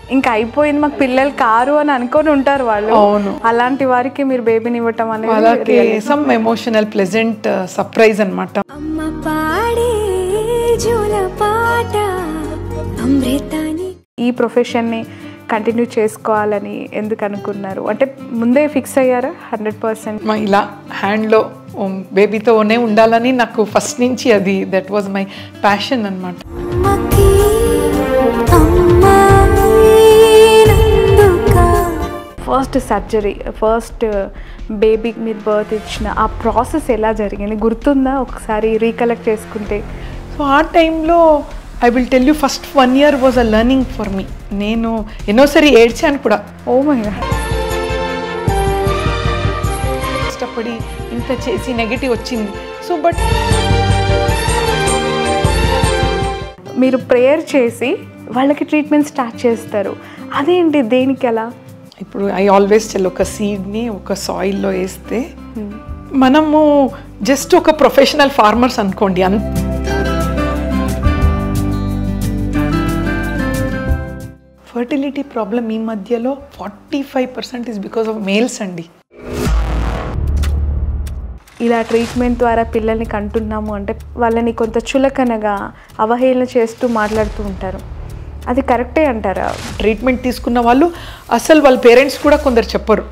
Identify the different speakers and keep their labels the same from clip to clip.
Speaker 1: ఇంకా అయిపోయింది మాకు పిల్లలు కారు అని అనుకొని ఉంటారు వాళ్ళు. అలాంటి వారికి మీరు బేబీని ఇవ్వటం అనేది
Speaker 2: సమ్ ఎమోషనల్ ప్లెజెంట్ సర్ప్రైజ్ అన్నమాట.
Speaker 1: ఈ ప్రొఫెషన్ని కంటిన్యూ చేసుకోవాలని ఎందుకు అనుకున్నారు? అంటే ముందే ఫిక్స్ అయ్యారా 100%?
Speaker 2: ఇలా హ్యాండ్లో బేబీతోనే ఉండాలని నాకు ఫస్ట్ నుంచి అది దట్ వాజ్ మై ప్యాషన్ అన్నమాట.
Speaker 1: ఫస్ట్ సర్జరీ, ఫస్ట్ బేబీకి మీరు బర్త్ ఇచ్చిన ఆ ప్రాసెస్ ఎలా జరిగింది గుర్తుందా ఒకసారి రీకలెక్ట్ చేసుకుంటే?
Speaker 2: సో ఆ టైంలో I will tell you first 1 year was a learning for me. నేను ఎన్నోసారి ఏడ్చాను కూడా.
Speaker 1: Oh my God.
Speaker 2: కష్టపడి ఇంత చేసి నెగటివ్ వచ్చింది. సో బట్
Speaker 1: మీరు ప్రేయర్ చేసి వాళ్ళకి ట్రీట్మెంట్ స్టార్ట్ చేస్తారు, అదేంటి దేనికి ఎలా?
Speaker 2: ఇప్పుడు ఐ ఆల్వేస్ టెల్ ఒక సీడ్ని ఒక సాయిల్లో వేస్తే మనము జస్ట్ ఒక ప్రొఫెషనల్ ఫార్మర్స్ అనుకోండి. ఫర్టిలిటీ ప్రాబ్లమ్ ఈ మధ్యలో 45% ఇస్ బికాస్ ఆఫ్ మేల్స్ అండి.
Speaker 1: ఇలా ట్రీట్మెంట్ ద్వారా పిల్లల్ని కంటున్నాము అంటే వాళ్ళని కొంత చులకనగా అవహేళన చేస్తూ మాట్లాడుతూ ఉంటారు, అది కరెక్టే అంటారా?
Speaker 2: ట్రీట్మెంట్ తీసుకున్న వాళ్ళు అసలు వాళ్ళ పేరెంట్స్ కూడా కొందరు చెప్పరు.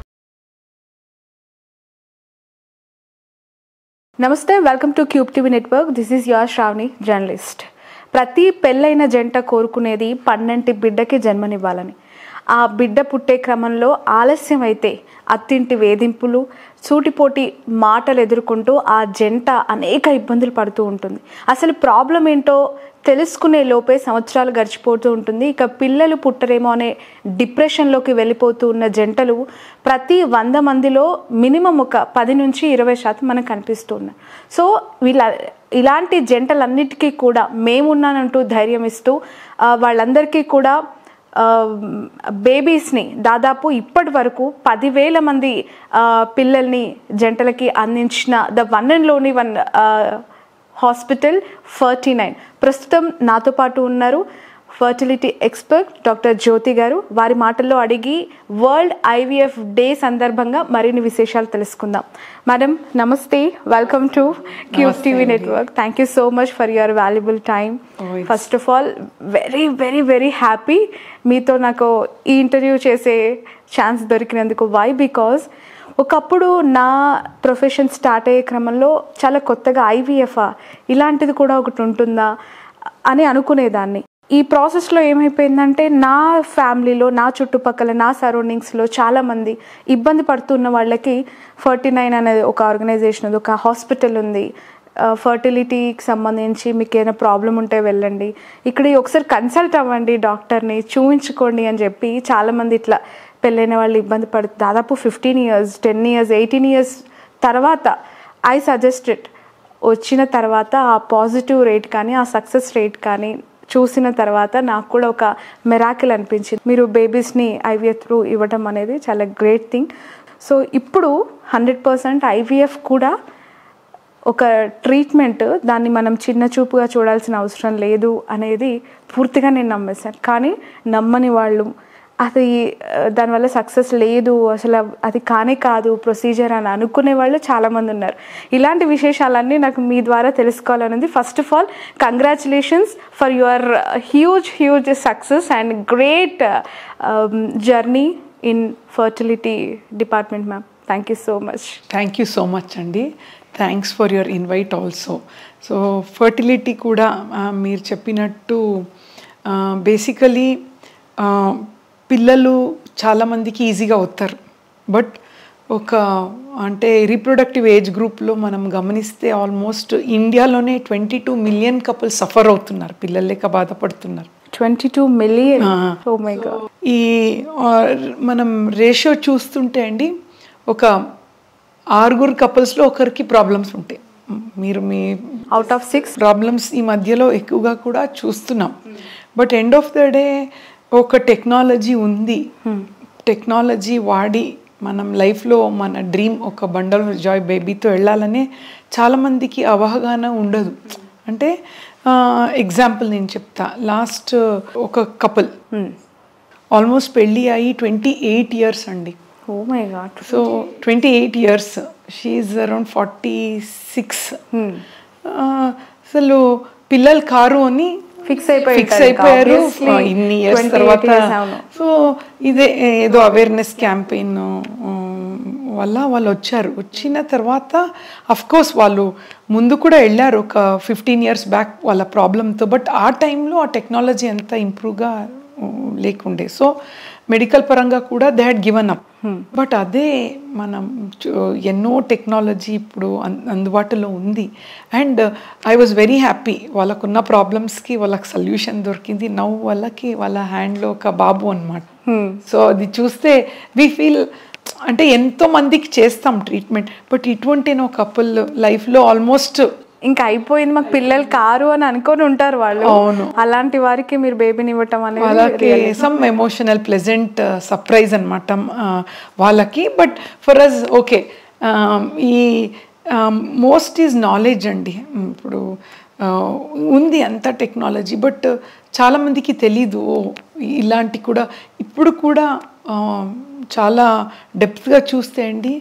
Speaker 1: నమస్తే, welcome to cube TV network. This is your Shravani, journalist. ప్రతి పెళ్ళైన జంట కోరుకునేది 12 బిడ్డకి జన్మనివ్వాలని. ఆ బిడ్డ పుట్టే క్రమంలో ఆలస్యం అయితే అత్తింటి వేధింపులు, సూటిపోటి మాటలు ఎదుర్కొంటూ ఆ జంట అనేక ఇబ్బందులు పడుతూ ఉంటుంది. అసలు ప్రాబ్లం ఏంటో తెలుసుకునే లోపే సంవత్సరాలు గడిచిపోతూ ఉంటుంది. ఇక పిల్లలు పుట్టరేమో అనే డిప్రెషన్లోకి వెళ్ళిపోతూ ఉన్న జంటలు ప్రతి 100 మందిలో మినిమం ఒక 10 నుంచి 20% మనకు కనిపిస్తూ ఉన్నాయి. సో ఇలాంటి జంటలన్నిటికీ కూడా మేమున్నానంటూ ధైర్యం ఇస్తూ వాళ్ళందరికీ కూడా బేబీస్ని దాదాపు ఇప్పటి వరకు 10,000 మంది పిల్లల్ని జంటలకి అందించిన the one and only one hospital Ferty9. ప్రస్తుతం నాతో పాటు ఉన్నారు ఫర్టిలిటీ ఎక్స్పర్ట్ డాక్టర్ జ్యోతి గారు. వారి మాటల్లో అడిగి వరల్డ్ IVF డే సందర్భంగా మరిన్ని విశేషాలు తెలుసుకుందాం. మేడం నమస్తే, welcome to cube TV network. Thank you so much for your valuable time. First of all very very very happy మీతో నాకు ఈ ఇంటర్వ్యూ చేసే ఛాన్స్ దొరికినందుకు. వై? బికాజ్ ఒకప్పుడు నా ప్రొఫెషన్ స్టార్ట్ అయ్యే క్రమంలో చాలా కొత్తగా IVF ఇలాంటిది కూడా ఒకటి ఉంటుందా అని అనుకునేదాన్ని. ఈ ప్రాసెస్లో ఏమైపోయిందంటే నా ఫ్యామిలీలో, నా చుట్టుపక్కల, నా సరౌండింగ్స్లో చాలామంది ఇబ్బంది పడుతున్న వాళ్ళకి ఫర్టీ9 అనేది ఒక ఆర్గనైజేషన్ ఉంది, ఒక హాస్పిటల్ ఉంది. ఫర్టిలిటీకి సంబంధించి మీకు ఏదైనా ప్రాబ్లం ఉంటే వెళ్ళండి, ఇక్కడ ఒకసారి కన్సల్ట్ అవ్వండి, డాక్టర్ని చూపించుకోండి అని చెప్పి చాలామంది ఇట్లా పెళ్ళైన వాళ్ళు ఇబ్బంది పడుతుంది. దాదాపు 15 years, 10 years, 18 years తర్వాత ఐ సజెస్టెడ్ వచ్చిన తర్వాత ఆ పాజిటివ్ రేట్ కానీ ఆ సక్సెస్ రేట్ కానీ చూసిన తర్వాత నాకు కూడా ఒక మిరాకిల్ అనిపించింది. మీరు బేబీస్ని IVF త్రూ ఇవ్వడం అనేది చాలా గ్రేట్ థింగ్. సో ఇప్పుడు 100% IVF కూడా ఒక ట్రీట్మెంట్, దాన్ని మనం చిన్న చూపుగా చూడాల్సిన అవసరం లేదు అనేది పూర్తిగా నేను నమ్మేశాను. కానీ నమ్మని వాళ్ళు, అది దానివల్ల సక్సెస్ లేదు, అసలు అది కానే కాదు ప్రొసీజర్ అని అనుకునే వాళ్ళు చాలామంది ఉన్నారు. ఇలాంటి విశేషాలన్నీ నాకు మీ ద్వారా తెలుసుకోవాలన్నది. First of all congratulations for your huge success and great journey in fertility department ma'am. Thank you so much.
Speaker 2: Thank you so much అండి. Thanks for your invite also. So fertility కూడా మీరు చెప్పినట్టు బేసికలీ పిల్లలు చాలామందికి ఈజీగా అవుతారు. But ఒక అంటే రీప్రొడక్టివ్ ఏజ్ గ్రూప్లో మనం గమనిస్తే ఆల్మోస్ట్ ఇండియాలోనే 22 million కపుల్స్ సఫర్ అవుతున్నారు, పిల్లలు లేక బాధపడుతున్నారు.
Speaker 1: 22 million. Oh my God.
Speaker 2: ఈ మనం రేషియో చూస్తుంటే అండి, ఒక 6 కపుల్స్లో ఒకరికి ప్రాబ్లమ్స్ ఉంటాయి. మీరు మీ
Speaker 1: అవుట్ ఆఫ్ 6
Speaker 2: ప్రాబ్లమ్స్ ఈ మధ్యలో ఎక్కువగా కూడా చూస్తున్నాం. But end of the day ఒక టెక్నాలజీ ఉంది, టెక్నాలజీ వాడి మనం లైఫ్లో మన డ్రీమ్ ఒక బండల్ జాయ్ బేబీతో వెళ్ళాలనే చాలామందికి అవగాహన ఉండదు. అంటే ఎగ్జాంపుల్ నేను చెప్తా. లాస్ట్ ఒక కపుల్ ఆల్మోస్ట్ పెళ్ళి అయ్యి 28 years అండి.
Speaker 1: Oh my God.
Speaker 2: So 28 years, she is around 46. అసలు పిల్లలు కారు అని
Speaker 1: ఫిక్స్
Speaker 2: అయిపోయారు ఇన్ని ఇయర్స్ తర్వాత. సో ఇదే ఏదో అవేర్నెస్ క్యాంపెయిన్ వల్ల వాళ్ళు వచ్చారు. వచ్చిన తర్వాత అఫ్ కోర్స్ వాళ్ళు ముందు కూడా వెళ్ళారు ఒక 15 years బ్యాక్ వాళ్ళ ప్రాబ్లంతో. బట్ ఆ టైంలో ఆ టెక్నాలజీ అంత ఇంప్రూవ్గా లేకుండే. సో మెడికల్ పరంగా కూడా they had given up. But అదే మనం ఎన్నో టెక్నాలజీ ఇప్పుడు అందుబాటులో ఉంది. And I was very happy, వాళ్ళకున్న ప్రాబ్లమ్స్కి వాళ్ళకి సొల్యూషన్ దొరికింది. నవ్వు వాళ్ళకి వాళ్ళ హ్యాండ్లో ఒక బాబు అనమాట. సో అది చూస్తే వి ఫీల్, అంటే ఎంతో మందికి చేస్తాం ట్రీట్మెంట్, బట్ ఇటువంటి కపుల్ లైఫ్లో ఆల్మోస్ట్
Speaker 1: ఇంకా అయిపోయింది, మాకు పిల్లలు కారు అని అనుకొని ఉంటారు వాళ్ళు.
Speaker 2: అవును,
Speaker 1: అలాంటి వారికి మీరు బేబీని ఇవ్వటం అనేది
Speaker 2: వాళ్ళకి సమ్ ఎమోషనల్ ప్లెజెంట్ సర్ప్రైజ్ అనమాట వాళ్ళకి. బట్ ఫర్ అస్ ఓకే, ఈ మోస్ట్ ఈజ్ నాలెడ్జ్ అండి. ఇప్పుడు ఉంది అంత టెక్నాలజీ, బట్ చాలామందికి తెలీదు ఇలాంటి కూడా. ఇప్పుడు కూడా చాలా డెప్త్గా చూస్తే అండి,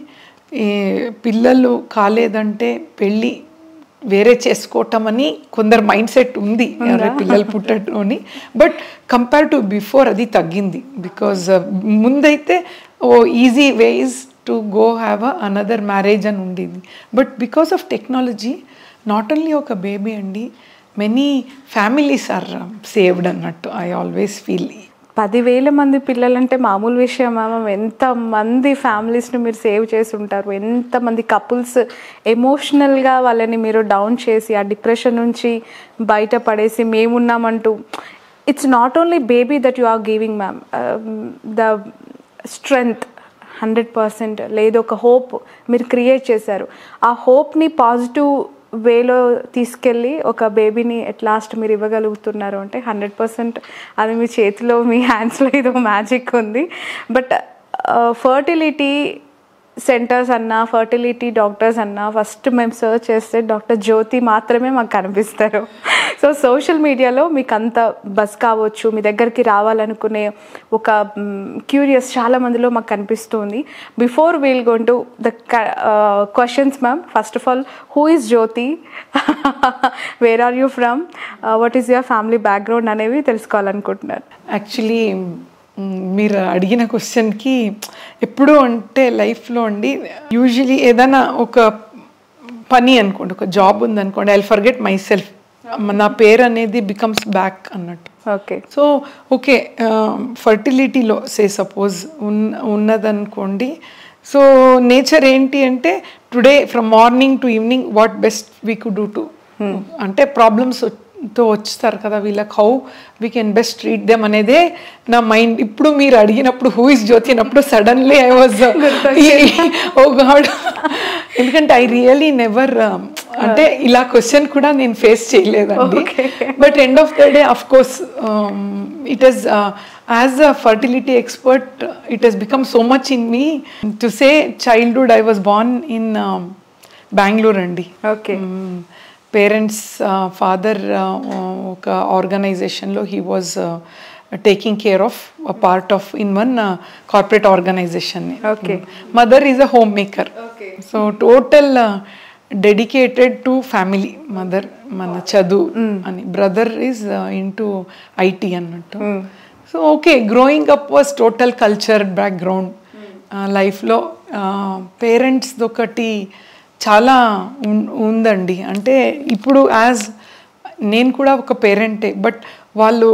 Speaker 2: పిల్లలు కాలేదంటే పెళ్ళి వేరే చేసుకోవటం అని కొందరు మైండ్ సెట్ ఉంది పిల్లలు పుట్టడం అని. బట్ కంపేర్ టు బిఫోర్ అది తగ్గింది. బికాజ్ ముందైతే easy ways to go have another marriage అని ఉండేది. But because of technology not only ఒక బేబీ అండి, మెనీ ఫ్యామిలీస్ ఆర్ సేవ్డ్ అన్నట్టు ఐ ఆల్వేస్ ఫీల్.
Speaker 1: 10,000 మంది పిల్లలంటే మామూలు విషయం మ్యామ్. ఎంతమంది ఫ్యామిలీస్ని మీరు సేవ్ చేసి ఉంటారు, ఎంతమంది కపుల్స్ ఎమోషనల్గా వాళ్ళని మీరు డౌన్ చేసి ఆ డిప్రెషన్ నుంచి బయటపడేసి మేమున్నామంటూ. It's not only baby that you are giving ma'am, the strength 100%, లేదు ఒక హోప్ మీరు క్రియేట్ చేశారు. ఆ హోప్ని పాజిటివ్ వేలో తీసుకెళ్ళి ఒక బేబీని ఎట్ లాస్ట్ మీరు ఇవ్వగలుగుతున్నారు అంటే 100% అది మీ చేతిలో, మీ హ్యాండ్స్లో ఏదో మ్యాజిక్ ఉంది. బట్ ఫర్టిలిటీ సెంటర్స్ అన్నా, ఫర్టిలిటీ డాక్టర్స్ అన్నా ఫస్ట్ మేము సర్చ్ చేస్తే డాక్టర్ జ్యోతి మాత్రమే మాకు కనిపిస్తారు. సో సోషల్ మీడియాలో మీకు అంత బస్ కావచ్చు, మీ దగ్గరికి రావాలనుకునే ఒక క్యూరియస్ చాలా మందిలో మాకు కనిపిస్తుంది. Before we'll gone to the questions ma'am, first of all who is Jyothi, where are you from, what is your family background అనేవి తెలుసుకోవాలనుకుంటున్నారు.
Speaker 2: యాక్చువల్లీ మీరు అడిగిన క్వశ్చన్కి ఎప్పుడు అంటే లైఫ్లో అండి, యూజువలీ ఏదైనా ఒక పని అనుకోండి, ఒక జాబ్ ఉందనుకోండి, ఐ ఫర్గెట్ మై సెల్ఫ్, నా పేరు అనేది బికమ్స్ బ్యాక్ అన్నట్టు.
Speaker 1: ఓకే.
Speaker 2: సో ఓకే, ఫర్టిలిటీలో సే సపోజ్ ఉన్నదనుకోండి. సో నేచర్ ఏంటి అంటే today from morning to evening what best we could do to, అంటే ప్రాబ్లమ్స్ తో వచ్చేస్తారు కదా వీళ్ళకి, how we can best treat them అనేదే నా మైండ్. ఇప్పుడు మీరు అడిగినప్పుడు హూ ఇస్ జ్యోతి అన్నప్పుడు suddenly I was oh God, ఎందుకంటే ఐ రియలీ నెవర్, అంటే ఇలా క్వశ్చన్ కూడా నేను ఫేస్ చేయలేదండి. But end of the day of course it is as a fertility expert it has become so much in me to say childhood. I was born in Bengaluru అండి.
Speaker 1: Okay.
Speaker 2: Parents father ఒక ఆర్గనైజేషన్లో he was taking care of a part of in one corporate organization.
Speaker 1: Okay.
Speaker 2: Mother is a home maker. So total dedicated to family. Mother మన చదువు అని, brother is in to IT అన్నట్టు. So okay, growing up was total culture background. లైఫ్లో పేరెంట్స్ది ఒకటి చాలా ఉందండి. అంటే ఇప్పుడు యాజ్ నేను కూడా ఒక పేరెంటే, బట్ వాళ్ళు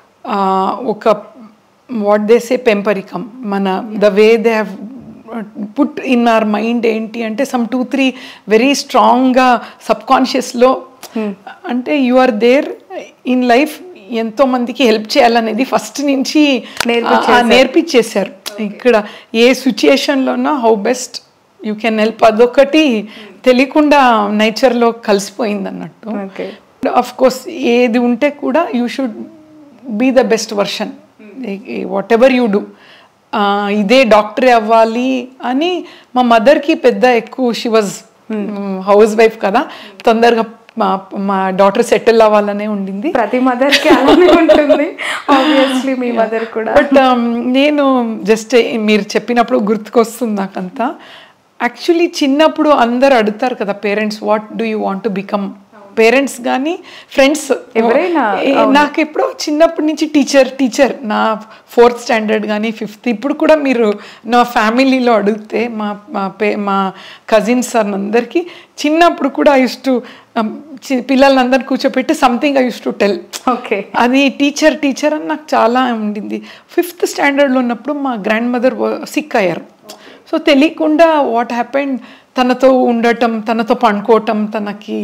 Speaker 2: ఒక వాట్ దే సే పెంపరికం, మన the way they have put in our mind ఏంటి అంటే సమ్ 2-3 వెరీ స్ట్రాంగ్గా సబ్కాన్షియస్లో, అంటే you are there in life, ఎంతో మందికి హెల్ప్ చేయాలనేది ఫస్ట్ నుంచి నేర్పించేశారు. ఇక్కడ ఏ సిచ్యుయేషన్లోనా how best you can help, అదొకటి తెలియకుండా నేచర్లో కలిసిపోయింది అన్నట్టు. అఫ్ కోర్స్ ఏది ఉంటే కూడా you should be the best version whatever you do. ఇదే డాక్టరే అవ్వాలి అని మా మదర్కి పెద్ద ఎక్కువ, షీ వాజ్ హౌస్ వైఫ్ కదా, తొందరగా మా డాటర్ సెటిల్ అవ్వాలనే ఉండింది.
Speaker 1: ప్రతి మదర్కి అలానే ఉంటుంది ఆబ్వియస్లీ, మీ మదర్ కూడా.
Speaker 2: బట్ నేను జస్ట్ మీరు చెప్పినప్పుడు గుర్తుకొస్తుంది నాకంతా. యాక్చువల్లీ చిన్నప్పుడు అందరు అడుగుతారు కదా parents, what do you want to become? Parents కానీ ఫ్రెండ్స్
Speaker 1: ఎవరైనా.
Speaker 2: నాకు ఎప్పుడో చిన్నప్పటి నుంచి టీచర్ నా 4th స్టాండర్డ్ కానీ 5th. ఇప్పుడు కూడా మీరు నా ఫ్యామిలీలో అడిగితే మా కజిన్స్ అందరికీ చిన్నప్పుడు కూడా ఐ యూస్ టు పిల్లలందరూ కూర్చోపెట్టి something I use to tell.
Speaker 1: Okay,
Speaker 2: అది టీచర్ అని నాకు చాలా ఉండింది. 5th స్టాండర్డ్లో ఉన్నప్పుడు మా గ్రాండ్ మదర్ సిక్ అయ్యారు. సో తెలియకుండా వాట్ హ్యాపెండ్, తనతో ఉండటం, తనతో పండుకోవటం, తనకి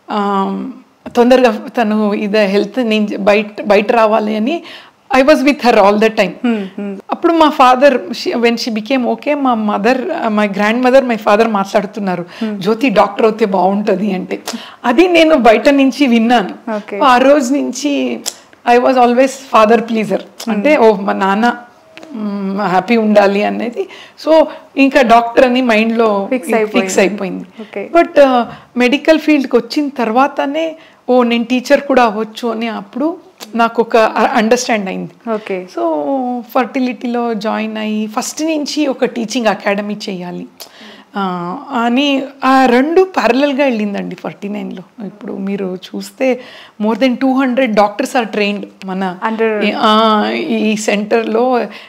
Speaker 2: తొందరగా తను ఇదే హెల్త్ నేను బయట రావాలి అని I was with her all the time. అప్పుడు మా father when she became okay, my grandmother my father మాట్లాడుతున్నారు, జ్యోతి డాక్టర్ అవుతే బాగుంటుంది అంటే. అది నేను బయట నుంచి విన్నాను. ఆ రోజు నుంచి I was always father pleasure. అంటే మా నాన్న హ్యాపీ ఉండాలి అనేది. సో ఇంకా డాక్టర్ అని మైండ్లో ఫిక్స్ అయిపోయింది. బట్ మెడికల్ ఫీల్డ్కి వచ్చిన తర్వాతనే నేను టీచర్ కూడా అవ్వచ్చు అని అప్పుడు నాకు ఒక అండర్స్టాండ్ అయింది.
Speaker 1: ఓకే,
Speaker 2: సో ఫర్టిలిటీలో జాయిన్ అయ్యి ఫస్ట్ నుంచి ఒక టీచింగ్ అకాడమీ చేయాలి అని ఆ రెండు ప్యారలల్గా వెళ్ళిందండి 49లో. ఇప్పుడు మీరు చూస్తే more than 200 doctors are trained మన ఈ సెంటర్లో.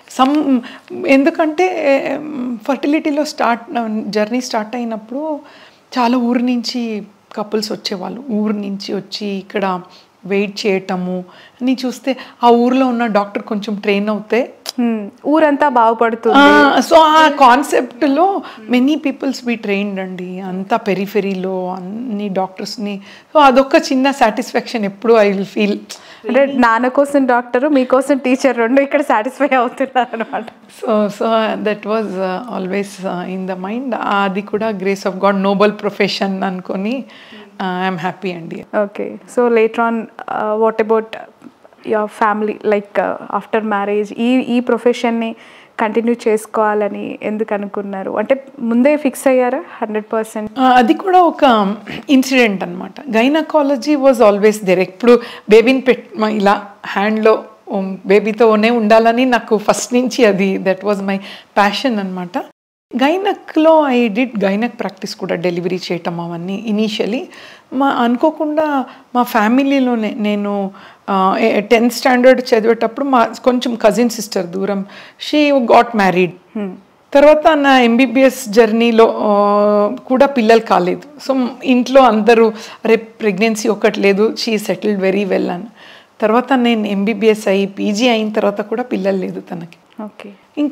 Speaker 2: ఎందుకంటే ఫర్టిలిటీలో జర్నీ స్టార్ట్ అయినప్పుడు చాలా ఊరు నుంచి కపుల్స్ వచ్చేవాళ్ళు. ఊరు నుంచి వచ్చి ఇక్కడ వెయిట్ చేయటము అని చూస్తే ఆ ఊర్లో ఉన్న డాక్టర్ కొంచెం ట్రైన్ అవుతే
Speaker 1: ఊరంతా బాగుపడుతుంది.
Speaker 2: సో ఆ కాన్సెప్ట్లో మెనీ పీపుల్స్ బీ ట్రైన్డ్ అండి, అంతా పెరిఫెరీలో అన్ని డాక్టర్స్ని. సో అదొక చిన్న సాటిస్ఫాక్షన్ ఎప్పుడు ఐ విల్ ఫీల్.
Speaker 1: అంటే నాన్న కోసం డాక్టర్, మీకోసం టీచర్, రెండు ఇక్కడ సాటిస్ఫై అవుతున్నారు అనమాట.
Speaker 2: So that was always in the mind. అది కూడా grace of God, noble profession అనుకొని ఐఎమ్ హ్యాపీ అండి.
Speaker 1: Okay, so later on what about your family, like after marriage ఈ ప్రొఫెషన్ని కంటిన్యూ చేసుకోవాలని ఎందుకు అనుకున్నారు? అంటే ముందే ఫిక్స్ అయ్యారా 100%?
Speaker 2: అది కూడా ఒక ఇన్సిడెంట్ అనమాట. Gynaecology was always there. ఎప్పుడు బేబీని ఇలా హ్యాండ్లో బేబీతోనే ఉండాలని నాకు ఫస్ట్ నుంచి అది దట్ వాజ్ మై ప్యాషన్ అనమాట. గైనక్లో ఐ డిడ్ గైనక్ ప్రాక్టీస్ కూడా, డెలివరీ చేయటం అవన్నీ ఇనీషియలీ. అనుకోకుండా మా ఫ్యామిలీలోనే నేను 10th స్టాండర్డ్ చదివేటప్పుడు కొంచెం కజిన్ సిస్టర్ దూరం, షీ గాట్ మ్యారీడ్. తర్వాత నా MBBS జర్నీలో కూడా పిల్లలు కాలేదు. సో ఇంట్లో అందరూ అరే ప్రెగ్నెన్సీ ఒకటి లేదు, షీ సెటిల్డ్ వెరీ వెల్ అని. తర్వాత నేను MBBS అయ్యి PG అయిన తర్వాత కూడా పిల్లలు లేదు తనకి.
Speaker 1: ఓకే,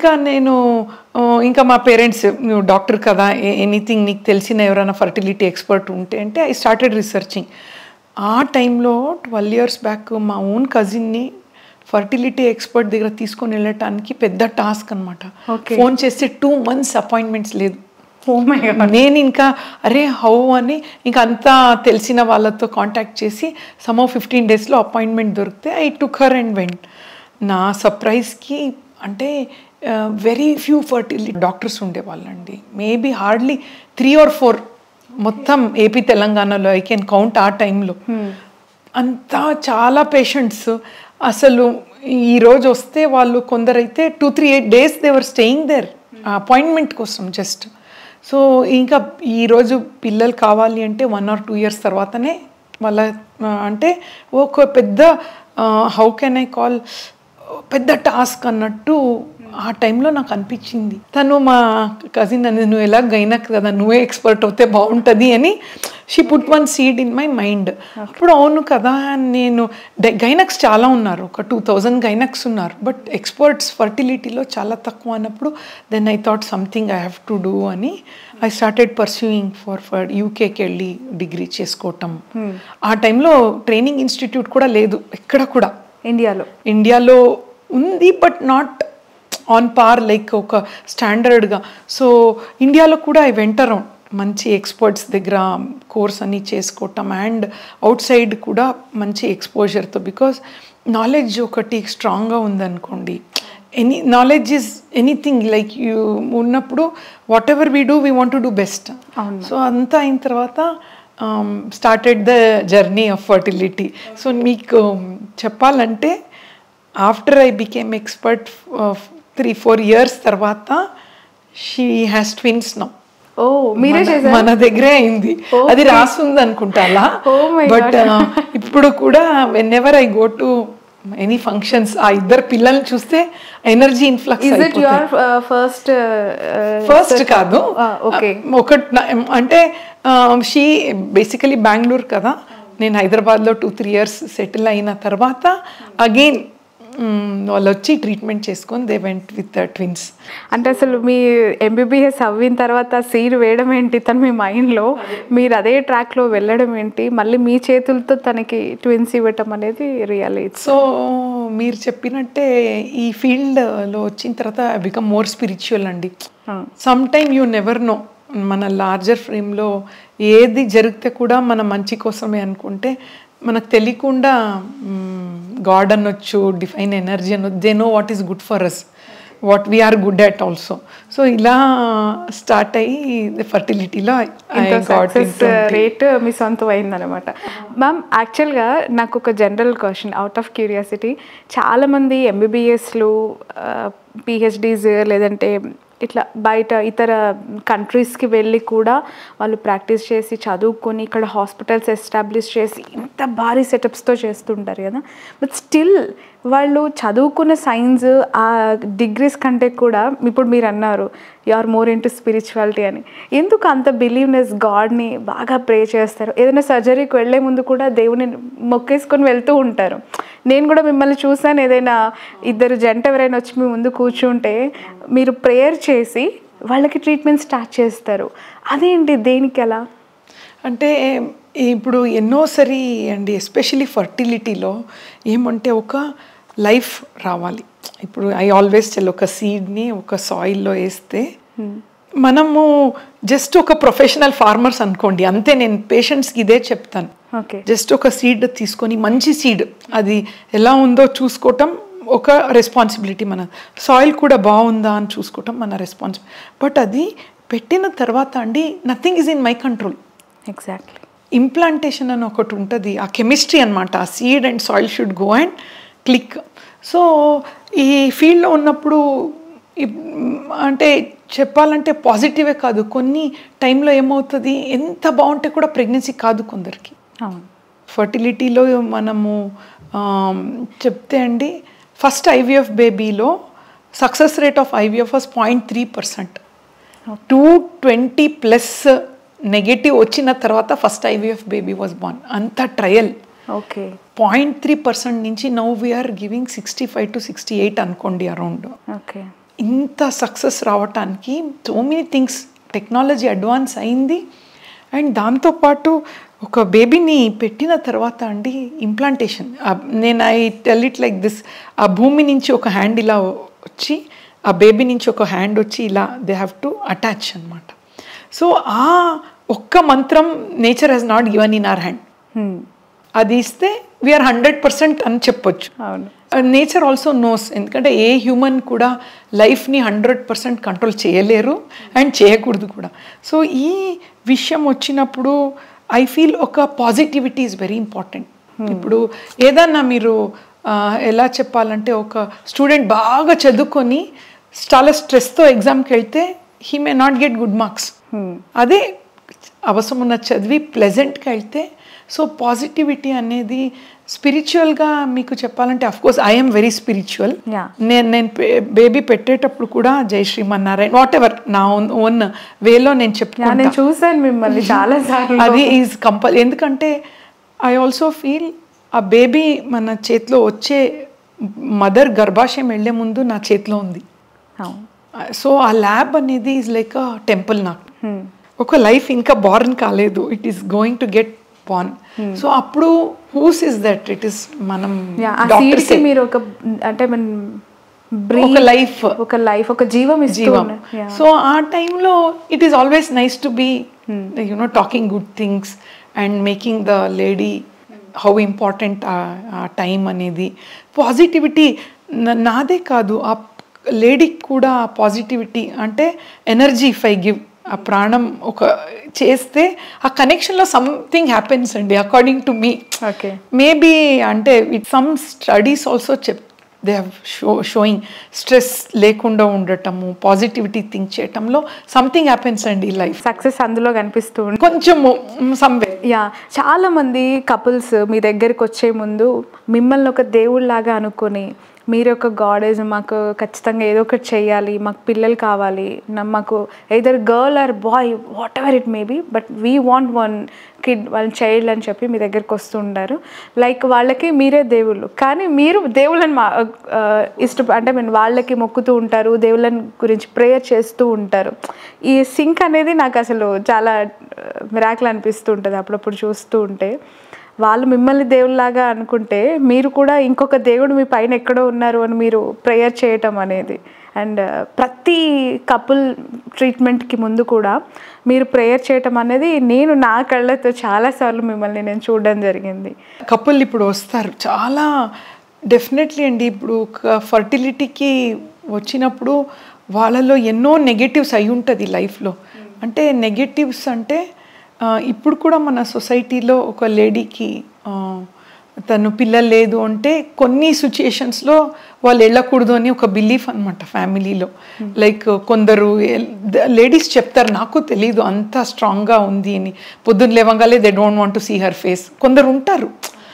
Speaker 2: ఇంకా మా పేరెంట్స్, నువ్వు డాక్టర్ కదా, ఎనీథింగ్ నీకు తెలిసిన ఎవరైనా ఫర్టిలిటీ ఎక్స్పర్ట్ ఉంటే అంటే ఐ స్టార్టెడ్ రీసెర్చింగ్. ఆ టైంలో 12 years బ్యాక్ మా ఓన్ కజిన్ని ఫర్టిలిటీ ఎక్స్పర్ట్ దగ్గర తీసుకొని వెళ్ళటానికి పెద్ద టాస్క్ అనమాట. ఫోన్ చేస్తే 2 months అపాయింట్మెంట్స్ లేదు. నేను ఇంకా అరే హౌ అని ఇంకా అంతా తెలిసిన వాళ్ళతో కాంటాక్ట్ చేసి సమ్ 15 daysలో అపాయింట్మెంట్ దొరికితే I took her and went. నా సర్ప్రైజ్కి అంటే వెరీ ఫ్యూ ఫర్టిలిటీ డాక్టర్స్ ఉండేవాళ్ళండి. మేబీ హార్డ్లీ 3 or 4 మొత్తం ఏపీ తెలంగాణలో ఐ కెన్ కౌంట్. ఆ టైంలో అంతా చాలా పేషెంట్స్. అసలు ఈరోజు వస్తే వాళ్ళు కొందరైతే 2-3 days they were staying there appointment కోసం జస్ట్. సో ఇంకా ఈరోజు పిల్లలు కావాలి అంటే 1 or 2 years తర్వాతనే వాళ్ళ అంటే ఒక పెద్ద హౌ కెన్ ఐ కాల్ పెద్ద టాస్క్ అన్నట్టు ఆ టైంలో నాకు అనిపించింది. తను మా కజిన్ అనేది, నువ్వు ఎలా గైనక్ కదా, నువ్వే ఎక్స్పర్ట్ అవుతే బాగుంటుంది అని she put one seed in my mind. అప్పుడు అవును కదా, నేను గైనక్స్ చాలా ఉన్నారు, ఒక 2000 గైనక్స్ ఉన్నారు, బట్ ఎక్స్పర్ట్స్ ఫర్టిలిటీలో చాలా తక్కువ అన్నప్పుడు then I thought something I have to do అని ఐ స్టార్టెడ్ పర్సూయింగ్ ఫర్ యూకేకి వెళ్ళి డిగ్రీ చేసుకోవటం. ఆ టైంలో ట్రైనింగ్ ఇన్స్టిట్యూట్ కూడా లేదు ఎక్కడ కూడా. ఇండియాలో ఉంది but not on par like ఒక స్టాండర్డ్గా. సో ఇండియాలో కూడా ఐ వెంట్ అరౌండ్ మంచి ఎక్స్పర్ట్స్ దగ్గర కోర్స్ అన్ని చేసుకోవటం అండ్ అవుట్ సైడ్ కూడా మంచి ఎక్స్పోజర్తో. బికాస్ నాలెడ్జ్ ఒకటి స్ట్రాంగ్గా ఉందనుకోండి, knowledge is anything like you ఉన్నప్పుడు whatever we do we want to do best. So అంతా అయిన తర్వాత started the journey of fertility. So మీకు చెప్పాలంటే after I became expert 3-4 years తర్వాత షీ హ్యాస్ ట్విన్స్ నౌ.
Speaker 1: ఓ మీరే చేశారు?
Speaker 2: మన దగ్గరే అయింది. అది రాస్తుంది అనుకుంటా అలా. బట్ ఇప్పుడు కూడా whenever I go to any functions ఆ ఇద్దరు పిల్లల్ని చూస్తే ఎనర్జీ ఇన్ఫ్లక్స్. ఫస్ట్ కాదు, ఒక అంటే షీ బేసికలీ బెంగళూరు కదా, నేను హైదరాబాద్లో 2-3 years సెటిల్ అయిన తర్వాత అగైన్ వాళ్ళు వచ్చి ట్రీట్మెంట్ చేసుకొని దే వెంట్ విత్ ట్విన్స్.
Speaker 1: అంటే అసలు మీ ఎంబీబీఎస్ అవ్విన తర్వాత సీడ్ వేయడం ఏంటి తను మీ మైండ్లో, మీరు అదే ట్రాక్లో వెళ్ళడం ఏంటి, మళ్ళీ మీ చేతులతో తనకి ట్విన్స్ ఇవ్వటం అనేది రియాలిటీ.
Speaker 2: సో మీరు చెప్పినట్టే ఈ ఫీల్డ్లో వచ్చిన తర్వాత బికమ్ మోర్ స్పిరిచువల్ అండి. Some time you never know, మన లార్జర్ ఫ్రేమ్లో ఏది జరిగితే కూడా మన మంచి కోసమే అనుకుంటే మనకు తెలియకుండా గాడ్ అనొచ్చు, డిఫైన్ ఎనర్జీ అనొచ్చు, they know what is good for us, what we're good at also. So ఇలా స్టార్ట్ అయ్యి ఫర్టిలిటీలో
Speaker 1: రేట్ మీ సొంతం అయిందనమాట. మ్యామ్ యాక్చువల్గా నాకు ఒక general question out of curiosity, చాలామంది ఎంబీబీఎస్లు పిహెచ్డీస్ లేదంటే ఇట్లా బయట ఇతర కంట్రీస్కి వెళ్ళి కూడా వాళ్ళు ప్రాక్టీస్ చేసి చదువుకొని ఇక్కడ హాస్పిటల్స్ ఎస్టాబ్లిష్ చేసి ఇంత భారీ సెటప్స్తో చేస్తుంటారు కదా, బట్ స్టిల్ వాళ్ళు చదువుకున్న సైన్స్ ఆ డిగ్రీస్ కంటే కూడా ఇప్పుడు మీరు అన్నారు you are more into spirituality అని, ఎందుకు అంత బిలీవ్నెస్, గాడ్ని బాగా ప్రే చేస్తారు? ఏదైనా సర్జరీకి వెళ్ళే ముందు కూడా దేవుని మొక్కేసుకొని వెళ్తూ ఉంటారు. నేను కూడా మిమ్మల్ని చూసాను, ఏదైనా ఇద్దరు జంట ఎవరైనా వచ్చి మీ ముందు కూర్చుంటే మీరు ప్రేయర్ చేసి వాళ్ళకి ట్రీట్మెంట్ స్టార్ట్ చేస్తారు. అదేంటి, దేనికి అలా?
Speaker 2: అంటే ఇప్పుడు ఎన్నోసారి అండి, ఎస్పెషలీ ఫర్టిలిటీలో ఏమంటే ఒక లైఫ్ రావాలి. ఇప్పుడు ఐ ఆల్వేస్ టెల్, ఒక సీడ్ని ఒక సాయిల్లో వేస్తే మనము జస్ట్ ఒక ప్రొఫెషనల్ ఫార్మర్స్ అనుకోండి అంతే, నేను పేషెంట్స్కి ఇదే చెప్తాను. జస్ట్ ఒక సీడ్ తీసుకొని మంచి సీడ్ అది ఎలా ఉందో చూసుకోవటం ఒక రెస్పాన్సిబిలిటీ. మన సాయిల్ కూడా బాగుందా అని చూసుకోవటం మన రెస్పాన్సిబిలిటీ. బట్ అది పెట్టిన తర్వాత అండి nothing is in my control.
Speaker 1: Exactly.
Speaker 2: Implantation అని ఒకటి ఉంటుంది, ఆ కెమిస్ట్రీ అనమాట. ఆ seed and soil should go and click. So ఈ ఫీల్డ్లో ఉన్నప్పుడు అంటే చెప్పాలంటే పాజిటివే కాదు, కొన్ని టైంలో ఏమవుతుంది, ఎంత బాగుంటే కూడా ప్రెగ్నెన్సీ కాదు కొందరికి. ఫర్టిలిటీలో మనము చెప్తే అండి, ఫస్ట్ ఐవీఎఫ్ బేబీలో success rate of IVF was 0.3%. 220+ negative వచ్చిన తర్వాత first IVF baby was born. అంత ట్రయల్.
Speaker 1: ఓకే.
Speaker 2: 0.3% నుంచి నౌ వీఆర్ గివింగ్ 65 to 68 అనుకోండి అరౌండ్.
Speaker 1: ఓకే.
Speaker 2: ఇంత సక్సెస్ రావటానికి so many things, technology advance అయింది. అండ్ దాంతోపాటు ఒక బేబీని పెట్టిన తర్వాత అండి ఇంప్లాంటేషన్, నేను I tell it like this, ఆ భూమి నుంచి ఒక హ్యాండ్ ఇలా వచ్చి ఆ బేబీ నుంచి ఒక హ్యాండ్ వచ్చి ఇలా దే హ్యావ్ టు అటాచ్ అనమాట. సో ఆ ఒక్క మంత్రం nature has not given in our hand. అది ఇస్తే వీఆర్ 100% అని చెప్పొచ్చు. నేచర్ ఆల్సో నోస్, ఎందుకంటే ఏ హ్యూమన్ కూడా లైఫ్ని 100% కంట్రోల్ చేయలేరు అండ్ చేయకూడదు కూడా. సో ఈ విషయం వచ్చినప్పుడు ఐ ఫీల్ ఒక పాజిటివిటీ ఈజ్ వెరీ ఇంపార్టెంట్. ఇప్పుడు ఏదన్నా మీరు ఎలా చెప్పాలంటే, ఒక స్టూడెంట్ బాగా చదువుకొని చాలా స్ట్రెస్తో ఎగ్జామ్కి వెళ్తే he may not get good marks. అదే అవసరం ఉన్న చదివి ప్లెజెంట్గా వెళ్తే, సో పాజిటివిటీ అనేది స్పిరిచువల్గా మీకు చెప్పాలంటే అఫ్కోర్స్ ఐఎమ్ వెరీ స్పిరిచువల్. నేను బేబీ పెట్టేటప్పుడు కూడా జై శ్రీమన్నారాయణ వాట్ ఎవర్ నా ఓన్ వేలో నేను చెప్పుకున్నాను.
Speaker 1: చూసాను మిమ్మల్ని చాలా సార్లు.
Speaker 2: అది ఈజ్ ఎందుకంటే ఐ ఆల్సో ఫీల్ ఆ బేబీ మన చేతిలో వచ్చే మదర్ గర్భాశయం వెళ్ళే ముందు నా చేతిలో ఉంది. సో ఆ ల్యాబ్ అనేది ఈజ్ లైక్ అ టెంపుల్ నాకు. ఒక లైఫ్ ఇంకా బార్న్ కాలేదు, it is going to get born. So అప్పుడు whose is that, it is మనం
Speaker 1: మీరు ఒక అంటే
Speaker 2: ఒక లైఫ్
Speaker 1: ఒక జీవం.
Speaker 2: సో ఆ టైంలో it is always nice to be you know talking good things and making the lady how important ఆ టైం అనేది. పాజిటివిటీ నాదే కాదు, ఆ లేడీకి కూడా పాజిటివిటీ అంటే ఎనర్జీ ఇఫ్ ఐ గివ్ ఆ ప్రాణం ఒక చేస్తే ఆ కనెక్షన్లో సంథింగ్ హ్యాపెన్స్ అండి according to me.
Speaker 1: Okay,
Speaker 2: maybe అంటే some studies also they have showing stress లేకుండా ఉండటము, పాజిటివిటీ థింక్ చేయటంలో సంథింగ్ హ్యాపెన్స్ అండి లైఫ్.
Speaker 1: సక్సెస్ అందులో కనిపిస్తూ ఉంటుంది
Speaker 2: కొంచెము సమ్వే.
Speaker 1: యా, చాలా మంది కపుల్స్ మీ దగ్గరికి వచ్చే ముందు మిమ్మల్ని ఒక దేవుళ్ళలాగా అనుకొని, మీరు ఒక గాడెస్, మాకు ఖచ్చితంగా ఏదో ఒకటి చేయాలి, మాకు పిల్లలు కావాలి, మాకు either girl or boy whatever it may be, but we want one kid, వాళ్ళ చైల్డ్ అని చెప్పి మీ దగ్గరికి వస్తూ ఉంటారు. లైక్ వాళ్ళకి మీరే దేవుళ్ళు, కానీ మీరు దేవుళ్ళని అంటే మీరు వాళ్ళకి మొక్కుతూ ఉంటారు, దేవుళ్ళని గురించి ప్రేయర్ చేస్తూ ఉంటారు. ఈ సింక్ అనేది నాకు అసలు చాలా మిరాకిల్ అనిపిస్తూ ఉంటుంది అప్పుడప్పుడు చూస్తూ ఉంటే. వాళ్ళు మిమ్మల్ని దేవుళ్ళలాగా అనుకుంటే మీరు కూడా ఇంకొక దేవుడు మీ పైన ఎక్కడో ఉన్నారు అని మీరు ప్రేయర్ చేయటం అనేది. అండ్ ప్రతి కపుల్ ట్రీట్మెంట్కి ముందు కూడా మీరు ప్రేయర్ చేయటం అనేది నేను నా కళ్ళతో చాలాసార్లు మిమ్మల్ని నేను చూడడం జరిగింది.
Speaker 2: కపుల్ ఇప్పుడు వస్తారు చాలా డెఫినెట్లీ అండి. ఇప్పుడు ఒక ఫర్టిలిటీకి వచ్చినప్పుడు వాళ్ళలో ఎన్నో నెగటివ్స్ అయి ఉంటుంది లైఫ్లో. అంటే నెగటివ్స్ అంటే ఇప్పుడు కూడా మన సొసైటీలో ఒక లేడీకి తను పిల్లలు లేదు అంటే కొన్ని సిచ్యుయేషన్స్లో వాళ్ళు వెళ్ళకూడదు అని ఒక బిలీఫ్ అనమాట ఫ్యామిలీలో. లైక్ కొందరు లేడీస్ చెప్తారు, నాకు తెలీదు అంత స్ట్రాంగ్గా ఉంది అని, పొద్దున్న లేవంగానే they don't want to see her face. కొందరు ఉంటారు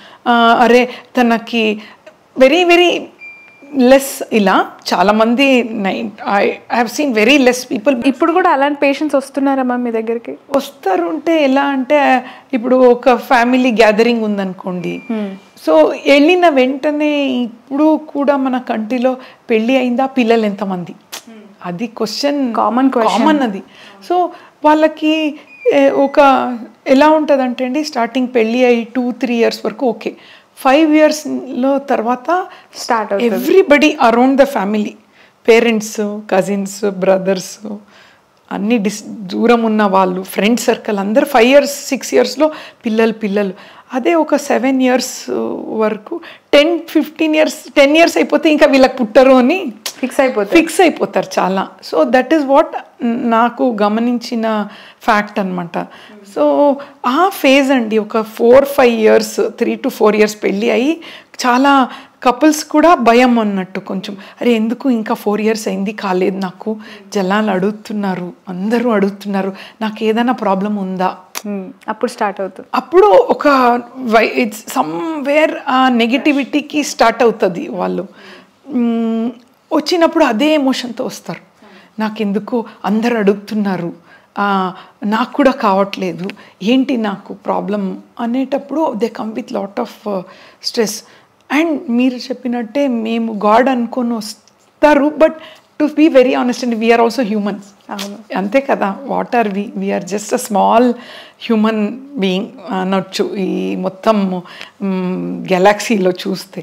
Speaker 2: అరే తనకి వెరీ వెరీ లెస్, ఇలా చాలామంది I have seen very less people.
Speaker 1: ఇప్పుడు కూడా అలాంటి పేషెంట్స్ వస్తున్నారమ్మా మీ దగ్గరికి?
Speaker 2: వస్తారు. ఉంటే ఎలా అంటే ఇప్పుడు ఒక ఫ్యామిలీ గ్యాదరింగ్ ఉందనుకోండి, సో వెళ్ళిన వెంటనే ఇప్పుడు కూడా మన కంట్రీలో పెళ్ళి అయిందా, పిల్లలు ఎంతమంది, అది క్వశ్చన్ కామన్ అది. సో వాళ్ళకి ఒక ఎలా ఉంటుంది అంటే అండి, స్టార్టింగ్ పెళ్ళి అయ్యి 2-3 years వరకు ఓకే, 5 yearsలో తర్వాత
Speaker 1: start
Speaker 2: everybody around the family, parents, cousins, brothers, అన్ని దూరం ఉన్న వాళ్ళు, ఫ్రెండ్ సర్కిల్ అందరు 5 years 6 yearsలో పిల్లలు. అదే ఒక 7 years వరకు 10-15 years 10 years అయిపోతే ఇంకా వీళ్ళకి పుట్టరు అని ఫిక్స్ అయిపోతారు చాలా. సో దట్ ఈస్ వాట్ నాకు గమనించిన ఫ్యాక్ట్ అనమాట. సో ఆ ఫేజ్ అండి ఒక 4-5 years 3 to 4 years పెళ్ళి అయ్యి చాలా కపుల్స్ కూడా భయం అన్నట్టు కొంచెం, అరే ఎందుకు ఇంకా 4 years అయింది కాలేదు నాకు, జనాలు అడుగుతున్నారు, అందరూ అడుగుతున్నారు, నాకు ఏదైనా ప్రాబ్లం ఉందా,
Speaker 1: అప్పుడు స్టార్ట్ అవుతుంది.
Speaker 2: అప్పుడు ఒక ఇట్స్ సమ్వేర్ ఆ నెగిటివిటీకి స్టార్ట్ అవుతుంది. వాళ్ళు వచ్చినప్పుడు అదే ఎమోషన్తో వస్తారు, నాకెందుకు అందరు అడుగుతున్నారు, నాకు కూడా కావట్లేదు, ఏంటి నాకు ప్రాబ్లం అనేటప్పుడు they come with lot of stress. And మీరు చెప్పినట్టే మేము గాడ్ అనుకొని వస్తారు, but to be very honest and we're also humans. అంతే కదా, what are we're just a small human being అనొచ్చు ఈ మొత్తం గెలాక్సీలో చూస్తే.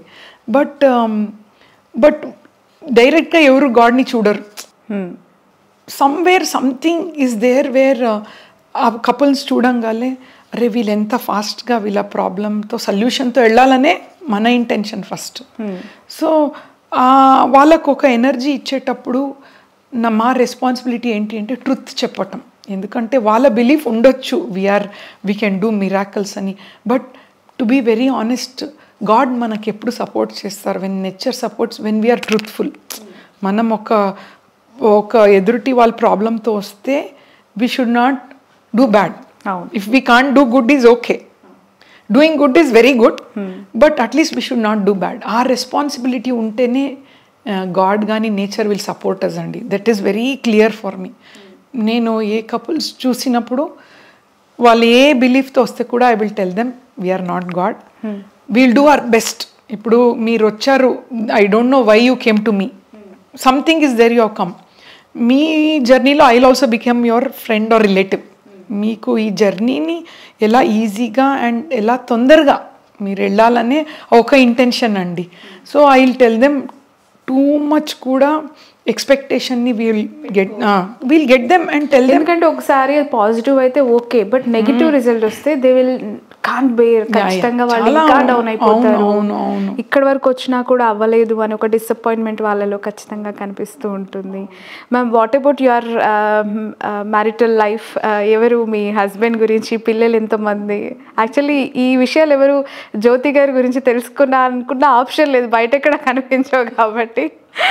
Speaker 2: బట్ డైరెక్ట్గా ఎవరు గాడ్ని చూడరు. Somewhere something is there where ఆ కపుల్స్ చూడంగానే అరే వీళ్ళు ఎంత ఫాస్ట్గా వీళ్ళ ప్రాబ్లంతో సొల్యూషన్తో వెళ్ళాలనే మన ఇంటెన్షన్ ఫస్ట్. సో వాళ్ళకు ఒక ఎనర్జీ ఇచ్చేటప్పుడు మా రెస్పాన్సిబిలిటీ ఏంటి అంటే ట్రుత్ చెప్పటం. ఎందుకంటే వాళ్ళ బిలీఫ్ ఉండొచ్చు వీ కెన్ డూ మిరాకల్స్ అని, but to be very honest God మనకి ఎప్పుడు సపోర్ట్ చేస్తారు, when nature supports, when we're truthful. మనం ఒక ఎదురుటి వాళ్ళ ప్రాబ్లంతో వస్తే we should not do bad. If we can't do good is okay, doing good is very good, but at least we should not do bad. ఆ responsibility ఉంటేనే God కానీ nature will support us అండి. That is very clear for me. నేను ఏ couples చూసినప్పుడు వాళ్ళు ఏ బిలీఫ్తో వస్తే కూడా I will tell them we're not God, we'll do our best. ఇప్పుడు మీరు వచ్చారు, I don't know why you came to me, something is there you have come. మీ జర్నీలో I will also become your friend or relative. మీకు ఈ జర్నీని ఎలా ఈజీగా అండ్ ఎలా తొందరగా మీరు వెళ్ళాలనే ఒక ఇంటెన్షన్ అండి. So I will tell them too much కూడా ఎక్స్పెక్టేషన్ని we'll get them and tell them.
Speaker 1: ఎందుకంటే ఒకసారి పాజిటివ్ అయితే ఓకే, బట్ నెగిటివ్ రిజల్ట్ వస్తే దే విల్ కాంట్ బేర్, ఖచ్చితంగా వాళ్ళు ఇంకా డౌన్ అయిపోతారు. ఇక్కడ వరకు వచ్చినా కూడా అవ్వలేదు అని ఒక డిసప్పాయింట్మెంట్ వాళ్ళలో ఖచ్చితంగా కనిపిస్తూ ఉంటుంది. Ma'am, what about your marital life? ఎవరు మీ హస్బెండ్ గురించి, పిల్లలు ఎంతమంది? యాక్చువల్లీ ఈ విషయాలు ఎవరు జ్యోతి గారి గురించి తెలుసుకున్న ఆప్షన్ లేదు, బయట ఎక్కడ కనిపించవు కాబట్టి.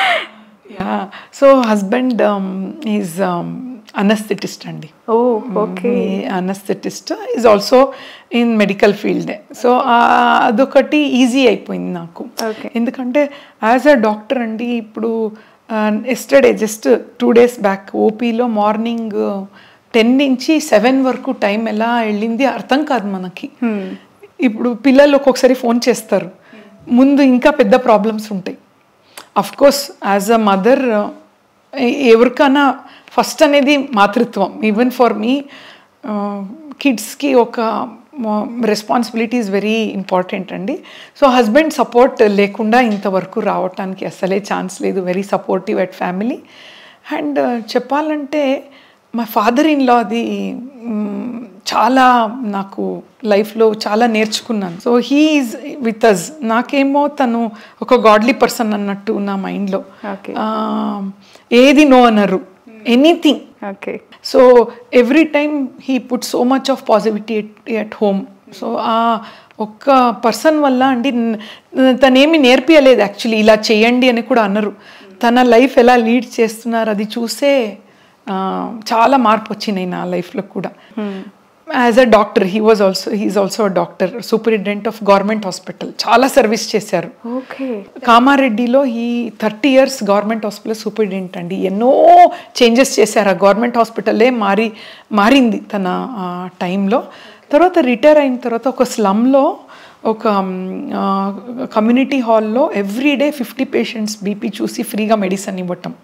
Speaker 2: సో హస్బెండ్ ఈజ్ అనస్థెటిస్ట్ అండి.
Speaker 1: Okay.
Speaker 2: Anaesthetist is also in medical field. So అదొకటి ఈజీ అయిపోయింది నాకు. ఎందుకంటే యాజ్ అ డాక్టర్ అండి, ఇప్పుడు ఎస్టర్డే జస్ట్ 2 days బ్యాక్ ఓపీలో మార్నింగ్ 10 నుంచి 7 వరకు టైం ఎలా వెళ్ళింది అర్థం కాదు మనకి. ఇప్పుడు పిల్లలు ఒక్కొక్కసారి ఫోన్ చేస్తారు, ముందు ఇంకా పెద్ద ప్రాబ్లమ్స్ ఉంటాయి. Of course as a mother ఎవరికైనా ఫస్ట్ అనేది మాతృత్వం. ఈవెన్ ఫర్ మీ కిడ్స్కి ఒక రెస్పాన్సిబిలిటీ ఈజ్ వెరీ ఇంపార్టెంట్ అండి. సో హస్బెండ్ సపోర్ట్ లేకుండా ఇంతవరకు రావటానికి అసలే ఛాన్స్ లేదు. Very supportive at family. And చెప్పాలంటే మా ఫాదర్ ఇన్ లా అది చాలా నాకు లైఫ్లో చాలా నేర్చుకున్నాను. So he is with us. నాకేమో తను ఒక గాడ్లీ పర్సన్ అన్నట్టు నా మైండ్లో. ఏది నో అనరు, anything.
Speaker 1: Okay.
Speaker 2: So every time he put so much of positivity at home. So ఆ ఒక్క పర్సన్ వల్ల అండి, తనేమి నేర్పియలేదు యాక్చువల్లీ ఇలా చేయండి అని కూడా అన్నారు. తన లైఫ్ ఎలా లీడ్ చేస్తున్నారు అది చూసే చాలా మార్పు వచ్చినాయి నా లైఫ్లో కూడా. As a doctor he is also a doctor, superintendent of government hospital. చాలా సర్వీస్ చేశారు. కామారెడ్డిలో ఈ 30 years గవర్నమెంట్ హాస్పిటల్ సూపరింటెండెంట్ అండి. ఎన్నో చేంజెస్ చేశారు. ఆ గవర్నమెంట్ హాస్పిటలే మారింది తన టైంలో. తర్వాత రిటైర్ అయిన తర్వాత ఒక స్లమ్లో ఒక కమ్యూనిటీ హాల్లో ఎవ్రీడే 50 patients బీపీ చూసి ఫ్రీగా మెడిసిన్ ఇవ్వటం.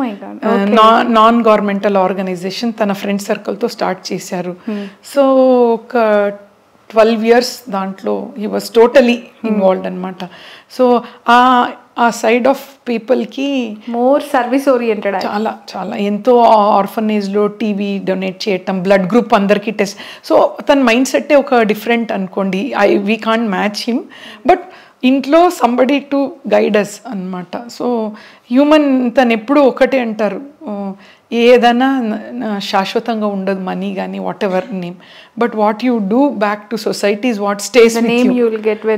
Speaker 2: నాన్ గవర్నమెంటల్ ఆర్గనైజేషన్ తన ఫ్రెండ్ సర్కిల్తో స్టార్ట్ చేశారు. సో ఒక 12 years దాంట్లో హీ వాజ్ టోటలీ ఇన్వాల్వ్డ్ అనమాట. సో ఆ సైడ్ ఆఫ్ పీపుల్కి
Speaker 1: మోర్ సర్వీస్ ఓరియంటెడ్,
Speaker 2: చాలా చాలా ఎంతో ఆర్ఫనేజ్లో టీవీ డొనేట్ చేయటం, బ్లడ్ గ్రూప్ అందరికీ టెస్ట్. సో తన మైండ్ సెట్టే ఒక డిఫరెంట్ అనుకోండి. We can't match him, but ఇంట్లో సంబడి టు గైడ్ అస్ అనమాట. సో హ్యూమన్ తను ఎప్పుడు ఒకటే అంటారు, ఏదైనా శాశ్వతంగా ఉండదు, మనీ కానీ whatever name, but what you do back to society is what stays with you.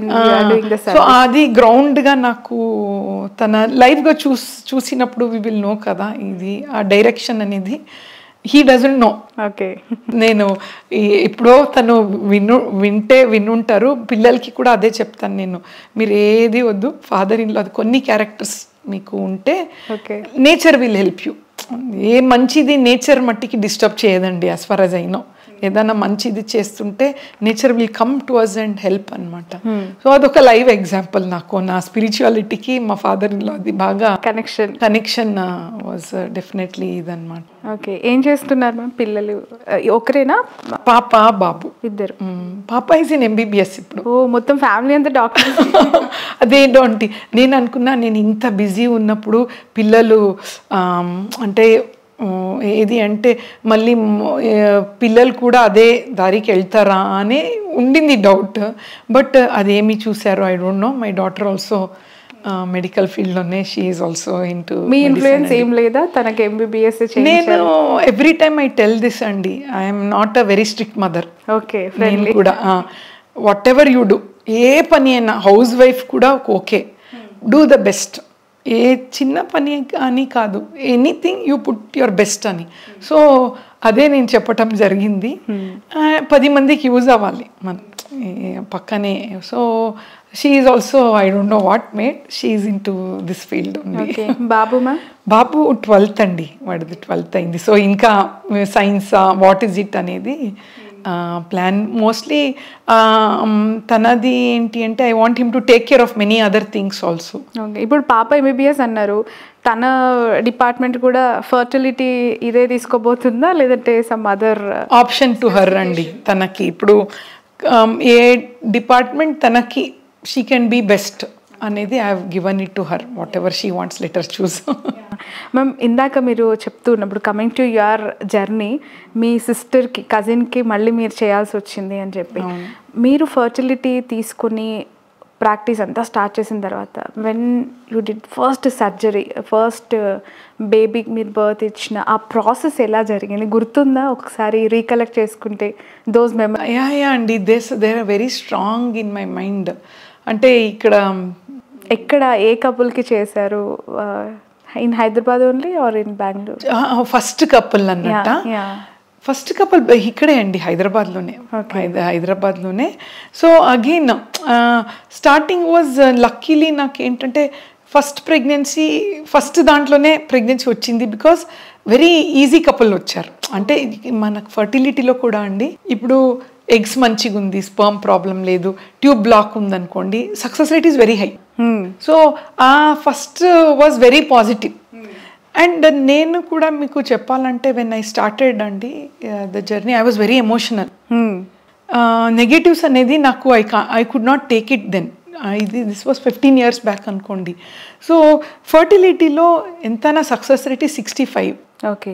Speaker 2: So అది గ్రౌండ్గా నాకు తన లైఫ్గా చూసినప్పుడు వి విల్ నో కదా ఇది ఆ డైరెక్షన్ అనేది. He doesn't know.
Speaker 1: ఓకే.
Speaker 2: నేను ఎప్పుడో తను వినుంటారు. పిల్లలకి కూడా అదే చెప్తాను నేను, మీరు ఏది వద్దు, ఫాదర్ ఇన్ లా కొన్ని క్యారెక్టర్స్ మీకు ఉంటే నేచర్ విల్ హెల్ప్ యూ. ఏ మంచిది నేచర్ మట్టికి డిస్టర్బ్ చేయదండి. As far as I know, ఏదైనా మంచిది చేస్తుంటే nature will come to us and help అనమాట. సో అదొక లైవ్ ఎగ్జాంపుల్ నాకు. నా స్పిరిచువాలిటీకి మా ఫాదర్ ఇన్ లా అది బాగా కనెక్షన్ వాజ్ డెఫినెట్లీ ఇదన్నమాట.
Speaker 1: ఓకే. ఏం చేస్తున్నారు మ్యామ్ పిల్లలు? ఒకరేనా?
Speaker 2: పాప బాబు ఇద్దరు. పాప ఈజ్ ఇన్ MBBS ఇప్పుడు.
Speaker 1: మొత్తం ఫ్యామిలీ అంతా డాక్టర్.
Speaker 2: అదేంటి నేను అనుకున్నా, నేను ఇంత బిజీ ఉన్నప్పుడు పిల్లలు అంటే ఏది అంటే మళ్ళీ పిల్లలు కూడా అదే దారికి వెళ్తారా అని ఉండింది డౌట్. బట్ అదేమి చూసారో I don't know. My daughter also medical ఫీల్డ్లోనే, షీ ఈజ్ ఆల్సో ఇంటూ.
Speaker 1: మీ ఇన్ఫ్లుయెన్స్ ఏం లేదా తనకి MBBS?
Speaker 2: నేను every time I tell this అండి, I'm not a very strict mother.
Speaker 1: Okay.
Speaker 2: నేను కూడా వాట్ ఎవర్ యూ డూ, ఏ పని అయినా, హౌస్ వైఫ్ కూడా ఓకే, డూ ద బెస్ట్. ఏ చిన్న పని అని కాదు, anything you put your best అని. సో అదే నేను చెప్పటం జరిగింది. 10 మందికి యూజ్ అవ్వాలి మన పక్కనే. So she is also, I don't know what made, she is in to this field. బాబు 12th అండి, వాడిది 12th అయింది. సో ఇంకా సైన్స్ వాట్ ఈజ్ ఇట్ అనేది ప్లాన్. మోస్ట్లీ తనది ఏంటి అంటే I want him to take care of many other things also.
Speaker 1: ఇప్పుడు పాప MBBS అన్నారు, తన డిపార్ట్మెంట్ కూడా ఫర్టిలిటీ ఇదే తీసుకోబోతుందా లేదంటే some other
Speaker 2: option to her అండి? తనకి ఇప్పుడు ఏ డిపార్ట్మెంట్ తనకి షీ కెన్ బీ బెస్ట్ అనేది I have given it to her, whatever she wants, let her choose.
Speaker 1: Ma'am, ఇందాక మీరు చెప్తూ ఉన్నప్పుడు కమింగ్ టు యువర్ జర్నీ, మీ సిస్టర్కి, కజిన్కి మళ్ళీ మీరు చేయాల్సి వచ్చింది అని చెప్పి, మీరు ఫర్టిలిటీ తీసుకుని ప్రాక్టీస్ అంతా స్టార్ట్ చేసిన తర్వాత when you did first surgery, first బేబీకి మీరు బర్త్ ఇచ్చిన ఆ ప్రాసెస్ ఎలా జరిగింది గుర్తుందా? ఒకసారి రీకలెక్ట్ చేసుకుంటే దోస్ మెమరీ.
Speaker 2: యా అండి, they are very strong in my mind. అంటే
Speaker 1: ఎక్కడ ఏ కపుల్కి చేశారు? In Hyderabad only or in Bengaluru?
Speaker 2: First couple అన్నట్ట. ఫస్ట్ కపుల్ ఇక్కడే అండి, హైదరాబాద్లోనే. హైదరాబాద్లోనే. So again starting was luckily నాకు ఏంటంటే ఫస్ట్ ప్రెగ్నెన్సీ, ఫస్ట్ దాంట్లోనే ప్రెగ్నెన్సీ వచ్చింది. బికాస్ వెరీ ఈజీ కపుల్ వచ్చారు. అంటే మనకు ఫర్టిలిటీలో కూడా అండి, ఇప్పుడు ఎగ్స్ మంచిగా ఉంది, స్పర్మ్ ప్రాబ్లం లేదు, ట్యూబ్ బ్లాక్ ఉందనుకోండి, success rate is very high. So ఆ first was very positive. And నేను కూడా మీకు చెప్పాలంటే వెన్ ఐ స్టార్టెడ్ అండి the journey, I was very emotional. Negatives అనేది నాకు I could not take it then. This was 15 years back అనుకోండి. So ఫర్టిలిటీలో ఎంతైనా సక్సెస్ రేట్ 65.
Speaker 1: ఓకే.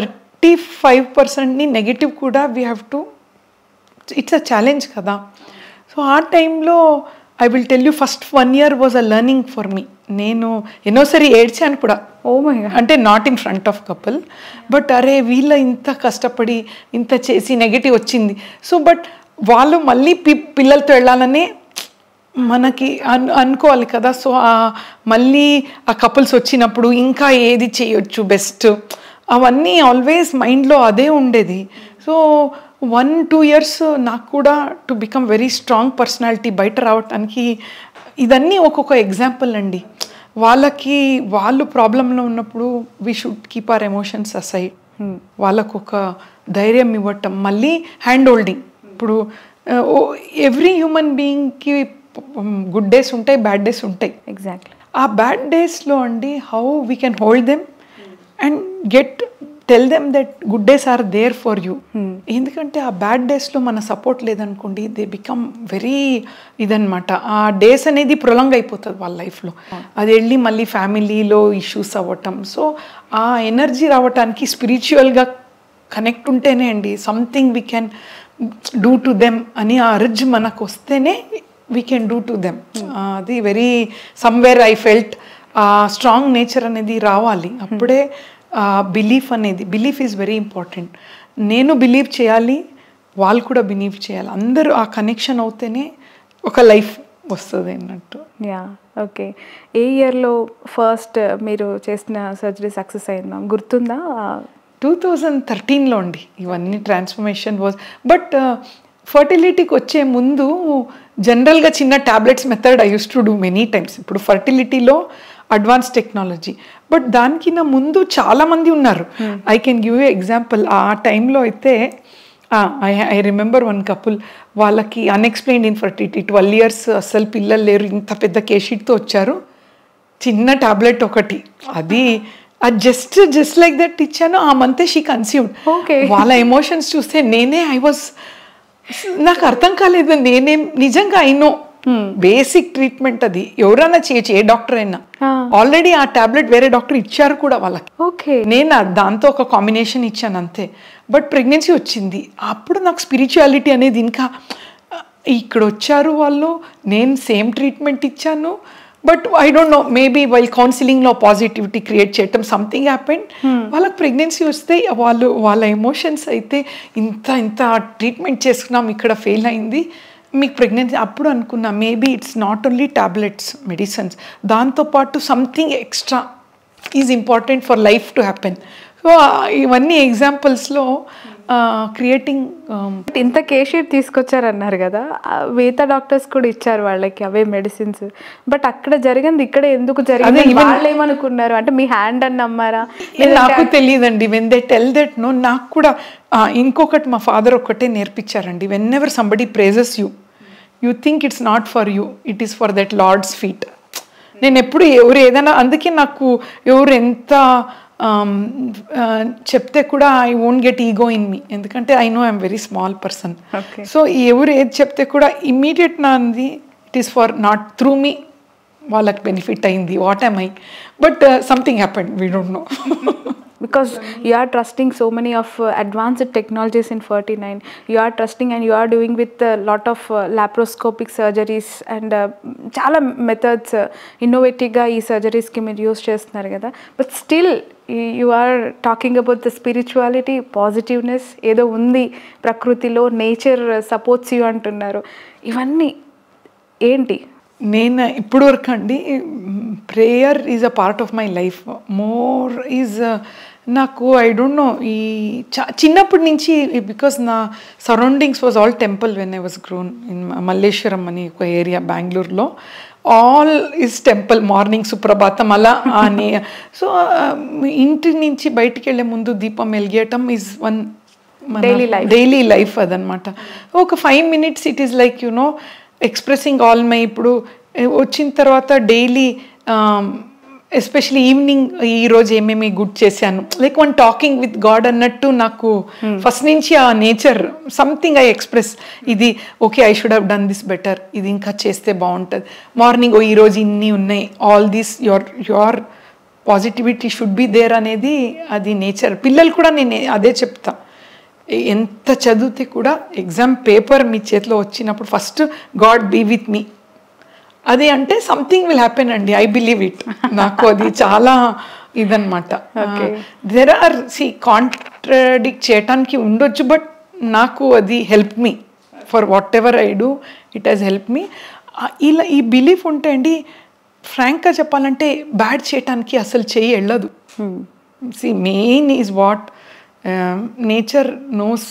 Speaker 2: 35%ని నెగటివ్ కూడా we have to, it's a challenge కదా. So ఆ టైంలో I will tell you, first 1 year was a learning for me. నేను ఎన్నోసారి ఏడ్చాను కూడా.
Speaker 1: Oh my God.
Speaker 2: అంటే not in front of couple, but అరే వీళ్ళ ఇంత కష్టపడి ఇంత చేసి నెగటివ్ వచ్చింది. సో బట్ వాళ్ళు మళ్ళీ పిల్లలతో వెళ్ళాలని మనకి అనుకోవాలి కదా. సో మళ్ళీ ఆ కపుల్స్ వచ్చినప్పుడు ఇంకా ఏది చేయొచ్చు బెస్ట్, అవన్నీ ఆల్వేస్ మైండ్లో అదే ఉండేది. సో 1-2 years నాకు కూడా to become very strong personality బయట రావటానికి ఇదన్నీ ఒక్కొక్క ఎగ్జాంపుల్ అండి. వాళ్ళు ప్రాబ్లంలో ఉన్నప్పుడు we should keep our emotions aside. వాళ్ళకు ఒక ధైర్యం ఇవ్వటం, మళ్ళీ హ్యాండ్ హోల్డింగ్. ఇప్పుడు ఎవ్రీ హ్యూమన్ బీయింగ్కి గుడ్ డేస్ ఉంటాయి, బ్యాడ్ డేస్ ఉంటాయి.
Speaker 1: ఎగ్జాక్ట్లీ.
Speaker 2: ఆ బ్యాడ్ డేస్లో అండి how we can hold them and tell them that good days are there for you. ఎందుకంటే ఆ బ్యాడ్ డేస్లో మన సపోర్ట్ లేదనుకోండి, దే బికమ్ వెరీ ఇదనమాట. ఆ డేస్ అనేది ప్రొలాంగ్ అయిపోతుంది వాళ్ళ లైఫ్లో. అది వెళ్ళి మళ్ళీ ఫ్యామిలీలో ఇష్యూస్ అవ్వటం. సో ఆ ఎనర్జీ రావటానికి స్పిరిచువల్గా కనెక్ట్ ఉంటేనే అండి, something we can do to them అని ఆ అర్జ్ మనకు వస్తేనే we can do to them. అది very somewhere I felt strong nature అనేది రావాలి. అప్పుడే బిలీఫ్ ఈజ్ వెరీ ఇంపార్టెంట్. నేను బిలీవ్ చేయాలి, వాళ్ళు కూడా బిలీవ్ చేయాలి. అందరూ ఆ కనెక్షన్ అవుతేనే ఒక లైఫ్ వస్తుంది అన్నట్టు.
Speaker 1: యా. ఓకే. ఏ ఇయర్లో ఫస్ట్ మీరు చేసిన సర్జరీ సక్సెస్ అయిందా గుర్తుందా?
Speaker 2: 2013లో అండి ఇవన్నీ ట్రాన్స్ఫర్మేషన్ వాజ్. బట్ ఫర్టిలిటీకి వచ్చే ముందు జనరల్గా చిన్న tablets method I use to do many times. ఇప్పుడు ఫర్టిలిటీలో అడ్వాన్స్ టెక్నాలజీ, బట్ దానికి నా ముందు చాలామంది ఉన్నారు. I can give you example. ఆ టైంలో అయితే ఐ రిమెంబర్ వన్ కపుల్, వాళ్ళకి అన్ఎక్స్ప్లెయిన్డ్ ఇన్ఫర్టిలిటీ, 12 years అస్సలు పిల్లలు లేరు, ఇంత పెద్ద కేషీట్తో వచ్చారు. చిన్న టాబ్లెట్ ఒకటి, అది జస్ట్ లైక్ దట్ ఇచ్చాను. ఆ మంతే షీ కన్సీవ్డ్. వాళ్ళ ఎమోషన్స్ చూస్తే నాకు అర్థం కాలేదు. నిజంగా అయినో బేసిక్ ట్రీట్మెంట్ అది ఎవరైనా చేయొచ్చు, ఏ డాక్టర్ అయినా. ఆల్రెడీ ఆ టాబ్లెట్ వేరే డాక్టర్ ఇచ్చారు కూడా వాళ్ళకి.
Speaker 1: ఓకే.
Speaker 2: నేను దాంతో ఒక కాంబినేషన్ ఇచ్చాను అంతే. బట్ ప్రెగ్నెన్సీ వచ్చింది. అప్పుడు నాకు స్పిరిచువాలిటీ అనేది ఇంకా, ఇక్కడ వచ్చారు వాళ్ళు, నేను సేమ్ ట్రీట్మెంట్ ఇచ్చాను, but I don't know, maybe while కౌన్సిలింగ్లో పాజిటివిటీ క్రియేట్ చేయటం, సంథింగ్ హ్యాపెండ్. వాళ్ళకి ప్రెగ్నెన్సీ వస్తే వాళ్ళ ఎమోషన్స్ అయితే ఇంత ట్రీట్మెంట్ చేసుకున్నాం, ఇక్కడ ఫెయిల్ అయింది, మీకు ప్రెగ్నెన్సీ. అప్పుడు అనుకున్నా maybe it's not only tablets, medicines, దాంతోపాటు something extra is important for life to happen. So ఇవన్నీ ఎగ్జాంపుల్స్లో క్రియేటింగ్.
Speaker 1: ఇంత కేషీట్ తీసుకొచ్చారన్నారు కదా, మిగతా డాక్టర్స్ కూడా ఇచ్చారు వాళ్ళకి అవే మెడిసిన్స్. బట్ అక్కడ జరిగింది ఇక్కడ ఎందుకు జరిగింది? వాళ్ళు ఏమనుకున్నారు? అంటే మీ హ్యాండ్ అని నమ్మారా?
Speaker 2: నాకు తెలియదండి. When they tell that no, నాకు కూడా ఇంకొకటి మా ఫాదర్ ఒక్కటే నేర్పించారండి. Whenever somebody praises you think it's not for you, it is for that Lord's feet. నేను ఎప్పుడు ఎవరు ఏదైనా, అందుకే నాకు ఎవరు ఎంత చెప్తే కూడా I won't get ego in me, ఎందుకంటే I know I'm very small person. So ఎవరు ఏది చెప్తే కూడా ఇమ్మీడియట్ నాది it is for not through me, వాళ్ళకి బెనిఫిట్ అయింది, what I but something happened, we don't know.
Speaker 1: Because you are trusting so many of advanced technologies in 49, you are trusting and you are doing with a lot of laparoscopic surgeries and chala methods innovative ga ee surgeries ki meer use chestunaru kada, but still you are talking about the spirituality, positiveness edo undi prakrutilo, nature supports you antunnaru. Ivanni enti?
Speaker 2: నేను ఇప్పుడు వరకు అండి prayer is a part of my life. More is నాకు I don't know ఈ చిన్నప్పటి నుంచి, because నా surroundings was all temple when I was grown in Malleshwaram అని ఒక ఏరియా బెంగళూరులో. All is temple, morning Suprabhatam అలా అని. సో ఇంటి నుంచి బయటికి వెళ్ళే ముందు దీపం వెలిగేయటం ఈజ్ వన్ డైలీ లైఫ్ అదనమాట. ఒక 5 minutes it is like you know expressing all my. ఇప్పుడు వచ్చిన తర్వాత డైలీ ఎస్పెషలీ ఈవినింగ్ ఈరోజు ఏమేమి గుడ్ చేశాను, like one talking with God అన్నట్టు నాకు ఫస్ట్ నుంచి ఆ నేచర్ సంథింగ్ ఐ ఎక్స్ప్రెస్. ఇది okay, I should have done this better, ఇది ఇంకా చేస్తే బాగుంటుంది. మార్నింగ్ ఈరోజు ఇన్ని ఉన్నాయి, all this your positivity should be there అనేది అది నేచర్. పిల్లలు కూడా నేను అదే చెప్తా, ఎంత చదివితే కూడా ఎగ్జామ్ పేపర్ మీ చేతిలో వచ్చినప్పుడు first God be with me అది అంటే సంథింగ్ విల్ హ్యాపెన్ అండి. I believe it. నాకు అది చాలా ఇదనమాట. దేర్ ఆర్ కాంట్రడిక్ట్ చేయటానికి ఉండొచ్చు, బట్ నాకు అది help me for whatever I do, it has help me. ఇలా ఈ బిలీఫ్ ఉంటే అండి, ఫ్రాంక్గా చెప్పాలంటే బ్యాడ్ చేయటానికి అసలు చెయ్యి వెళ్ళదు. Main is what nature knows.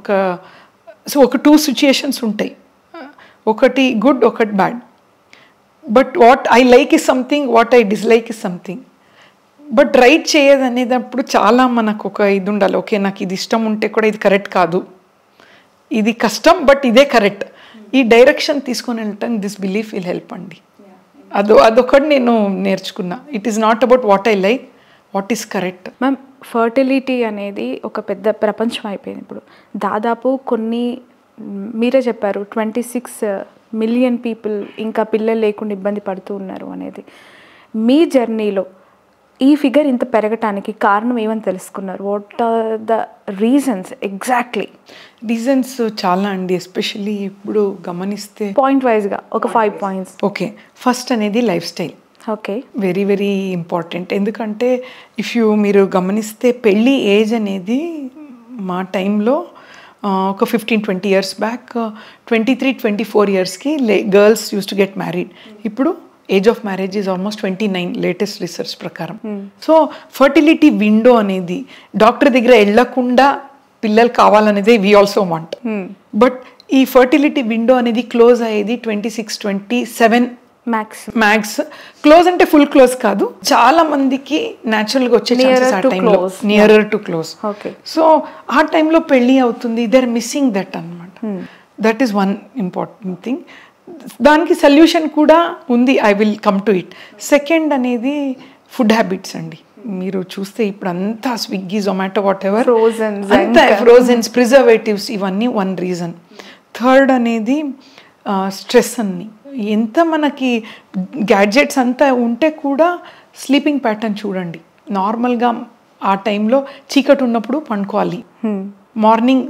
Speaker 2: ఒక 2 situations ఉంటాయి, ఒకటి గుడ్, ఒకటి bad. But what I like is something, what I dislike is something. But right చేయదు అనేటప్పుడు చాలా మనకు ఒక ఇది ఉండాలి. ఓకే, నాకు ఇది ఇష్టం ఉంటే కూడా ఇది కరెక్ట్ కాదు, ఇది కష్టం బట్ ఇదే కరెక్ట్, ఈ డైరెక్షన్ తీసుకొని వెళ్ళటం దిస్ బిలీఫ్ విల్ హెల్ప్ అండి. అదొకటి నేను నేర్చుకున్నా. It is not about what I like, what is correct.
Speaker 1: Ma'am, fertility అనేది ఒక పెద్ద ప్రపంచం అయిపోయింది ఇప్పుడు. దాదాపు కొన్ని మీరే చెప్పారు 26 million పీపుల్ ఇంకా పిల్లలు లేకుండా ఇబ్బంది పడుతూ ఉన్నారు అనేది. మీ జర్నీలో ఈ ఫిగర్ ఇంత పెరగటానికి కారణం ఏమని తెలుసుకున్నారు? What are the reasons exactly?
Speaker 2: Reasons చాలా అండి. ఎస్పెషల్లీ ఇప్పుడు గమనిస్తే
Speaker 1: పాయింట్ వైజ్గా ఒక 5 points.
Speaker 2: ఓకే, ఫస్ట్ అనేది lifestyle.
Speaker 1: Okay,
Speaker 2: very very important. ఎందుకంటే మీరు గమనిస్తే పెళ్ళి ఏజ్ అనేది మా టైంలో ఒక 15-20 years బ్యాక్ 23-24 yearsకి girls used to get married. ఇప్పుడు age of marriage is almost 29 latest research ప్రకారం. సో ఫర్టిలిటీ విండో అనేది డాక్టర్ దగ్గర వెళ్ళకుండా పిల్లలు కావాలనేది వీ ఆల్సో వాంట్. బట్ ఈ ఫర్టిలిటీ విండో అనేది క్లోజ్ అయ్యేది 26-27 మ్యాక్స్. క్లోజ్ అంటే ఫుల్ క్లోజ్ కాదు, చాలా మందికి న్యాచురల్గా వచ్చే ఛాన్సెస్ ఆ టైంలో, నియరర్ టు క్లోజ్. సో ఆ టైంలో పెళ్ళి అవుతుంది, దే ఆర్ మిస్సింగ్ దట్ అనమాట. That is one important thing. దానికి సొల్యూషన్ కూడా ఉంది, I will come to it. Second అనేది ఫుడ్ హ్యాబిట్స్ అండి. మీరు చూస్తే ఇప్పుడు అంతా స్విగ్గీ, జొమాటో, వాట్ ఎవర్, అంతా ఫ్రోజన్స్, ప్రిజర్వేటివ్స్, ఇవన్నీ వన్ రీజన్. థర్డ్ అనేది స్ట్రెస్ అన్ని. ఎంత మనకి గ్యాడ్జెట్స్ అంతా ఉంటే కూడా స్లీపింగ్ ప్యాటర్న్ చూడండి. నార్మల్గా ఆ టైంలో చీకటి ఉన్నప్పుడు పండుకోవాలి, మార్నింగ్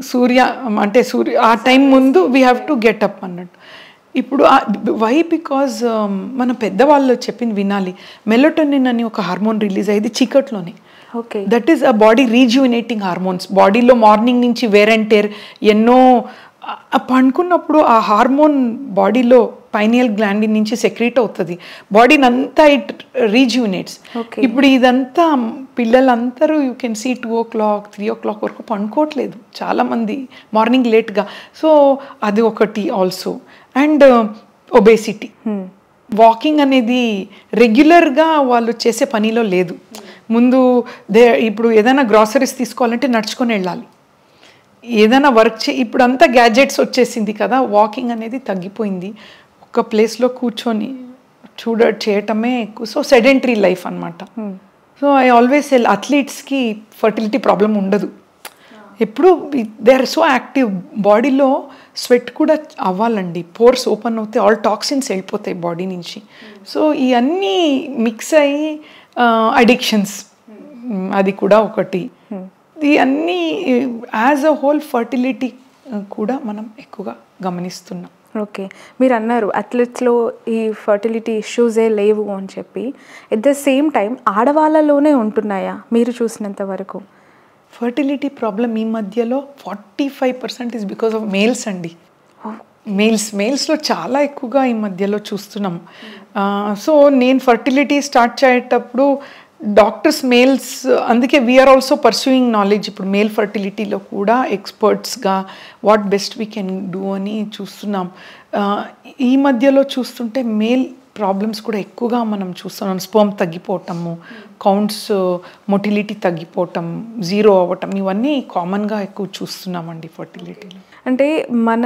Speaker 2: ఆ టైం ముందు we have to get up అన్నట్టు. ఇప్పుడు వై? బికాజ్ మన పెద్దవాళ్ళు చెప్పింది వినాలి. మెలటోనిన్ అని ఒక హార్మోన్ రిలీజ్ అయ్యేది చీకట్లోనే. That is a body rejuvenating hormones. బాడీలో మార్నింగ్ నుంచి వేర్ అండ్ టేర్ ఎన్నో పండుకున్నప్పుడు ఆ హార్మోన్ బాడీలో పైనియల్ గ్లాండ్ నుంచి సెక్రీట్ అవుతుంది, బాడీని అంతా ఇట్ రీజ్యూనేట్స్. ఇప్పుడు ఇదంతా పిల్లలందరూ you can see 2 o'clock 3 o'clock వరకు పండుకోవట్లేదు చాలామంది, మార్నింగ్ లేట్గా. సో అది ఒకటి ఆల్సో. అండ్ ఒబేసిటీ, వాకింగ్ అనేది రెగ్యులర్గా వాళ్ళు చేసే పనిలో లేదు. ముందు ఇప్పుడు ఏదైనా గ్రాసరీస్ తీసుకోవాలంటే నడుచుకొని వెళ్ళాలి, ఏదైనా వర్క్ ఇప్పుడు అంతా గ్యాడ్జెట్స్ వచ్చేసింది కదా, వాకింగ్ అనేది తగ్గిపోయింది. ఒక ప్లేస్లో కూర్చొని చేయటమే ఎక్కువ. సో సెడెంటరీ లైఫ్ అనమాట. సో ఐ ఆల్వేస్ సెల్ అథ్లీట్స్కి ఫర్టిలిటీ ప్రాబ్లం ఉండదు, ఎప్పుడు దే ఆర్ సో యాక్టివ్. బాడీలో స్వెట్ కూడా అవ్వాలండి, పోర్స్ ఓపెన్ అవుతాయి, ఆల్ టాక్సిన్స్ వెళ్ళిపోతాయి బాడీ నుంచి. సో ఇవన్నీ మిక్స్ అయ్యి అడిక్షన్స్ అది కూడా ఒకటి. ఇవన్నీ యాజ్ అ హోల్ ఫర్టిలిటీ కూడా మనం ఎక్కువగా గమనిస్తున్నాం.
Speaker 1: ఓకే, మీరు అన్నారు అథ్లెట్స్లో ఈ ఫర్టిలిటీ ఇష్యూసే లేవు అని చెప్పి. ఎట్ ద సేమ్ టైం ఆడవాళ్ళలోనే ఉంటున్నాయా మీరు చూసినంత వరకు?
Speaker 2: ఫర్టిలిటీ ప్రాబ్లమ్ ఈ మధ్యలో 45% ఇస్ బికాస్ ఆఫ్ మేల్స్ అండి. మేల్స్లో చాలా ఎక్కువగా ఈ మధ్యలో చూస్తున్నాం. సో నేను ఫర్టిలిటీ స్టార్ట్ చేసేటప్పుడు డాక్టర్స్ మేల్స్, అందుకే వీఆర్ ఆల్సో పర్సూయింగ్ నాలెడ్జ్. ఇప్పుడు మేల్ ఫర్టిలిటీలో కూడా ఎక్స్పర్ట్స్గా what best we can do అని చూస్తున్నాం. ఈ మధ్యలో చూస్తుంటే మేల్ ప్రాబ్లమ్స్ కూడా ఎక్కువగా మనం చూస్తున్నాం. స్పర్మ్ తగ్గిపోవటము, కౌంట్స్, మొటిలిటీ తగ్గిపోవటం, జీరో అవ్వటం, ఇవన్నీ కామన్గా ఎక్కువ చూస్తున్నామండి ఫర్టిలిటీలో.
Speaker 1: అంటే మన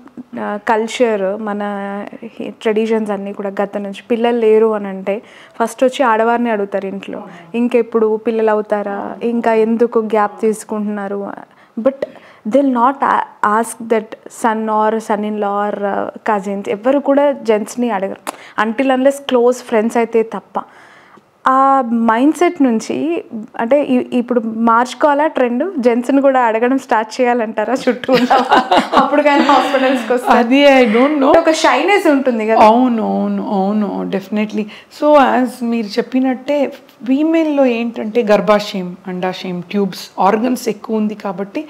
Speaker 1: కల్చర్, మన ట్రెడిషన్స్ అన్నీ కూడా గత నుంచి పిల్లలు లేరు అని అంటే ఫస్ట్ వచ్చి ఆడవారిని అడుగుతారు ఇంట్లో, ఇంకెప్పుడు పిల్లలు అవుతారా, ఇంకా ఎందుకు గ్యాప్ తీసుకుంటున్నారు. But they'll not ask that son or son in law or cousins, ఎవరు కూడా జెంట్స్ని అడగరు అంటిల్ అన్లెస్ క్లోజ్ ఫ్రెండ్స్ అయితే తప్ప. ఆ మైండ్ సెట్ నుంచి అంటే ఇప్పుడు మార్చుకోవాలా ట్రెండ్, జెంట్స్ని కూడా అడగడం స్టార్ట్ చేయాలంటారా చుట్టూ అప్పుడు కానీ హాస్పిటల్స్కి వస్తే?
Speaker 2: అది ఐ డోంట్ నో,
Speaker 1: ఒక షైనెస్ ఉంటుంది కదా.
Speaker 2: అవును అవును అవును డెఫినెట్లీ. సో యాజ్ మీరు చెప్పినట్టే ఫీమేల్లో ఏంటంటే గర్భాశయం, అండాశయం, ట్యూబ్స్, ఆర్గన్స్ ఎక్కువ ఉంది కాబట్టి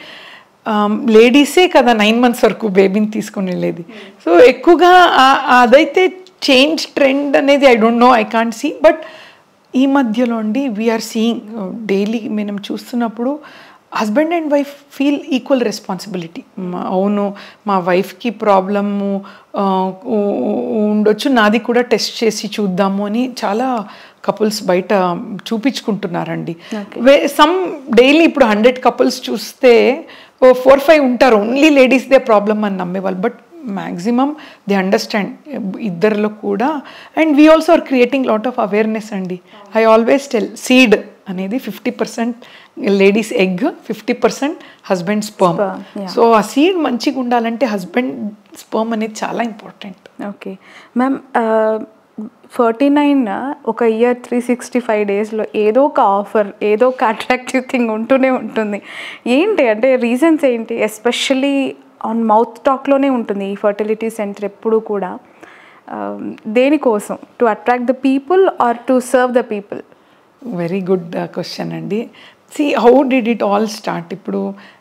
Speaker 2: లేడీసే కదా 9 months వరకు బేబీని తీసుకొని వెళ్ళేది. సో ఎక్కువగా అదైతే చేంజ్ ట్రెండ్ అనేది I don't know, I can't see. But ఈ మధ్యలో అండి వీఆర్ సీయింగ్ డైలీ మనం చూస్తున్నప్పుడు husband and wife feel equal responsibility. అవును మా వైఫ్కి ప్రాబ్లము ఉండొచ్చు, నాది కూడా టెస్ట్ చేసి చూద్దాము అని చాలా కపుల్స్ బయట చూపించుకుంటున్నారండి. సమ్ డైలీ ఇప్పుడు 100 couples చూస్తే 4-5 ఉంటారు ఓన్లీ లేడీస్దే ప్రాబ్లమ్ అని నమ్మేవాళ్ళు. బట్ మ్యాక్సిమమ్ దే అండర్స్టాండ్ ఇద్దరిలో కూడా. And we also are creating lot of awareness అండి. ఐ ఆల్వేస్ టెల్ సీడ్ అనేది 50% ladies egg, 50% husband sperm. So ఆ సీడ్ మంచిగా ఉండాలంటే హస్బెండ్ స్పర్మ్ అనేది చాలా ఇంపార్టెంట్.
Speaker 1: ఓకే మ్యామ్, 49 ఒక ఇయర్ 365 daysలో ఏదో ఒక ఆఫర్, ఏదో ఒక అట్రాక్టివ్ థింగ్ ఉంటూనే ఉంటుంది. ఏంటి అంటే రీజన్స్ ఏంటి? ఎస్పెషల్లీ ఆన్ మౌత్ టాక్లోనే ఉంటుంది ఈ ఫర్టిలిటీ సెంటర్ ఎప్పుడు కూడా. దేనికోసం? To attract the people or to serve the people?
Speaker 2: Very good question అండి. See how did it all start? ఇప్పుడు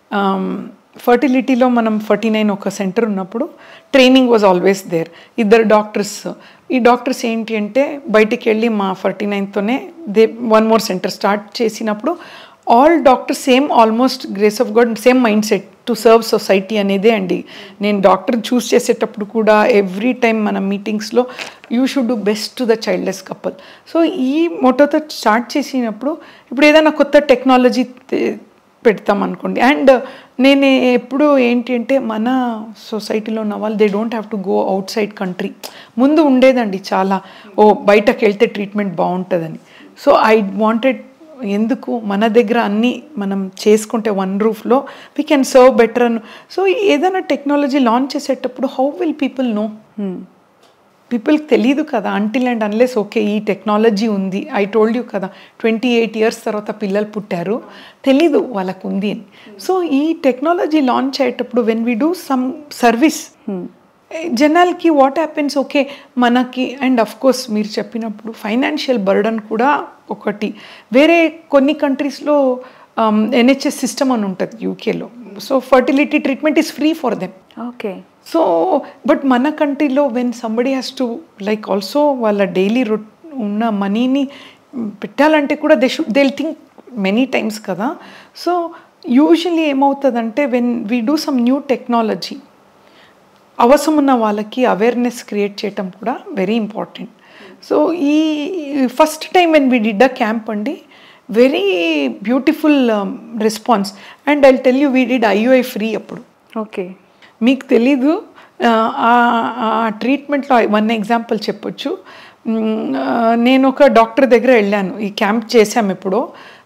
Speaker 2: ఫర్టిలిటీలో మనం 49 ఒక సెంటర్ ఉన్నప్పుడు ట్రైనింగ్ వాజ్ ఆల్వేస్ దేర్. ఇద్దరు డాక్టర్స్, ఈ డాక్టర్స్ ఏంటి అంటే బయటికి వెళ్ళి మా 49తోనే వన్ మోర్ సెంటర్ స్టార్ట్ చేసినప్పుడు all doctors same, almost grace of God same mind set to serve society అనేదే అండి. నేను డాక్టర్ చూస్ చేసేటప్పుడు కూడా ఎవ్రీ టైం మన మీటింగ్స్లో you should do best to the childless couple. So ఈ మోటోతో స్టార్ట్ చేసినప్పుడు ఇప్పుడు ఏదైనా కొత్త టెక్నాలజీ పెడతాం అనుకోండి. అండ్ నేను ఎప్పుడు ఏంటి అంటే మన సొసైటీలో ఉన్న వాళ్ళు they don't have to go outside country. ముందు ఉండేదండి చాలా, బయటకు వెళ్తే ట్రీట్మెంట్ బాగుంటుందని. సో ఐ వాంటెడ్, ఎందుకు మన దగ్గర అన్నీ మనం చేసుకుంటే వన్ రూఫ్లో వీ కెన్ సర్వ్ బెటర్ అని. సో ఏదైనా టెక్నాలజీ లాంచ్ చేసేటప్పుడు హౌ విల్ పీపుల్ నో? పీపుల్కి తెలియదు కదా అంటిల్ అండ్ అన్లెస్ ఓకే ఈ టెక్నాలజీ ఉంది. ఐ టోల్డ్ యూ కదా 28 years తర్వాత పిల్లలు పుట్టారు, తెలీదు వాళ్ళకు ఉంది అని. సో ఈ టెక్నాలజీ లాంచ్ అయ్యేటప్పుడు when we do some service జనాలకి వాట్ హ్యాపెన్స్, ఓకే మనకి. అండ్ అఫ్ కోర్స్ మీరు చెప్పినప్పుడు ఫైనాన్షియల్ బర్డన్ కూడా ఒకటి. వేరే కొన్ని కంట్రీస్లో NHS సిస్టమ్ అని ఉంటుంది యూకేలో. So fertility treatment is free for them.
Speaker 1: Okay.
Speaker 2: So but మన కంట్రీలో when somebody has to like also వాళ్ళ డైలీ ఉన్న మనీని పెట్టాలంటే కూడా దే థింక్ మెనీ టైమ్స్ కదా. సో యూజువలీ ఏమవుతుందంటే when we do some new technology, అవసరం ఉన్న వాళ్ళకి అవేర్నెస్ క్రియేట్ చేయటం కూడా వెరీ ఇంపార్టెంట్. సో ఈ first time when we did a camp అండి, very beautiful response. And I tell you we did IUI free అప్పుడు.
Speaker 1: Okay.
Speaker 2: మీకు తెలీదు ఆ ట్రీట్మెంట్లో వన్ ఎగ్జాంపుల్ చెప్పొచ్చు. నేను ఒక డాక్టర్ దగ్గర వెళ్ళాను, ఈ క్యాంప్ చేశాము ఎప్పుడో.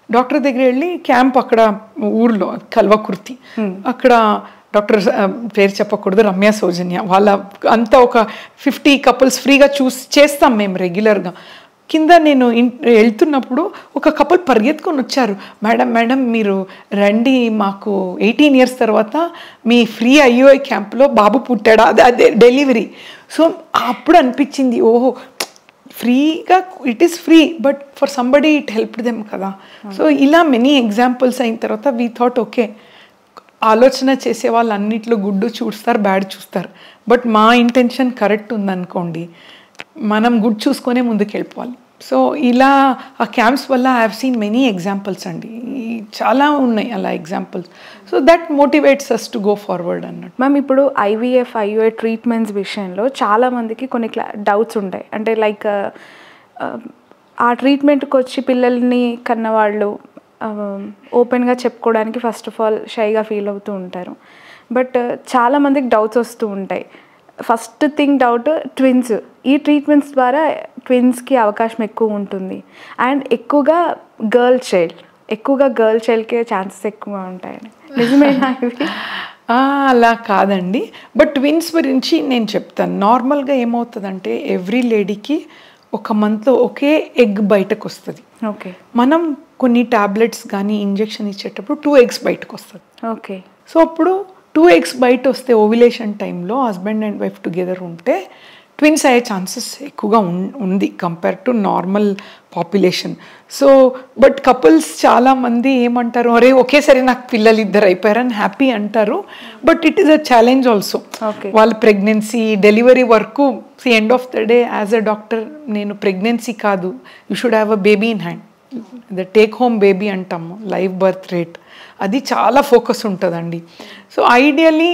Speaker 2: డాక్టర్ దగ్గర వెళ్ళి క్యాంప్ అక్కడ ఊర్లో కల్వకుర్తి అక్కడ డాక్టర్ పేరు చెప్పకూడదు, రమ్య సౌజన్య, వాళ్ళ అంతా ఒక 50 కపుల్స్ ఫ్రీగా చేస్తాం మేము రెగ్యులర్గా. కింద నేను వెళ్తున్నప్పుడు ఒక కపుల్ పరిగెత్తుకొని వచ్చారు, మేడం మీరు రండి, మాకు 18 years తర్వాత మీ ఫ్రీ IUI క్యాంప్లో బాబు పుట్టాడా, అదే డెలివరీ. సో అప్పుడు అనిపించింది, ఓహో ఫ్రీగా, it is free but for somebody it help them కదా. సో ఇలా మెనీ ఎగ్జాంపుల్స్ అయిన తర్వాత వీ థాట్ ఓకే, ఆలోచన చేసే వాళ్ళు అన్నిట్లో గుడ్ చూస్తారు, బ్యాడ్ చూస్తారు, బట్ మా ఇంటెన్షన్ కరెక్ట్ ఉందనుకోండి, మనం గుడ్ చూసుకొనే ముందుకు వెళ్ళిపోవాలి. సో ఇలా ఆ క్యాంప్స్ వల్ల I have seen many examples అండి, చాలా ఉన్నాయి అలా examples. So that motivates us to go forward అన్నట్టు.
Speaker 1: మ్యామ్ ఇప్పుడు IVF IUI ట్రీట్మెంట్స్ విషయంలో చాలామందికి కొన్ని డౌట్స్ ఉంటాయి. అంటే లైక్ ఆ ట్రీట్మెంట్కి వచ్చి పిల్లల్ని కన్నవాళ్ళు ఓపెన్గా చెప్పుకోవడానికి ఫస్ట్ ఆఫ్ ఆల్ షైగా ఫీల్ అవుతూ ఉంటారు. బట్ చాలామందికి డౌట్స్ వస్తూ ఉంటాయి. ఫస్ట్ థింగ్ డౌట్, ట్విన్స్, ఈ ట్రీట్మెంట్స్ ద్వారా ట్విన్స్కి అవకాశం ఎక్కువ ఉంటుంది అండ్ ఎక్కువగా గర్ల్ చైల్డ్కే ఛాన్సెస్ ఎక్కువ ఉంటాయని, నిజమేనా ఇది?
Speaker 2: అలా కాదండి, బట్ ట్విన్స్ గురించి నేను చెప్తాను. నార్మల్గా ఏమవుతుందంటే ఎవ్రీ లేడీకి ఒక మంత్లో ఒకే ఎగ్ బయటకు వస్తుంది.
Speaker 1: ఓకే,
Speaker 2: మనం కొన్ని టాబ్లెట్స్ కానీ ఇంజెక్షన్ ఇచ్చేటప్పుడు 2 eggs బయటకు వస్తుంది.
Speaker 1: ఓకే,
Speaker 2: సో అప్పుడు 2 eggs బయట వస్తే ఓవ్యులేషన్ టైంలో హస్బెండ్ అండ్ వైఫ్ టుగెదర్ ఉంటే ట్విన్స్ అయ్యే ఛాన్సెస్ ఎక్కువగా ఉంది compare to normal population. So but couples చాలామంది ఏమంటారు, అరే ఒకేసారి నాకు పిల్లలు 2 అయిపోయారని హ్యాపీ అంటారు, but it is a challenge also. వాళ్ళ ప్రెగ్నెన్సీ డెలివరీ వరకు end of the day as a doctor నేను ప్రెగ్నెన్సీ కాదు, you should have a baby in hand, the take home baby అంటాము, లైవ్ బర్త్ రేట్, అది చాలా focus ఉంటుందండి. So ideally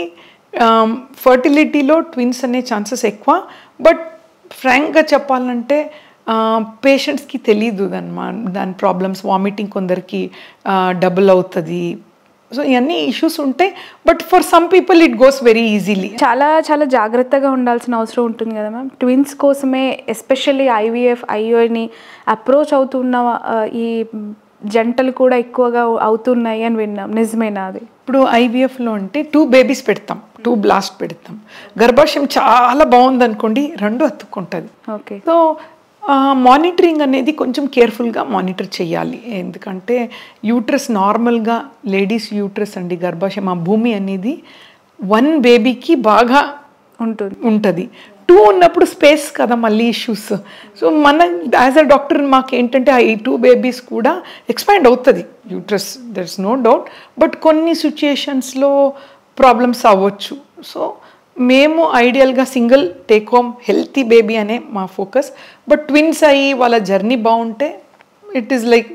Speaker 2: ఫర్టిలిటీలో twins అనే ఛాన్సెస్ ఎక్కువ, బట్ ఫ్రాంక్గా చెప్పాలంటే పేషెంట్స్కి తెలీదు దాని ప్రాబ్లమ్స్, వామిటింగ్ కొందరికి డబుల్ అవుతుంది, సో ఇవన్నీ ఇష్యూస్ ఉంటాయి. But for some people it goes very easily.
Speaker 1: చాలా చాలా జాగ్రత్తగా ఉండాల్సిన అవసరం ఉంటుంది కదా మ్యామ్. ట్విన్స్ కోసమే ఎస్పెషల్లీ IVF IUIని అప్రోచ్ అవుతున్న ఈ జంటలు కూడా ఎక్కువగా అవుతున్నాయి అని విన్నాం, నిజమేనా అది?
Speaker 2: ఇప్పుడు IVFలో అంటే 2 babies పెడతాం, 2 blast పెడతాం, గర్భాశయం చాలా బాగుంది అనుకోండి 2 అతుక్కుంటుంది.
Speaker 1: ఓకే,
Speaker 2: సో మానిటరింగ్ అనేది కొంచెం కేర్ఫుల్గా మానిటర్ చేయాలి, ఎందుకంటే యూట్రస్ నార్మల్గా లేడీస్ యూట్రస్ అండి, గర్భాశయం ఆ భూమి అనేది 1 babyకి బాగా ఉంటుంది. 2 ఉన్నప్పుడు స్పేస్ కదా మళ్ళీ ఇష్యూస్. సో మన యాజ్ అ డాక్టర్ మాకు ఏంటంటే ఈ 2 babies కూడా ఎక్స్పాండ్ అవుతుంది uterus, there is no doubt, but కొన్ని సిచ్యుయేషన్స్లో ప్రాబ్లమ్స్ అవ్వచ్చు. సో మేము ఐడియల్గా single take home healthy baby అనే మా ఫోకస్, బట్ ట్విన్స్ అయ్యి వాళ్ళ జర్నీ బాగుంటే it is like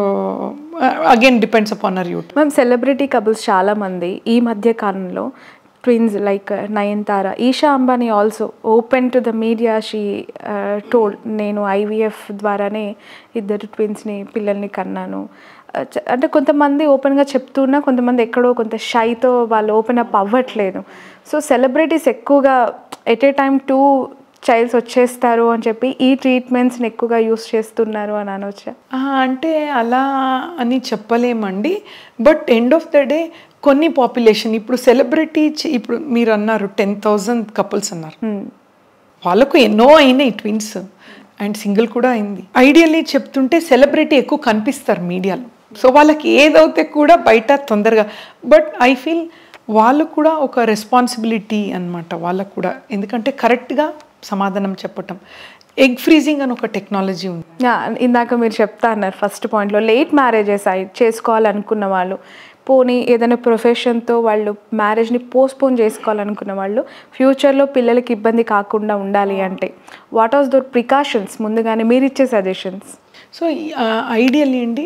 Speaker 2: again depends upon our youth.
Speaker 1: Ma'am celebrity couples చాలామంది ఈ మధ్య కాలంలో twins like Nayanthara, Isha Ambani also open to the media, she told నేను IVF ద్వారానే 2 ట్విన్స్ని పిల్లల్ని కన్నాను. అంటే కొంతమంది ఓపెన్గా చెప్తున్నా, కొంతమంది ఎక్కడో కొంత షైతో వాళ్ళు ఓపెన్ అప్ అవ్వట్లేదు. సో సెలబ్రిటీస్ ఎక్కువగా ఎట్ ఏ టైం 2 చైల్డ్స్ వచ్చేస్తారు అని చెప్పి ఈ ట్రీట్మెంట్స్ని ఎక్కువగా యూస్ చేస్తున్నారు అని అనొచ్చా?
Speaker 2: అంటే అలా అని చెప్పలేమండి, but end of the day కొన్ని పాపులేషన్ ఇప్పుడు సెలబ్రిటీ, ఇప్పుడు మీరు అన్నారు 10,000 couples అన్నారు, వాళ్ళకు ఎన్నో అయినాయి ట్విన్స్ అండ్ సింగిల్ కూడా అయింది. ఐడియల్లీ చెప్తుంటే సెలబ్రిటీ ఎక్కువ కనిపిస్తారు మీడియాలో, సో వాళ్ళకి ఏదైతే కూడా బయట తొందరగా, బట్ ఐ ఫీల్ వాళ్ళు కూడా ఒక రెస్పాన్సిబిలిటీ అన్నమాట వాళ్ళకు కూడా, ఎందుకంటే కరెక్ట్గా సమాధానం చెప్పటం. ఎగ్ ఫ్రీజింగ్ అని ఒక టెక్నాలజీ ఉంది,
Speaker 1: ఇందాక మీరు చెప్తా అన్నారు ఫస్ట్ పాయింట్లో, లేట్ మ్యారేజెస్ చేసుకోవాలనుకున్న వాళ్ళు, పోనీ ఏదైనా ప్రొఫెషన్తో వాళ్ళు మ్యారేజ్ని పోస్ట్పోన్ చేసుకోవాలనుకున్న వాళ్ళు, ఫ్యూచర్లో పిల్లలకి ఇబ్బంది కాకుండా ఉండాలి అంటే వాట్ ఆర్ ద ప్రికాషన్స్ ముందుగానే మీరు ఇచ్చే సజెషన్స్?
Speaker 2: సో ఐడియల్లీ అండి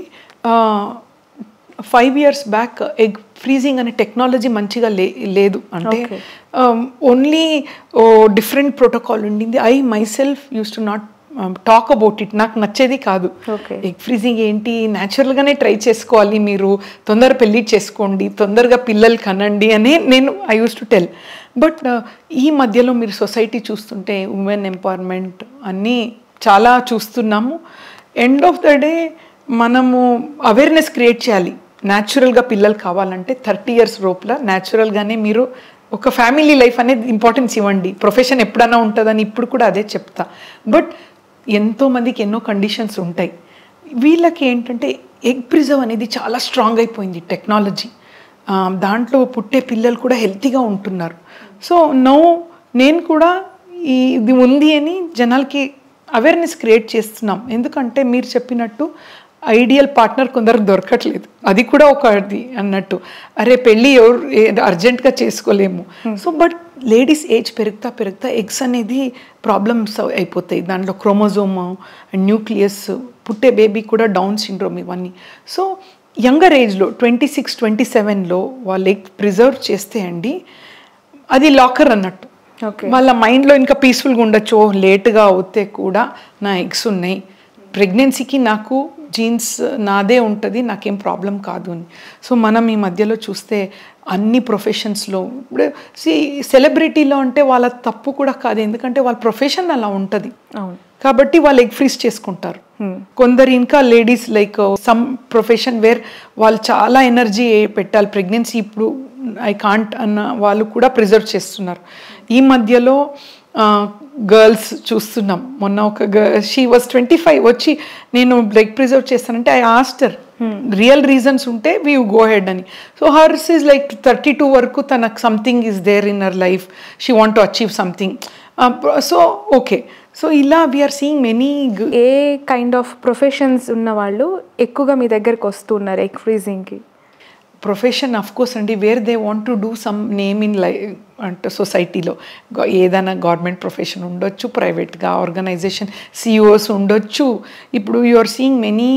Speaker 2: 5 years బ్యాక్ ఎగ్ ఫ్రీజింగ్ అనే టెక్నాలజీ మంచిగా లేదు, అంటే ఓన్లీ డిఫరెంట్ ప్రోటోకాల్ ఉండింది. I myself use to not talk about it, నాకు నచ్చేది కాదు. ఎగ్ ఫ్రీజింగ్ ఏంటి, న్యాచురల్గానే ట్రై చేసుకోవాలి, మీరు తొందర పెళ్ళి చేసుకోండి, తొందరగా పిల్లలు కనండి అని నేను I use to tell. But ఈ మధ్యలో మీరు సొసైటీ చూస్తుంటే ఉమెన్ ఎంపవర్మెంట్ అన్నీ చాలా చూస్తున్నాము. ఎండ్ ఆఫ్ ద డే మనము అవేర్నెస్ క్రియేట్ చేయాలి. న్యాచురల్గా పిల్లలు కావాలంటే 30 years లోపల న్యాచురల్గానే మీరు ఒక ఫ్యామిలీ లైఫ్ అనేది ఇంపార్టెన్స్ ఇవ్వండి. ప్రొఫెషన్ ఎప్పుడైనా ఉంటుందని ఇప్పుడు కూడా అదే చెప్తా. బట్ ఎంతోమందికి ఎన్నో కండిషన్స్ ఉంటాయి. వీళ్ళకి ఏంటంటే ఎగ్ ప్రిజర్వ్ అనేది చాలా స్ట్రాంగ్ అయిపోయింది టెక్నాలజీ. దాంట్లో పుట్టే పిల్లలు కూడా హెల్తీగా ఉంటున్నారు. సో నేను కూడా ఇది ఉంది అని జనాలకి అవేర్నెస్ క్రియేట్ చేస్తున్నాం. ఎందుకంటే మీరు చెప్పినట్టు ఐడియల్ పార్ట్నర్ కొందరికి దొరకట్లేదు. అది కూడా ఒకటి అన్నట్టు. అరే పెళ్ళి ఎవరు అర్జెంట్గా చేసుకోలేము. సో బట్ లేడీస్ ఏజ్ పెరుగుతా ఎగ్స్ అనేది ప్రాబ్లమ్స్ అయిపోతాయి. దాంట్లో క్రోమోజోమ్ అండ్ న్యూక్లియస్, పుట్టే బేబీ కూడా డౌన్ సిండ్రోమ్ ఇవన్నీ. సో యంగర్ ఏజ్లో 26-27లో వాళ్ళు ఎగ్ ప్రిజర్వ్ చేస్తే అండి అది లాకర్ అన్నట్టు. వాళ్ళ మైండ్లో ఇంకా పీస్ఫుల్గా ఉండొచ్చు. లేట్గా అవుతే కూడా నా ఎగ్స్ ఉన్నాయి, ప్రెగ్నెన్సీకి నాకు జీన్స్ నాదే ఉంటుంది, నాకేం ప్రాబ్లం కాదు అని. సో మనం ఈ మధ్యలో చూస్తే అన్ని ప్రొఫెషన్స్లో ఇప్పుడు సెలబ్రిటీలో అంటే వాళ్ళ తప్పు కూడా కాదు, ఎందుకంటే వాళ్ళ ప్రొఫెషన్ అలా ఉంటుంది కాబట్టి వాళ్ళు ఎగ్ ఫ్రీజ్ చేసుకుంటారు. కొందరు ఇంకా ladies like some profession where వాళ్ళు చాలా ఎనర్జీ పెట్టాలి ప్రెగ్నెన్సీ, ఇప్పుడు ఐ కాంట్ అన్న వాళ్ళు కూడా ప్రిజర్వ్ చేస్తున్నారు. ఈ మధ్యలో గర్ల్స్ చూస్తున్నాం. మొన్న ఒక షీ వాజ్ 25 వచ్చి నేను ఎగ్ ప్రిజర్వ్ చేస్తానంటే ఐ ఆస్టర్ రియల్ రీజన్స్ ఉంటే వీ గో హెడ్ అని. సో హర్స్ ఈజ్ లైక్ 32 వరకు తనకు something is there in her life, she want to achieve something. So okay, so ఇలా వీఆర్ సీయింగ్ మెనీ.
Speaker 1: ఏ kind of professions ఉన్న వాళ్ళు ఎక్కువగా మీ దగ్గరకు వస్తున్నారు ఎగ్ ఫ్రీజింగ్కి?
Speaker 2: ప్రొఫెషన్ ఆఫ్ కోర్స్ అండి, where they want to do some name in life అంటే సొసైటీలో ఏదైనా గవర్నమెంట్ ప్రొఫెషన్ ఉండొచ్చు, ప్రైవేట్గా ఆర్గనైజేషన్ సిఇఓస్ ఉండొచ్చు. ఇప్పుడు you are seeing many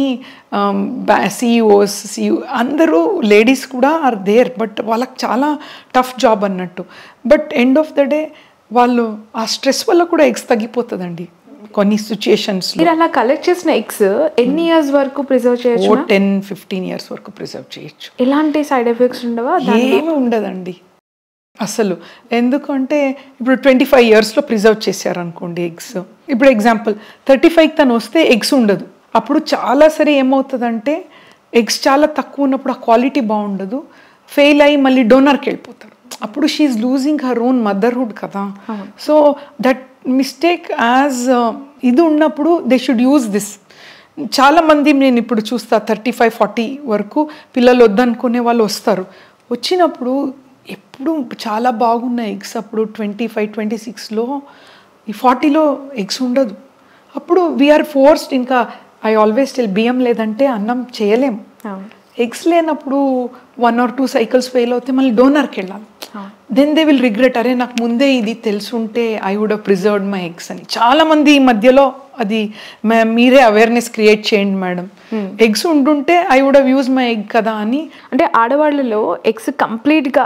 Speaker 2: CEOs అందరూ లేడీస్ కూడా ఆర్ దేర్. బట్ వాళ్ళకి చాలా టఫ్ జాబ్ అన్నట్టు. But end of the day వాళ్ళు ఆ స్ట్రెస్ వల్ల కూడా ఎగ్స్ తగ్గిపోతుందండి కొన్ని సిచ్యుయేషన్స్.
Speaker 1: మీరు అలా కలెక్ట్ చేసిన ఎగ్స్ ఎన్ని ఇయర్స్ వరకు ప్రిజర్వ్ చేయొచ్చు?
Speaker 2: 10-15 years వరకు ప్రిజర్వ్ చేయొచ్చు.
Speaker 1: ఎలాంటి సైడ్ ఎఫెక్ట్స్ ఉండవా?
Speaker 2: ఏమి ఉండదండి అసలు. ఎందుకంటే ఇప్పుడు 25 yearsలో ప్రిజర్వ్ చేశారనుకోండి ఎగ్స్, ఇప్పుడు ఎగ్జాంపుల్ 35కి తను వస్తే ఎగ్స్ ఉండదు. అప్పుడు చాలా సరే ఏమవుతుందంటే ఎగ్స్ చాలా తక్కువ ఉన్నప్పుడు ఆ క్వాలిటీ బాగుండదు, ఫెయిల్ అయ్యి మళ్ళీ డోనర్కి వెళ్ళిపోతారు. అప్పుడు she is losing her own motherhood కదా. సో దట్ మిస్టేక్ యాజ్ ఇది ఉన్నప్పుడు దే షుడ్ యూజ్ దిస్. చాలామంది నేను ఇప్పుడు చూస్తా 35-40 వరకు పిల్లలు వద్దనుకునే వాళ్ళు వస్తారు. వచ్చినప్పుడు ఎప్పుడు చాలా బాగున్న ఎగ్స్ అప్పుడు 25-26లో, ఈ 40లో ఎగ్స్ ఉండదు. అప్పుడు వీఆర్ ఫోర్స్డ్. ఇంకా ఐ ఆల్వేస్ టెల్ బియ్యం లేదంటే అన్నం చేయలేము. ఎగ్స్ లేనప్పుడు 1 or 2 cycles ఫెయిల్ అవుతే మళ్ళీ డోనర్కి వెళ్ళాలి. దెన్ దే విల్ రిగ్రెట్, అరే నాకు ముందే ఇది తెలుసుంటే I would have preserved my eggs అని. చాలామంది ఈ మధ్యలో అది మీరే అవేర్నెస్ క్రియేట్ చేయండి మేడం, ఎగ్స్ ఉంటుంటే I would have use my egg కదా అని.
Speaker 1: అంటే ఆడవాళ్ళలో ఎగ్స్ కంప్లీట్గా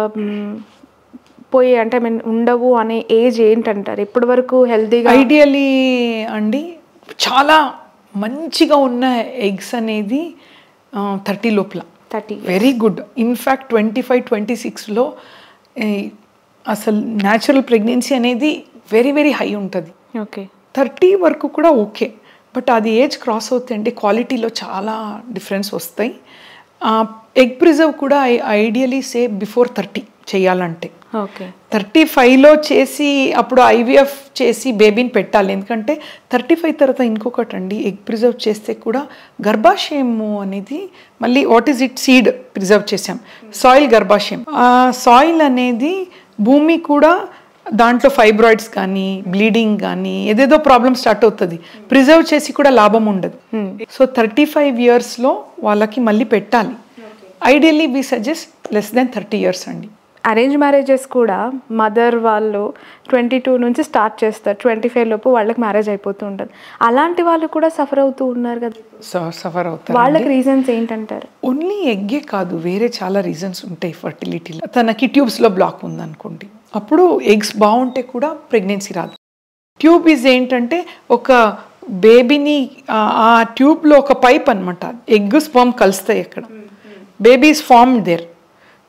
Speaker 1: పోయి అంటే ఉండవు అనే ఏజ్ ఏంటంటారు? ఇప్పటి వరకు హెల్తీగా
Speaker 2: ఐడియలీ అండి చాలా మంచిగా ఉన్న ఎగ్స్ అనేది 30 లోపల. 30 వెరీ గుడ్. ఇన్ఫ్యాక్ట్ 25-26లో అసలు న్యాచురల్ ప్రెగ్నెన్సీ అనేది వెరీ వెరీ హై ఉంటుంది.
Speaker 1: ఓకే,
Speaker 2: 30 వరకు కూడా ఓకే. బట్ అది ఏజ్ క్రాస్ అవుతాయండి క్వాలిటీలో చాలా డిఫరెన్స్ వస్తాయి. ఎగ్ ప్రిజర్వ్ కూడా ఐడియలీ సే బిఫోర్ 30 చేయాలంటే.
Speaker 1: ఓకే,
Speaker 2: 35లో చేసి అప్పుడు ఐవీఎఫ్ చేసి బేబీని పెట్టాలి. ఎందుకంటే 35 తర్వాత ఇంకొకటి అండి, ఎగ్ ప్రిజర్వ్ చేస్తే కూడా గర్భాశయము అనేది మళ్ళీ what is it, seed preserve చేసాం, సాయిల్ గర్భాశయం. ఆ సాయిల్ అనేది భూమి కూడా దాంట్లో ఫైబ్రాయిడ్స్ కానీ బ్లీడింగ్ కానీ ఏదేదో ప్రాబ్లమ్ స్టార్ట్ అవుతుంది. ప్రిజర్వ్ చేసి కూడా లాభం ఉండదు. సో 35 yearsలో వాళ్ళకి మళ్ళీ పెట్టాలి. Ideally we suggest less than 30 years అండి.
Speaker 1: అరేంజ్ మ్యారేజెస్ కూడా మదర్ వాళ్ళు 22 నుంచి స్టార్ట్ చేస్తారు, 25 లోపు వాళ్ళకి మ్యారేజ్ అయిపోతూ ఉంటుంది. అలాంటి వాళ్ళు కూడా సఫర్ అవుతూ ఉన్నారు కదా.
Speaker 2: సఫర్ అవుతారు.
Speaker 1: వాళ్ళకి రీజన్స్ ఏంటంటారు?
Speaker 2: ఓన్లీ ఎగ్గే కాదు, వేరే చాలా రీజన్స్ ఉంటాయి ఫర్టిలిటీలో. తనకి ట్యూబ్స్లో బ్లాక్ ఉందనుకోండి, అప్పుడు ఎగ్స్ బాగుంటే కూడా ప్రెగ్నెన్సీ రాదు. ట్యూబ్ ఈజ్ ఏంటంటే ఒక బేబీని ఆ ట్యూబ్లో ఒక పైప్ అనమాట, ఎగ్ స్పర్మ్ కలుస్తాయి అక్కడ, baby is formed there.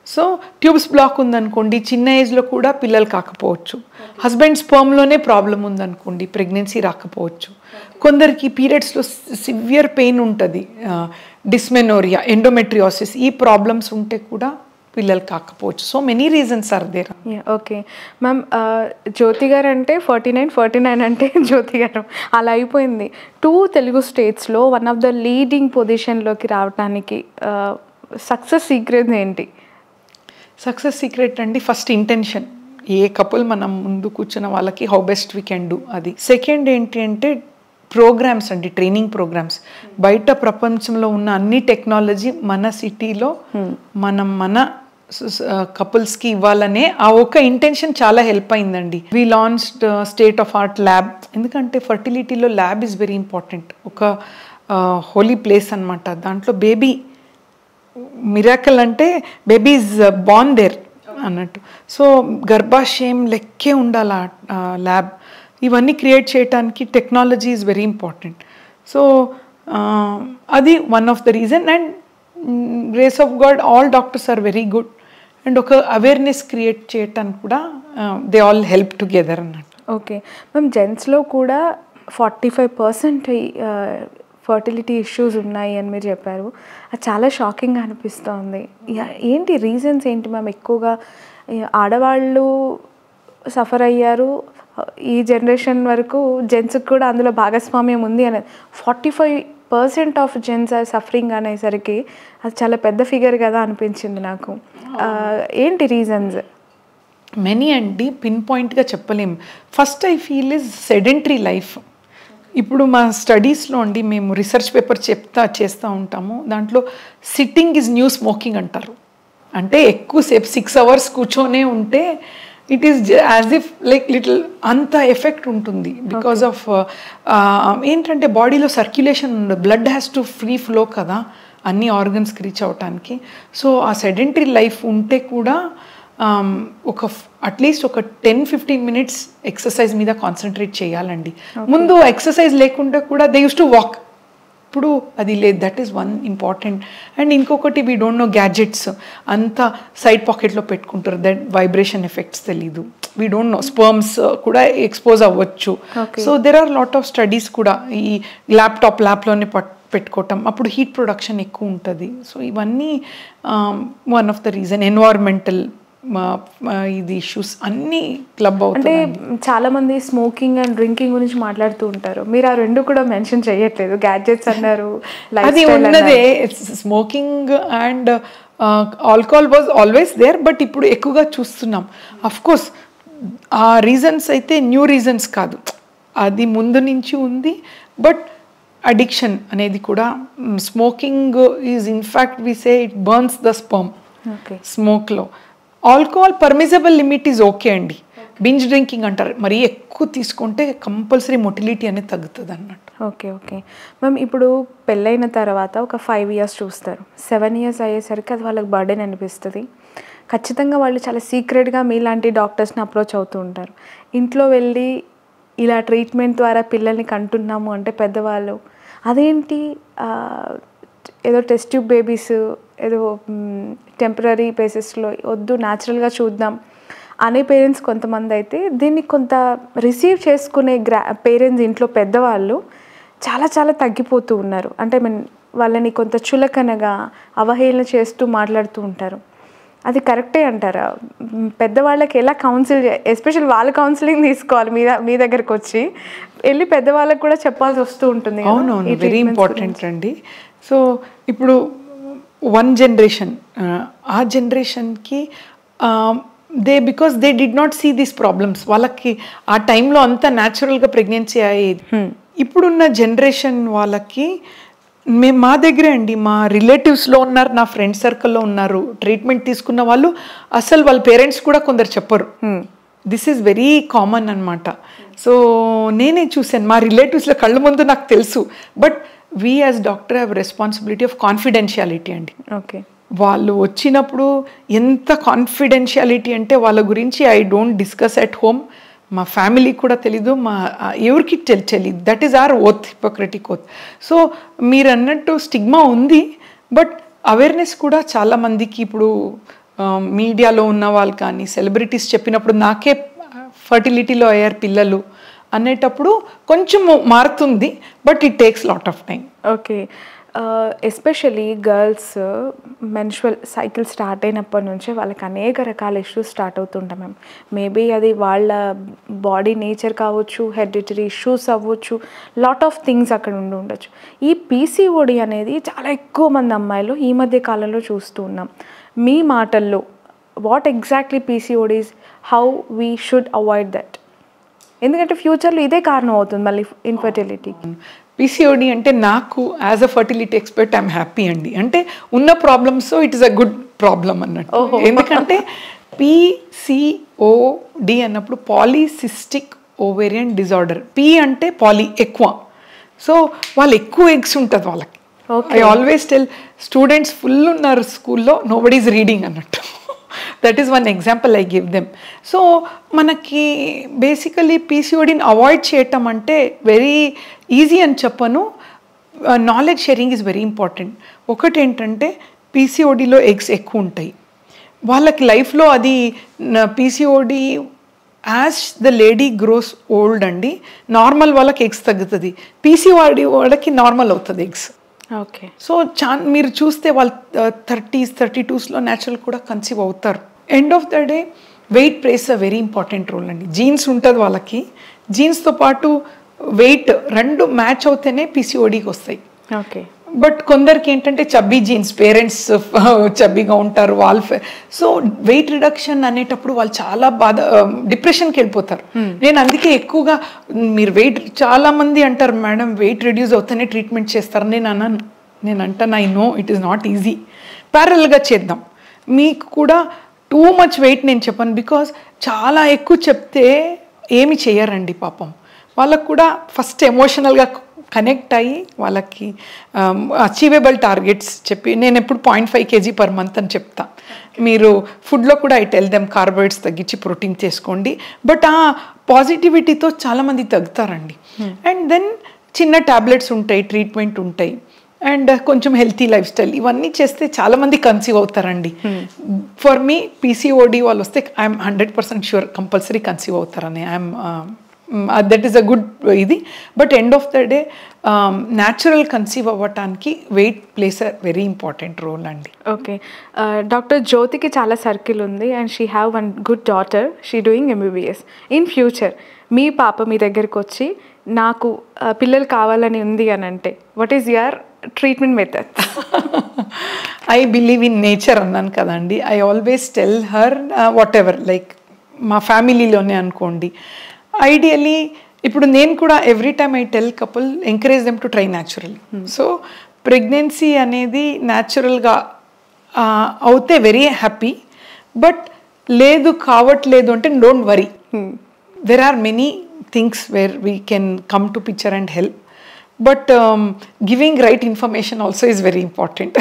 Speaker 2: So tubes block ఉందనుకోండి, చిన్న ఏజ్లో కూడా పిల్లలు కాకపోవచ్చు. హస్బెండ్ స్పర్మ్లోనే ప్రాబ్లం ఉందనుకోండి, ప్రెగ్నెన్సీ రాకపోవచ్చు. కొందరికి పీరియడ్స్లో సివియర్ పెయిన్ ఉంటుంది, డిస్మెనోరియా, ఎండోమెట్రియోసిస్, ఈ ప్రాబ్లమ్స్ ఉంటే కూడా పిల్లలు కాకపోవచ్చు. So many reasons are there.
Speaker 1: Okay ma'am, Jyothi garu అంటే 49 అంటే జ్యోతి గారు అలా అయిపోయింది. 2 తెలుగు స్టేట్స్లో వన్ ఆఫ్ ద లీడింగ్ పొజిషన్లోకి రావడానికి సక్సెస్ సీక్రెట్ ఏంటి?
Speaker 2: సక్సెస్ సీక్రెట్ అండి, ఫస్ట్ ఇంటెన్షన్. ఏ కపుల్ మనం ముందు కూర్చున్న వాళ్ళకి how best we can do అది. సెకండ్ ఏంటి అంటే ప్రోగ్రామ్స్ అండి, ట్రైనింగ్ ప్రోగ్రామ్స్. బయట ప్రపంచంలో ఉన్న అన్ని టెక్నాలజీ మన సిటీలో మన కపుల్స్కి ఇవ్వాలనే ఆ ఒక్క ఇంటెన్షన్ చాలా హెల్ప్ అయిందండి. We launched state of art lab. ఎందుకంటే ఫర్టిలిటీలో ల్యాబ్ ఈజ్ వెరీ ఇంపార్టెంట్, ఒక హోలీ ప్లేస్ అనమాట. దాంట్లో బేబీ మిరాకల్ అంటే బేబీ ఈజ్ బార్న్ దేర్ అన్నట్టు. సో గర్భాశయం లెక్కే ఉండాలి ల్యాబ్. ఇవన్నీ క్రియేట్ చేయడానికి technology is very important. So అది one of the reason. And grace of God all doctors are very good. And ఒక అవేర్నెస్ క్రియేట్ చేయటానికి కూడా దే ఆల్ హెల్ప్ టుగెదర్ అన్నట్టు.
Speaker 1: ఓకే మ్యామ్, జెంట్స్లో కూడా 45% ఫర్టిలిటీ ఇష్యూస్ ఉన్నాయి అని మీరు చెప్పారు. అది చాలా షాకింగ్గా అనిపిస్తుంది. ఏంటి రీజన్స్ ఏంటి మ్యామ్? ఎక్కువగా ఆడవాళ్ళు సఫర్ అయ్యారు, ఈ జనరేషన్ వరకు జెంట్స్కి కూడా అందులో భాగస్వామ్యం ఉంది అనేది. 45% ఆఫ్ జెంట్స్ ఆర్ సఫరింగ్ అనేసరికి అది చాలా పెద్ద ఫిగర్ కదా అనిపించింది నాకు. ఏంటి రీజన్స్?
Speaker 2: మెనీ అండి, పిన్ పాయింట్గా చెప్పలేం. First I feel is sedentary life. ఇప్పుడు మా స్టడీస్లో అండి మేము రీసెర్చ్ పేపర్ చేస్తూ ఉంటాము. దాంట్లో సిట్టింగ్ ఈజ్ న్యూ స్మోకింగ్ అంటారు. అంటే ఎక్కువసేపు 6 hours కూర్చొనే ఉంటే it is as if like little అంత ఎఫెక్ట్ ఉంటుంది. బికాస్ ఆఫ్ ఏంటంటే బాడీలో సర్క్యులేషన్ ఉండదు, blood has to free flow కదా అన్ని ఆర్గన్స్కి రీచ్ అవటానికి. సో ఆ సెడెంటరీ లైఫ్ ఉంటే కూడా ఒక అట్లీస్ట్ ఒక 10-15 minutes ఎక్సర్సైజ్ మీద కాన్సన్ట్రేట్ చేయాలండి. ముందు ఎక్సర్సైజ్ లేకుండా కూడా దే యూస్ టు వాక్, ఇప్పుడు అది లేదు. That is one important. And ఇంకొకటి వీ డోంట్ నో గ్యాడ్జెట్స్ అంతా సైడ్ పాకెట్లో పెట్టుకుంటారు, దట్ వైబ్రేషన్ ఎఫెక్ట్స్ తెలీదు. వీ డోంట్ నో స్పర్మ్స్ కూడా ఎక్స్పోజ్ అవ్వచ్చు. So there are lot of studies కూడా ఈ ల్యాప్లోనే పెట్టుకోవటం, అప్పుడు హీట్ ప్రొడక్షన్ ఎక్కువ ఉంటుంది. సో ఇవన్నీ one of the reason. Environmental ఇది ఇష్యూస్ అన్నీ క్లబ్ అవుతాయి.
Speaker 1: అంటే చాలా మంది స్మోకింగ్ అండ్ డ్రింకింగ్ గురించి మాట్లాడుతూ ఉంటారు, మీరు ఆ రెండు కూడా మెన్షన్ చేయట్లేదు. గ్యాడ్జెట్స్ అన్నారు,
Speaker 2: అది ఉన్నదే. Smoking and alcohol was always there, but ఇప్పుడు ఎక్కువగా చూస్తున్నాం. అఫ్ కోర్స్ ఆ రీజన్స్ అయితే న్యూ రీజన్స్ కాదు, అది ముందు నుంచి ఉంది. బట్ అడిక్షన్ అనేది కూడా, smoking is in fact we say it burns the sperm. స్మోక్లో alcohol permissible limit is okay అండి. బింజ్ డ్రింకింగ్ అంటారు, మరీ ఎక్కువ తీసుకుంటే కంపల్సరీ మొటిలిటీ అనేది తగ్గుతుంది అన్నట్టు.
Speaker 1: ఓకే మ్యామ్, ఇప్పుడు పెళ్ళైన తర్వాత ఒక 5 years చూస్తారు, 7 years అయ్యేసరికి అది వాళ్ళకి బర్డెన్ అనిపిస్తుంది. ఖచ్చితంగా వాళ్ళు చాలా సీక్రెట్గా మీలాంటి డాక్టర్స్ని అప్రోచ్ అవుతూ ఉంటారు. ఇంట్లో వెళ్ళి ఇలా ట్రీట్మెంట్ ద్వారా పిల్లల్ని కంటున్నాము అంటే పెద్దవాళ్ళు అదేంటి ఏదో టెస్ట్ ట్యూబ్ బేబీస్, ఏదో టెంపరీ బేసిస్లో వద్దు, న్యాచురల్గా చూద్దాం అనే పేరెంట్స్ కొంతమంది అయితే, దీన్ని కొంత రిసీవ్ చేసుకునే పేరెంట్స్ ఇంట్లో పెద్దవాళ్ళు చాలా తగ్గిపోతూ ఉన్నారు. అంటే వాళ్ళని కొంత చులకనగా అవహేళన చేస్తూ మాట్లాడుతూ ఉంటారు. అది కరెక్టే అంటారా? పెద్దవాళ్ళకి ఎలా కౌన్సిల్, ఎస్పెషల్ వాళ్ళ కౌన్సిలింగ్ తీసుకోవాలి మీ దగ్గరకు వచ్చి వెళ్ళి పెద్దవాళ్ళకి కూడా చెప్పాల్సి వస్తూ ఉంటుంది.
Speaker 2: అవునవును, వెరీ ఇంపార్టెంట్ అండి. సో ఇప్పుడు వన్ జనరేషన్, ఆ జనరేషన్కి because they did not see these problems, వాళ్ళకి ఆ టైంలో అంతా న్యాచురల్గా ప్రెగ్నెన్సీ అయ్యేది. ఇప్పుడున్న జనరేషన్ వాళ్ళకి మా దగ్గరే అండి, మా రిలేటివ్స్లో ఉన్నారు, నా ఫ్రెండ్ సర్కిల్లో ఉన్నారు ట్రీట్మెంట్ తీసుకున్న వాళ్ళు. అసలు వాళ్ళ పేరెంట్స్ కూడా కొందరు చెప్పరు. దిస్ ఈజ్ వెరీ కామన్ అనమాట. సో నేనే చూశాను మా రిలేటివ్స్లో కళ్ళ ముందు, నాకు తెలుసు. But we as doctor have responsibility of confidentiality అండి.
Speaker 1: ఓకే,
Speaker 2: వాళ్ళు వచ్చినప్పుడు ఎంత కాన్ఫిడెన్షియాలిటీ అంటే వాళ్ళ గురించి I don't discuss at home. మా ఫ్యామిలీ కూడా తెలీదు, మా ఎవరికి తెలియదు. That is our oath, Hippocratic oath. So మీరు అన్నట్టు స్టిగ్మా ఉంది, బట్ అవేర్నెస్ కూడా చాలామందికి ఇప్పుడు మీడియాలో ఉన్న వాళ్ళు కానీ సెలబ్రిటీస్ చెప్పినప్పుడు నాకే ఫర్టిలిటీలో అయ్యారు పిల్లలు అనేటప్పుడు కొంచెం మారుతుంది, but it takes lot of time.
Speaker 1: Okay, especially girls menstrual cycle start అయినప్పటి నుంచే వాళ్ళకి అనేక రకాల ఇష్యూస్ స్టార్ట్ అవుతుంటాయి మ్యామ్. మేబీ అది వాళ్ళ బాడీ నేచర్ కావచ్చు, హెరిడిటరీ ఇష్యూస్ అవ్వచ్చు, లాట్ ఆఫ్ థింగ్స్ అక్కడ ఉండి ఉండొచ్చు. ఈ పీసీఓడి అనేది చాలా ఎక్కువ మంది అమ్మాయిలు ఈ మధ్య కాలంలో చూస్తూ ఉన్నాం. మీ మాటల్లో what exactly PCODs, how we should avoid that? ఎందుకంటే ఫ్యూచర్లో ఇదే కారణం అవుతుంది మళ్ళీ ఇన్ఫర్టిలిటీకి.
Speaker 2: పీసీఓడి అంటే నాకు as a fertility expert I'm happy అండి. అంటే ఉన్న problems it is a good problem అన్నట్టు. ఎందుకంటే పీసీఓడి అన్నప్పుడు పాలీసిస్టిక్ ఓవేరియన్ డిజార్డర్. పీ అంటే పాలీ ఎక్కువ, సో వాళ్ళు ఎక్కువ ఎగ్స్ ఉంటుంది వాళ్ళకి. I always tell students full ఉన్నారు స్కూల్లో, నోబడీ ఈజ్ రీడింగ్ అన్నట్టు. That is one example I give them. So మనకి బేసికలీ పీసీఓడిని అవాయిడ్ చేయటం అంటే వెరీ ఈజీ అని చెప్పను. Knowledge sharing is very important. ఒకటి ఏంటంటే పీసీఓడిలో ఎగ్స్ ఎక్కువ ఉంటాయి వాళ్ళకి లైఫ్లో. అది PCOD as the lady grows old అండి, నార్మల్ వాళ్ళకి ఎగ్స్ తగ్గుతుంది, పీసీఓడి వాళ్ళకి నార్మల్ అవుతుంది ఎగ్స్.
Speaker 1: ఓకే,
Speaker 2: సో మీరు చూస్తే వాళ్ళు 30s 32sలో న్యాచురల్ కూడా కన్సీవ్ అవుతారు. End of the day weight plays a very important role అండి. జీన్స్ ఉంటుంది వాళ్ళకి, జీన్స్తో పాటు వెయిట్ రెండు మ్యాచ్ అవుతేనే పీసీఓడికి వస్తాయి.
Speaker 1: ఓకే,
Speaker 2: బట్ కొందరికి ఏంటంటే చబ్బీ జీన్స్, పేరెంట్స్ చబ్బీగా ఉంటారు వాళ్ళు, సో వెయిట్ రిడక్షన్ అనేటప్పుడు వాళ్ళు చాలా డిప్రెషన్కి వెళ్ళిపోతారు. నేను అందుకే ఎక్కువగా మీరు వెయిట్, చాలా మంది అంటారు మేడం వెయిట్ రిడ్యూస్ అవుతేనే ట్రీట్మెంట్ చేస్తారు. నేను అంటాను I know it is not easy, ప్యారల్గా చేద్దాం. మీకు కూడా టూ మచ్ వెయిట్ నేను చెప్పను, బికాజ్ చాలా ఎక్కువ చెప్తే ఏమి చేయరండి పాపం. వాళ్ళకు కూడా ఫస్ట్ ఎమోషనల్గా కనెక్ట్ అయ్యి వాళ్ళకి అచీవబుల్ టార్గెట్స్ చెప్పి, నేను ఎప్పుడు 0.5 kg per month అని చెప్తా. మీరు ఫుడ్లో కూడా ఐ టెల్ దెమ్ కార్బోహైడ్రేట్స్ తగ్గించి ప్రోటీన్ చేసుకోండి. బట్ ఆ పాజిటివిటీతో చాలామంది తగ్గుతారండి. అండ్ దెన్ చిన్న ట్యాబ్లెట్స్ ఉంటాయి, ట్రీట్మెంట్ ఉంటాయి, అండ్ కొంచెం హెల్తీ లైఫ్ స్టైల్, ఇవన్నీ చేస్తే చాలామంది కన్సీవ్ అవుతారండి. ఫర్ మీ పీసీఓడి వాళ్ళు వస్తే ఐఎమ్ 100% ష్యూర్ కంపల్సరీ కన్సీవ్ అవుతారని I'm that is a good ఇది. But end of the day natural conceive అవ్వటానికి weight plays a very important role అండి.
Speaker 1: ఓకే, డాక్టర్ జ్యోతికి చాలా సర్కిల్ ఉంది and she have one good daughter, she doing MBBS. In future మీ పాప మీ దగ్గరికి వచ్చి నాకు పిల్లలు కావాలని ఉంది అని అంటే what is your treatment method?
Speaker 2: I believe in nature అన్నాను కదండి. I always tell her whatever, like మా ఫ్యామిలీలోనే అనుకోండి. ఐడియలీ ఇప్పుడు నేను కూడా every time I tell couple encourage them to try naturally. So pregnancy అనేది న్యాచురల్గా అవుతే వెరీ హ్యాపీ, బట్ లేదు కావట్లేదు అంటే don't worry. There are many things where we can come to picture and help, but giving right information also is very important.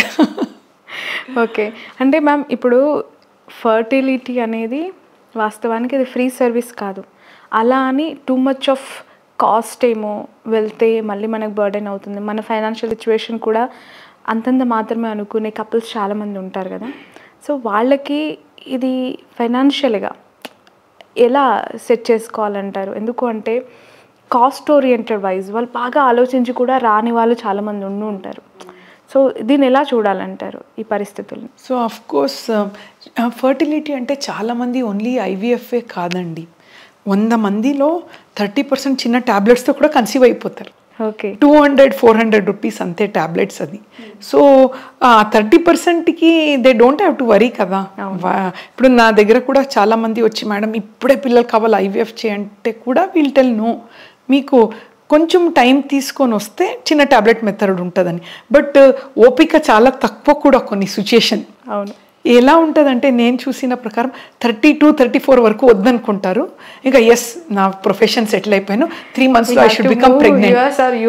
Speaker 1: Okay, అంటే ma'am ఇప్పుడు fertility అనేది వాస్తవానికి అది ఫ్రీ సర్వీస్ కాదు. అలా అని టూ మచ్ ఆఫ్ కాస్ట్ ఏమో వెళ్తే మళ్ళీ మనకు బర్డెన్ అవుతుంది. మన ఫైనాన్షియల్ సిచ్యువేషన్ కూడా అంతంత మాత్రమే అనుకునే కపుల్స్ చాలామంది ఉంటారు కదా. సో వాళ్ళకి ఇది ఫైనాన్షియల్గా ఎలా సెట్ చేసుకోవాలంటారు? ఎందుకు అంటే కాస్ట్ ఓరియంటెడ్ వైజ్ వాళ్ళు బాగా ఆలోచించి కూడా రాని వాళ్ళు చాలామంది ఉండి ఉంటారు. సో దీన్ని ఎలా చూడాలంటారు ఈ పరిస్థితులను?
Speaker 2: సో ఆఫ్ కోర్స్ ఫర్టిలిటీ అంటే చాలామంది ఓన్లీ IVFఏ కాదండి, 100 మందిలో 30% చిన్న ట్యాబ్లెట్స్తో కూడా కన్సీవ్ అయిపోతారు.
Speaker 1: ఓకే,
Speaker 2: 200-400 రూపీస్ అంతే ట్యాబ్లెట్స్ అది. సో 30%కి they don't have to worry కదా. ఇప్పుడు నా దగ్గర కూడా చాలామంది వచ్చి మేడం ఇప్పుడే పిల్లలు కావాలి IVF చేయంటే కూడా వీల్ టెల్ నో, మీకు కొంచెం టైం తీసుకొని వస్తే చిన్న ట్యాబ్లెట్ మెథడ్ ఉంటుందని. బట్ ఓపిక చాలా తక్కువ కూడా కొన్ని సిచ్యుయేషన్.
Speaker 1: అవును,
Speaker 2: ఎలా ఉంటుందంటే నేను చూసిన ప్రకారం 32-34 వరకు వద్దనుకుంటారు. ఇంకా ఎస్ నా ప్రొఫెషన్ సెటిల్ అయిపోయాను, 3 monthsలో I should become pregnant.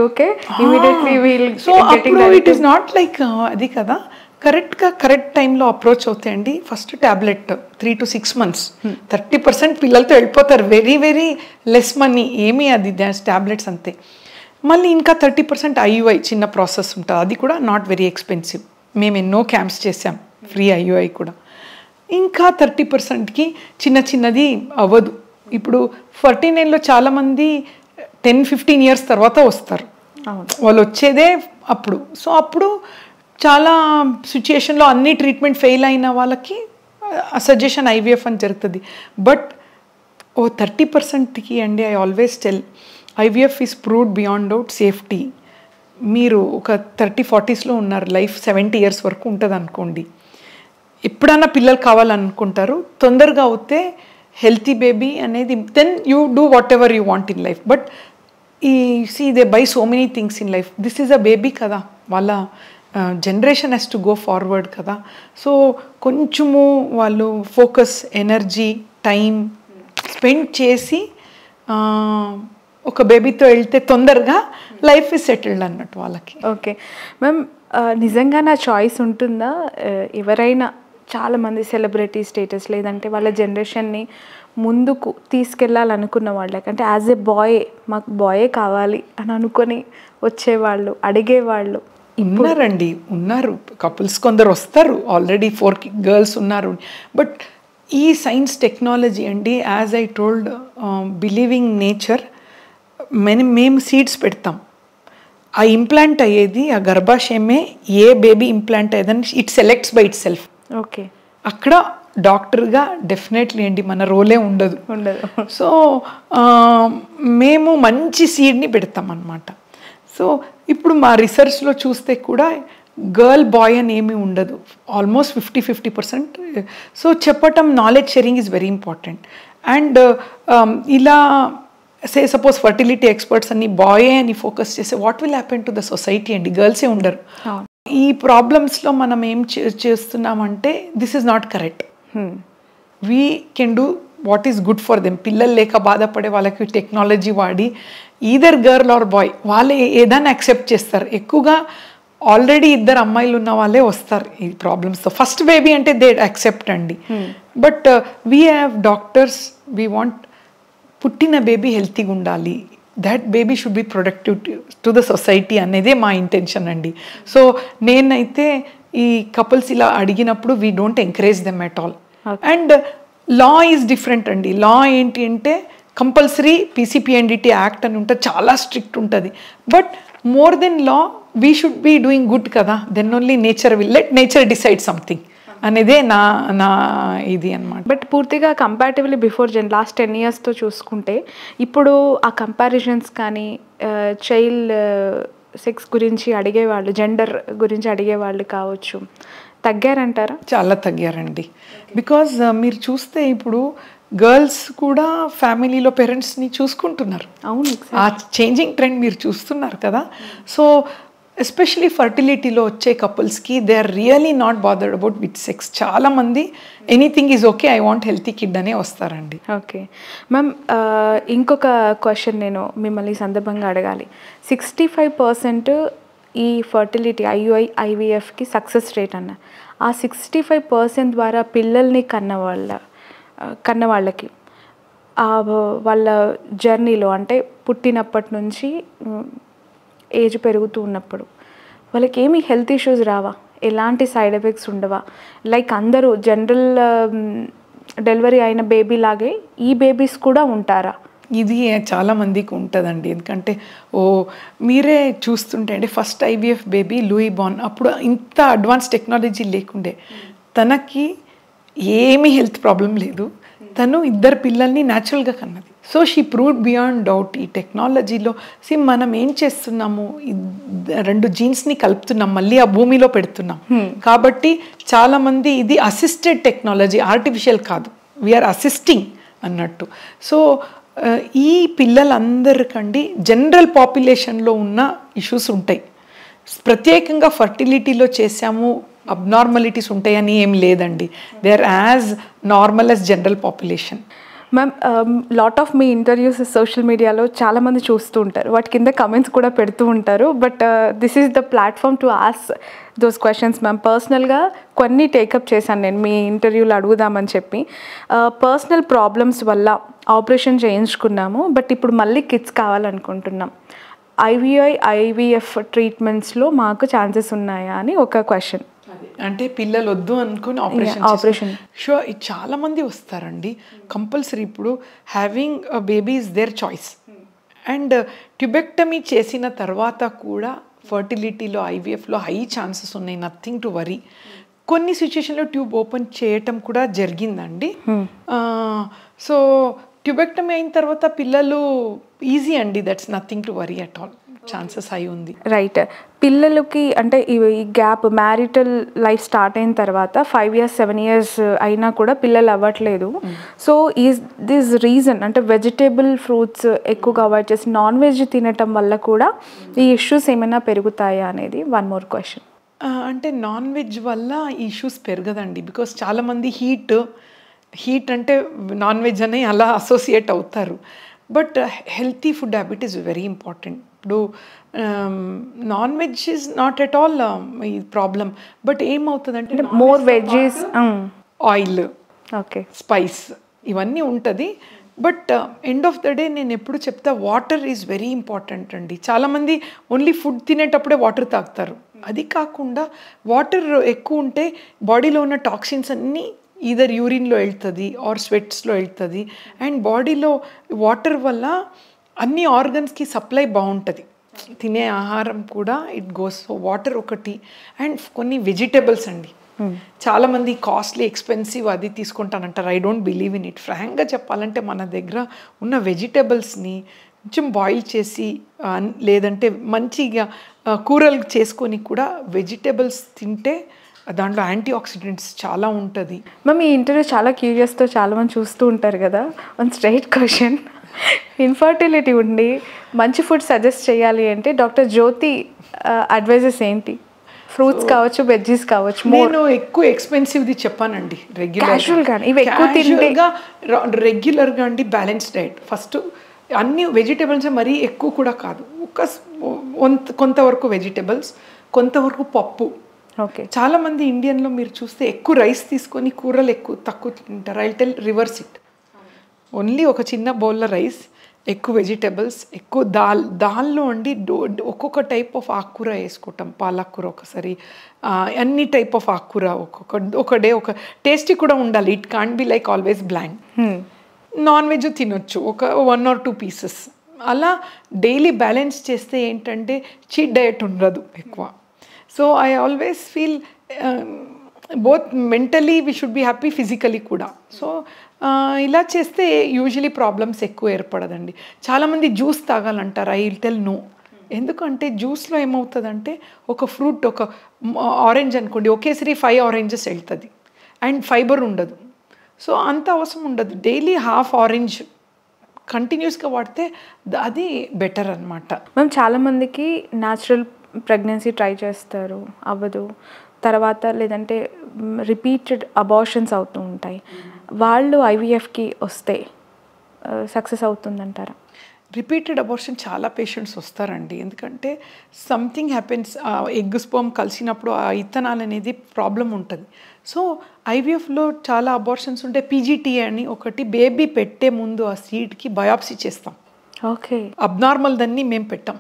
Speaker 2: So అప్పుడు ఇట్ ఈస్ నాట్ లైక్ అది కదా, కరెక్ట్ టైంలో అప్రోచ్ అవుతాయండి. ఫస్ట్ ట్యాబ్లెట్ 3 to 6 months 30% పిల్లలతో వెళ్ళిపోతారు. వెరీ వెరీ లెస్ మనీ, ఏమీ అది ట్యాబ్లెట్స్ అంతే. మళ్ళీ ఇంకా 30% IUI చిన్న ప్రాసెస్ ఉంటుంది, అది కూడా నాట్ వెరీ ఎక్స్పెన్సివ్. మేము ఎన్నో క్యాంప్స్ చేసాం, ఫ్రీ IUI కూడా. ఇంకా 30%కి చిన్నది అవ్వదు. ఇప్పుడు 49లో చాలామంది 10-15 ఇయర్స్ తర్వాత వస్తారు, వాళ్ళు వచ్చేదే అప్పుడు. సో అప్పుడు చాలా సిచ్యుయేషన్లో అన్ని ట్రీట్మెంట్ ఫెయిల్ అయిన వాళ్ళకి సజెషన్ ఐవీఎఫ్ అని జరుగుతుంది. బట్ 30%కి అండి, I always tell IVF is proved beyond doubt safety. మీరు ఒక 30-40స్లో ఉన్నారు, లైఫ్ 70 ఇయర్స్ వరకు ఉంటుంది అనుకోండి, ఎప్పుడన్నా పిల్లలు కావాలనుకుంటారు, తొందరగా అవుతే హెల్తీ బేబీ అనేది, then you do whatever you want in life. But they buy so many things in life. This is a baby కదా, వాళ్ళ generation has to go forward కదా. సో కొంచెము వాళ్ళు ఫోకస్, ఎనర్జీ, టైం స్పెండ్ చేసి ఒక బేబీతో వెళ్తే తొందరగా life is settled అన్నట్టు వాళ్ళకి.
Speaker 1: ఓకే మ్యామ్, నిజంగా నా చాయిస్ ఉంటుందా? ఎవరైనా చాలామంది సెలబ్రిటీ స్టేటస్ లేదంటే వాళ్ళ జనరేషన్ని ముందుకు తీసుకెళ్ళాలనుకున్న వాళ్ళకి, అంటే యాజ్ ఏ బాయ్ మాకు బాయే కావాలి అని అనుకొని వచ్చేవాళ్ళు, అడిగేవాళ్ళు
Speaker 2: ఉన్నారు కపుల్స్, కొందరు వస్తారు, ఆల్రెడీ 4 గర్ల్స్ ఉన్నారు. బట్ ఈ సైన్స్ టెక్నాలజీ అండి, as I told, believing nature, మేము సీడ్స్ పెడతాం, ఆ ఇంప్లాంట్ అయ్యేది ఆ గర్భాశయమే, ఏ బేబీ ఇంప్లాంట్ అయ్యేదని it selects by itself.
Speaker 1: Okay,
Speaker 2: అక్కడ డాక్టర్గా డెఫినెట్లీ అండి మన రోలే ఉండదు. సో మేము మంచి సీడ్ని పెడతాం అన్నమాట. సో ఇప్పుడు మా రీసెర్చ్లో చూస్తే కూడా గర్ల్ బాయ్ అని ఏమీ ఉండదు, ఆల్మోస్ట్ 50-50%. సో చెప్పటం, knowledge sharing is very important. And ఇలా సపోజ్ ఫర్టిలిటీ ఎక్స్పర్ట్స్ అన్ని బాయే అని ఫోకస్ చేస్తే what will happen to the society అండి? గర్ల్సే ఉండరు. ఈ ప్రాబ్లమ్స్లో మనం ఏం చేస్తున్నామంటే this is not correct. We can do what is good for them. పిల్లలు లేక బాధపడే వాళ్ళకి టెక్నాలజీ వాడి ఈదర్ గర్ల్ ఆర్ బాయ్ వాళ్ళే ఏదైనా యాక్సెప్ట్ చేస్తారు. ఎక్కువగా ఆల్రెడీ 2 అమ్మాయిలు ఉన్న వాళ్ళే వస్తారు ఈ ప్రాబ్లమ్స్తో. ఫస్ట్ బేబీ అంటే దే యాక్సెప్ట్ అండి. But we have doctors, we want పుట్టిన బేబీ హెల్తీగా ఉండాలి, that baby should be productive to the society అనేదే మా ఇంటెన్షన్ అండి. సో నేనైతే ఈ కపుల్స్ ఇలా అడిగినప్పుడు we don't encourage them at all. And law is different అండి. లా ఏంటి అంటే కంపల్సరీ పీసీపీఎన్డిటీ యాక్ట్ అని ఉంటుంది, చాలా స్ట్రిక్ట్ ఉంటుంది. But more than law we should be doing good కదా, then only nature will let nature decide something అనేదే నా ఇది అన్నమాట.
Speaker 1: బట్ పూర్తిగా కంపారిటివ్లీ బిఫోర్ లాస్ట్ 10 ఇయర్స్తో చూసుకుంటే ఇప్పుడు ఆ కంపారిజన్స్ కానీ, చైల్డ్ సెక్స్ గురించి అడిగేవాళ్ళు, జెండర్ గురించి అడిగేవాళ్ళు కావచ్చు, తగ్గారంటారా?
Speaker 2: చాలా తగ్గారండి. బికాజ్ మీరు చూస్తే ఇప్పుడు గర్ల్స్ కూడా ఫ్యామిలీలో పేరెంట్స్ని చూసుకుంటున్నారు.
Speaker 1: అవును,
Speaker 2: ఆ చేంజింగ్ ట్రెండ్ మీరు చూస్తున్నారు కదా. సో ఎస్పెషలీ ఫర్టిలిటీలో వచ్చే కపుల్స్కి they are really not bothered about with sex. చాలామంది anything is okay, I want healthy kid అనే వస్తారండి.
Speaker 1: ఓకే మ్యామ్, ఇంకొక క్వశ్చన్ నేను మిమ్మల్ని ఈ సందర్భంగా అడగాలి. 65% ఈ ఫర్టిలిటీ ఐవీఎఫ్కి సక్సెస్ రేట్ అన్న, ఆ 65% ద్వారా పిల్లల్ని కన్నవాళ్ళకి వాళ్ళ జర్నీలో, అంటే పుట్టినప్పటి నుంచి ఏజ్ పెరుగుతూ ఉన్నప్పుడు వాళ్ళకి ఏమి హెల్త్ ఇష్యూస్ రావా? ఎలాంటి సైడ్ ఎఫెక్ట్స్ ఉండవా? లైక్ అందరూ జనరల్ డెలివరీ అయిన బేబీ లాగే ఈ బేబీస్ కూడా ఉంటారా?
Speaker 2: ఇది చాలామందికి ఉంటుందండి. ఎందుకంటే మీరే చూస్తుంటే అంటే first IVF baby Louise born, అప్పుడు ఇంత అడ్వాన్స్ టెక్నాలజీ లేకుండే, తనకి ఏమీ హెల్త్ ప్రాబ్లం లేదు, తను 2 పిల్లల్ని న్యాచురల్గా కన్నది. So she proved beyond doubt ఈ టెక్నాలజీలో. మనం ఏం చేస్తున్నాము, 2 జీన్స్ని కలుపుతున్నాం, మళ్ళీ ఆ భూమిలో పెడుతున్నాం. కాబట్టి చాలామంది ఇది అసిస్టెడ్ టెక్నాలజీ, ఆర్టిఫిషియల్ కాదు, వీఆర్ అసిస్టింగ్ అన్నట్టు. సో ఈ పిల్లలందరికండి జనరల్ పాపులేషన్లో ఉన్న ఇష్యూస్ ఉంటాయి. ప్రత్యేకంగా ఫర్టిలిటీలో చేసాము అబ్నార్మాలిటీస్ ఉంటాయని ఏం లేదండి. They are as normal as general population.
Speaker 1: Ma'am, lot of మీ ఇంటర్వ్యూస్ సోషల్ మీడియాలో చాలామంది చూస్తూ ఉంటారు, వాటి కింద కమెంట్స్ కూడా పెడుతూ ఉంటారు. But this is the platform to ask those questions ma'am. పర్సనల్గా కొన్ని టేకప్ చేశాను నేను మీ ఇంటర్వ్యూలో అడుగుదామని చెప్పి. పర్సనల్ ప్రాబ్లమ్స్ వల్ల ఆపరేషన్ చేయించుకున్నాము, బట్ ఇప్పుడు మళ్ళీ కిడ్స్ కావాలనుకుంటున్నాం, ఐవీఎఫ్ ట్రీట్మెంట్స్లో మాకు ఛాన్సెస్ ఉన్నాయా అని ఒక క్వశ్చన్.
Speaker 2: అంటే పిల్లలు వద్దు అనుకుని ఆపరేషన్ షూర్ చాలా మంది వస్తారండి కంపల్సరీ. ఇప్పుడు having baby is their choice. And tubectomy చేసిన తర్వాత కూడా ఫర్టిలిటీలో ఐవీఎఫ్లో హై ఛాన్సెస్ ఉన్నాయి, నథింగ్ టు వరీ. కొన్ని సిచ్యుయేషన్లో ట్యూబ్ ఓపెన్ చేయటం కూడా జరిగిందండి. సో ట్యూబెక్టమీ అయిన తర్వాత పిల్లలు ఈజీ అండి, that's nothing to worry at all, chances high ఉంది.
Speaker 1: రైట్. పిల్లలకి అంటే ఈ గ్యాప్ మ్యారిటల్ లైఫ్ స్టార్ట్ అయిన తర్వాత 5 years 7 years అయినా కూడా పిల్లలు అవ్వట్లేదు. సో ఈజ్ దిస్ రీజన్ అంటే వెజిటేబుల్ ఫ్రూట్స్ ఎక్కువగా అవాయిడ్ చేసి నాన్ వెజ్ తినటం వల్ల కూడా ఈ ఇష్యూస్ ఏమైనా పెరుగుతాయా అనేది వన్ మోర్ క్వశ్చన్.
Speaker 2: అంటే నాన్ వెజ్ వల్ల ఈ ఇష్యూస్ పెరగదండి, బికాస్ చాలామంది హీట్ అంటే నాన్ వెజ్ అని అలా అసోసియేట్ అవుతారు. But healthy food habit is very important. ఇప్పుడు non veg is not at all ఈ ప్రాబ్లం. బట్ ఏమవుతుందంటే
Speaker 1: more veggies,
Speaker 2: oil,
Speaker 1: okay,
Speaker 2: spice ఇవన్నీ ఉంటుంది. But end of the day నేను ఎప్పుడు చెప్తా వాటర్ ఈజ్ వెరీ ఇంపార్టెంట్ అండి. చాలామంది ఓన్లీ ఫుడ్ తినేటప్పుడే వాటర్ తాగుతారు. అది కాకుండా వాటర్ ఎక్కువ ఉంటే బాడీలో ఉన్న టాక్సిన్స్ అన్నీ ఈదర్ యూరిన్లో వెళ్తుంది ఆర్ స్వెట్స్లో వెళ్తుంది. అండ్ బాడీలో వాటర్ వల్ల అన్ని ఆర్గన్స్కి సప్లై బాగుంటుంది, తినే ఆహారం కూడా ఇట్ గోస్. సో వాటర్ ఒకటి. అండ్ కొన్ని వెజిటేబుల్స్ అండి, చాలామంది కాస్ట్లీ ఎక్స్పెన్సివ్ అది తీసుకుంటానంటారు. I don't believe in it. ఫ్రాంక్గా చెప్పాలంటే మన దగ్గర ఉన్న వెజిటేబుల్స్ని కొంచెం బాయిల్ చేసి లేదంటే మంచిగా కూరలు చేసుకొని కూడా వెజిటేబుల్స్ తింటే దాంట్లో యాంటీ ఆక్సిడెంట్స్ చాలా ఉంటుంది.
Speaker 1: మ్యామ్ ఈ ఇంటర్వ్యూ చాలా క్యూరియస్తో చాలామంది చూస్తూ ఉంటారు కదా. వన్ స్ట్రైట్ క్వశ్చన్, ఇన్ఫర్టిలిటీ ఉండి మంచి ఫుడ్ సజెస్ట్ చేయాలి అంటే డాక్టర్ జ్యోతి అడ్వైజెస్ ఏంటి? ఫ్రూట్స్ కావచ్చు, వెజ్జీస్ కావచ్చు.
Speaker 2: నేను ఎక్కువ ఎక్స్పెన్సివ్ది చెప్పానండి. రెగ్యులర్గా అండి బ్యాలెన్స్ డైట్ ఫస్ట్. అన్ని వెజిటేబుల్స్ మరీ ఎక్కువ కూడా కాదు, కొంతవరకు వెజిటేబుల్స్, కొంతవరకు పప్పు.
Speaker 1: ఓకే.
Speaker 2: చాలామంది ఇండియన్లో మీరు చూస్తే ఎక్కువ రైస్ తీసుకొని కూరలు తక్కువ తింటారు. I tell reverse it. Only ఒక చిన్న బౌల్లో రైస్, ఎక్కువ వెజిటేబుల్స్, ఎక్కువ దాల్లో అండి ఒక్కొక్క టైప్ ఆఫ్ ఆకుకూర వేసుకోవటం. పాలకూర ఒకసారి, అన్ని టైప్ ఆఫ్ ఆకుకూర ఒక డే ఒక టేస్టీ కూడా ఉండాలి. It can't be like always bland. Non veg తినొచ్చు ఒక 1 or 2 pieces. అలా డైలీ బ్యాలెన్స్ చేస్తే ఏంటంటే చీట్ డయట్ ఉండదు ఎక్కువ. So I always feel both mentally we should be happy, physically కూడా. సో ఇలా చేస్తే యూజువలీ ప్రాబ్లమ్స్ ఎక్కువ ఏర్పడదండి. చాలామంది జ్యూస్ తాగాలంటారు. I will tell no. ఎందుకంటే జ్యూస్లో ఏమవుతుందంటే ఒక ఫ్రూట్, ఒక ఆరెంజ్ అనుకోండి, ఒకేసారి 5 oranges వెళ్తుంది అండ్ ఫైబర్ ఉండదు. సో అంత అవసరం ఉండదు. డైలీ హాఫ్ ఆరెంజ్ కంటిన్యూస్గా వాడితే అది బెటర్ అనమాట.
Speaker 1: మేము చాలామందికి న్యాచురల్ ప్రెగ్నెన్సీ ట్రై చేస్తారు, అవ్వదు. తర్వాత లేదంటే రిపీటెడ్ అబార్షన్స్ అవుతూ ఉంటాయి. వాళ్ళు ఐవీఎఫ్కి వస్తే సక్సెస్ అవుతుందంటారా?
Speaker 2: రిపీటెడ్ అబార్షన్ చాలా పేషెంట్స్ వస్తారండి. ఎందుకంటే సంథింగ్ హ్యాపెన్స్, ఎగ్ స్పర్మ్ కలిసినప్పుడు ఆ ఇత్తనాలు అనేది ప్రాబ్లం ఉంటుంది. సో ఐవీఎఫ్లో చాలా అబార్షన్స్ ఉంటే పీజీటీఏ అని ఒకటి, బేబీ పెట్టే ముందు ఆ సీడ్కి బయాప్సీ చేస్తాం.
Speaker 1: ఓకే.
Speaker 2: అబ్నార్మల్ దాన్ని మేము పెట్టాం,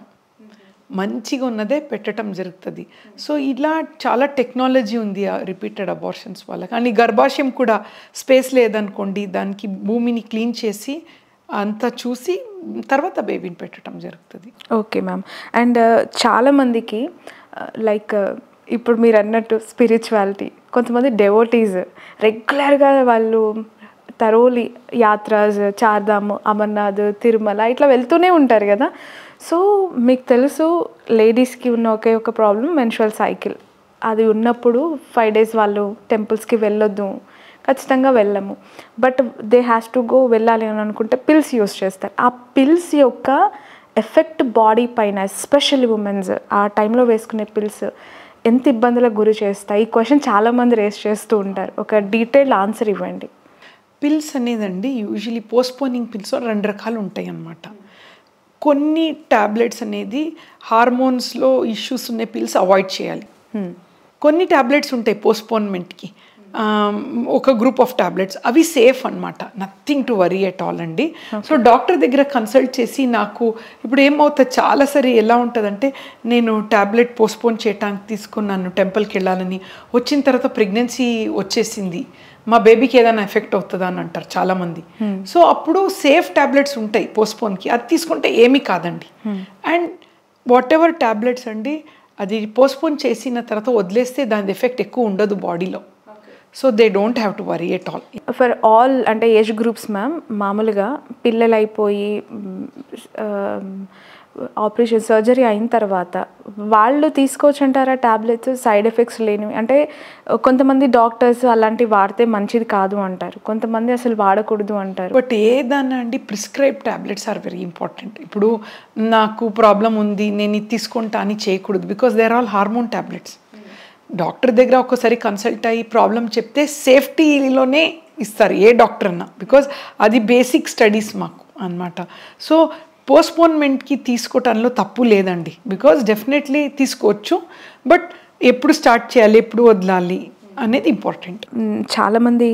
Speaker 2: మంచిగా ఉన్నదే పెట్టడం జరుగుతుంది. సో ఇలా చాలా టెక్నాలజీ ఉంది ఆ రిపీటెడ్ అబార్షన్స్ వల్ల. కానీ గర్భాశయం కూడా స్పేస్ లేదనుకోండి, దానికి భూమిని క్లీన్ చేసి అంతా చూసి తర్వాత బేబీని పెట్టడం జరుగుతుంది.
Speaker 1: Okay ma'am. అండ్ చాలామందికి లైక్ ఇప్పుడు మీరు అన్నట్టు స్పిరిచువాలిటీ, కొంతమంది డెవోటీస్ రెగ్యులర్గా వాళ్ళు తరోలి యాత్రాస్, చార్ధామ్, అమర్నాథ్, తిరుమల ఇట్లా వెళ్తూనే ఉంటారు కదా. సో మీకు తెలుసు లేడీస్కి ఉన్న ఒకే ఒక ప్రాబ్లం మెన్స్ట్రువల్ సైకిల్. అది ఉన్నప్పుడు 5 days వాళ్ళు టెంపుల్స్కి వెళ్ళొద్దు, ఖచ్చితంగా వెళ్ళము. But they has to go, వెళ్ళాలి అని అనుకుంటే పిల్స్ యూస్ చేస్తారు. ఆ పిల్స్ యొక్క ఎఫెక్ట్ బాడీ పైన, ఎస్పెషల్లీ ఉమెన్స్ ఆ టైంలో వేసుకునే పిల్స్ ఎంత ఇబ్బందులకు గురి చేస్తాయి? ఈ క్వశ్చన్ చాలామంది రేస్ చేస్తూ ఉంటారు. ఒక డీటెయిల్డ్ ఆన్సర్ ఇవ్వండి.
Speaker 2: పిల్స్ అనేదండి యూజువలీ పోస్ట్పోనింగ్ పిల్స్ 2 రకాలు ఉంటాయి అన్నమాట. కొన్ని ట్యాబ్లెట్స్ అనేది హార్మోన్స్లో ఇష్యూస్ ఉన్న పిల్స్ అవాయిడ్ చేయాలి. కొన్ని ట్యాబ్లెట్స్ ఉంటాయి పోస్ట్పోన్మెంట్కి, ఒక గ్రూప్ ఆఫ్ టాబ్లెట్స్, అవి సేఫ్ అనమాట, nothing to worry at all అండి. సో డాక్టర్ దగ్గర కన్సల్ట్ చేసి నాకు ఇప్పుడు ఏమవుతుంది చాలాసారి ఎలా ఉంటుందంటే, నేను టాబ్లెట్ పోస్ట్పోన్ చేయడానికి తీసుకున్నాను టెంపుల్కి వెళ్ళాలని, వచ్చిన తర్వాత ప్రెగ్నెన్సీ వచ్చేసింది, మా బేబీకి ఏదైనా ఎఫెక్ట్ అవుతుందా అని అంటారు చాలామంది. సో అప్పుడు సేఫ్ టాబ్లెట్స్ ఉంటాయి పోస్ట్పోన్కి, అది తీసుకుంటే ఏమీ కాదండి. అండ్ వాట్ ఎవర్ టాబ్లెట్స్ అండి, అది పోస్ట్పోన్ చేసిన తర్వాత వదిలేస్తే దాని ఎఫెక్ట్ ఎక్కువ ఉండదు బాడీలో. So they don't have to worry at all.
Speaker 1: For all అంటే ఏజ్ గ్రూప్స్ మ్యామ్, మామూలుగా పిల్లలు అయిపోయి ఆపరేషన్ సర్జరీ అయిన తర్వాత వాళ్ళు తీసుకోవచ్చు అంటారా టాబ్లెట్స్, సైడ్ ఎఫెక్ట్స్ లేనివి? అంటే కొంతమంది డాక్టర్స్ అలాంటివి వాడితే మంచిది కాదు అంటారు, కొంతమంది అసలు వాడకూడదు అంటారు.
Speaker 2: బట్ ఏదన్నా అండి, prescribe tablets are very important. ఇప్పుడు నాకు ప్రాబ్లం ఉంది నేను ఇది తీసుకుంటా అని చేయకూడదు, because they are all hormone tablets. Doctor దగ్గర ఒకసారి కన్సల్ట్ అయ్యి ప్రాబ్లం చెప్తే సేఫ్టీలోనే ఇస్తారు ఏ డాక్టర్ అన్నా, బికాజ్ అది బేసిక్ స్టడీస్ మాకు అన్నమాట. సో పోస్ట్పోన్మెంట్కి తీసుకోవటంలో తప్పు లేదండి, బికాజ్ డెఫినెట్లీ తీసుకోవచ్చు, బట్ ఎప్పుడు స్టార్ట్ చేయాలి ఎప్పుడు వదలాలి అనేది ఇంపార్టెంట్.
Speaker 1: చాలామంది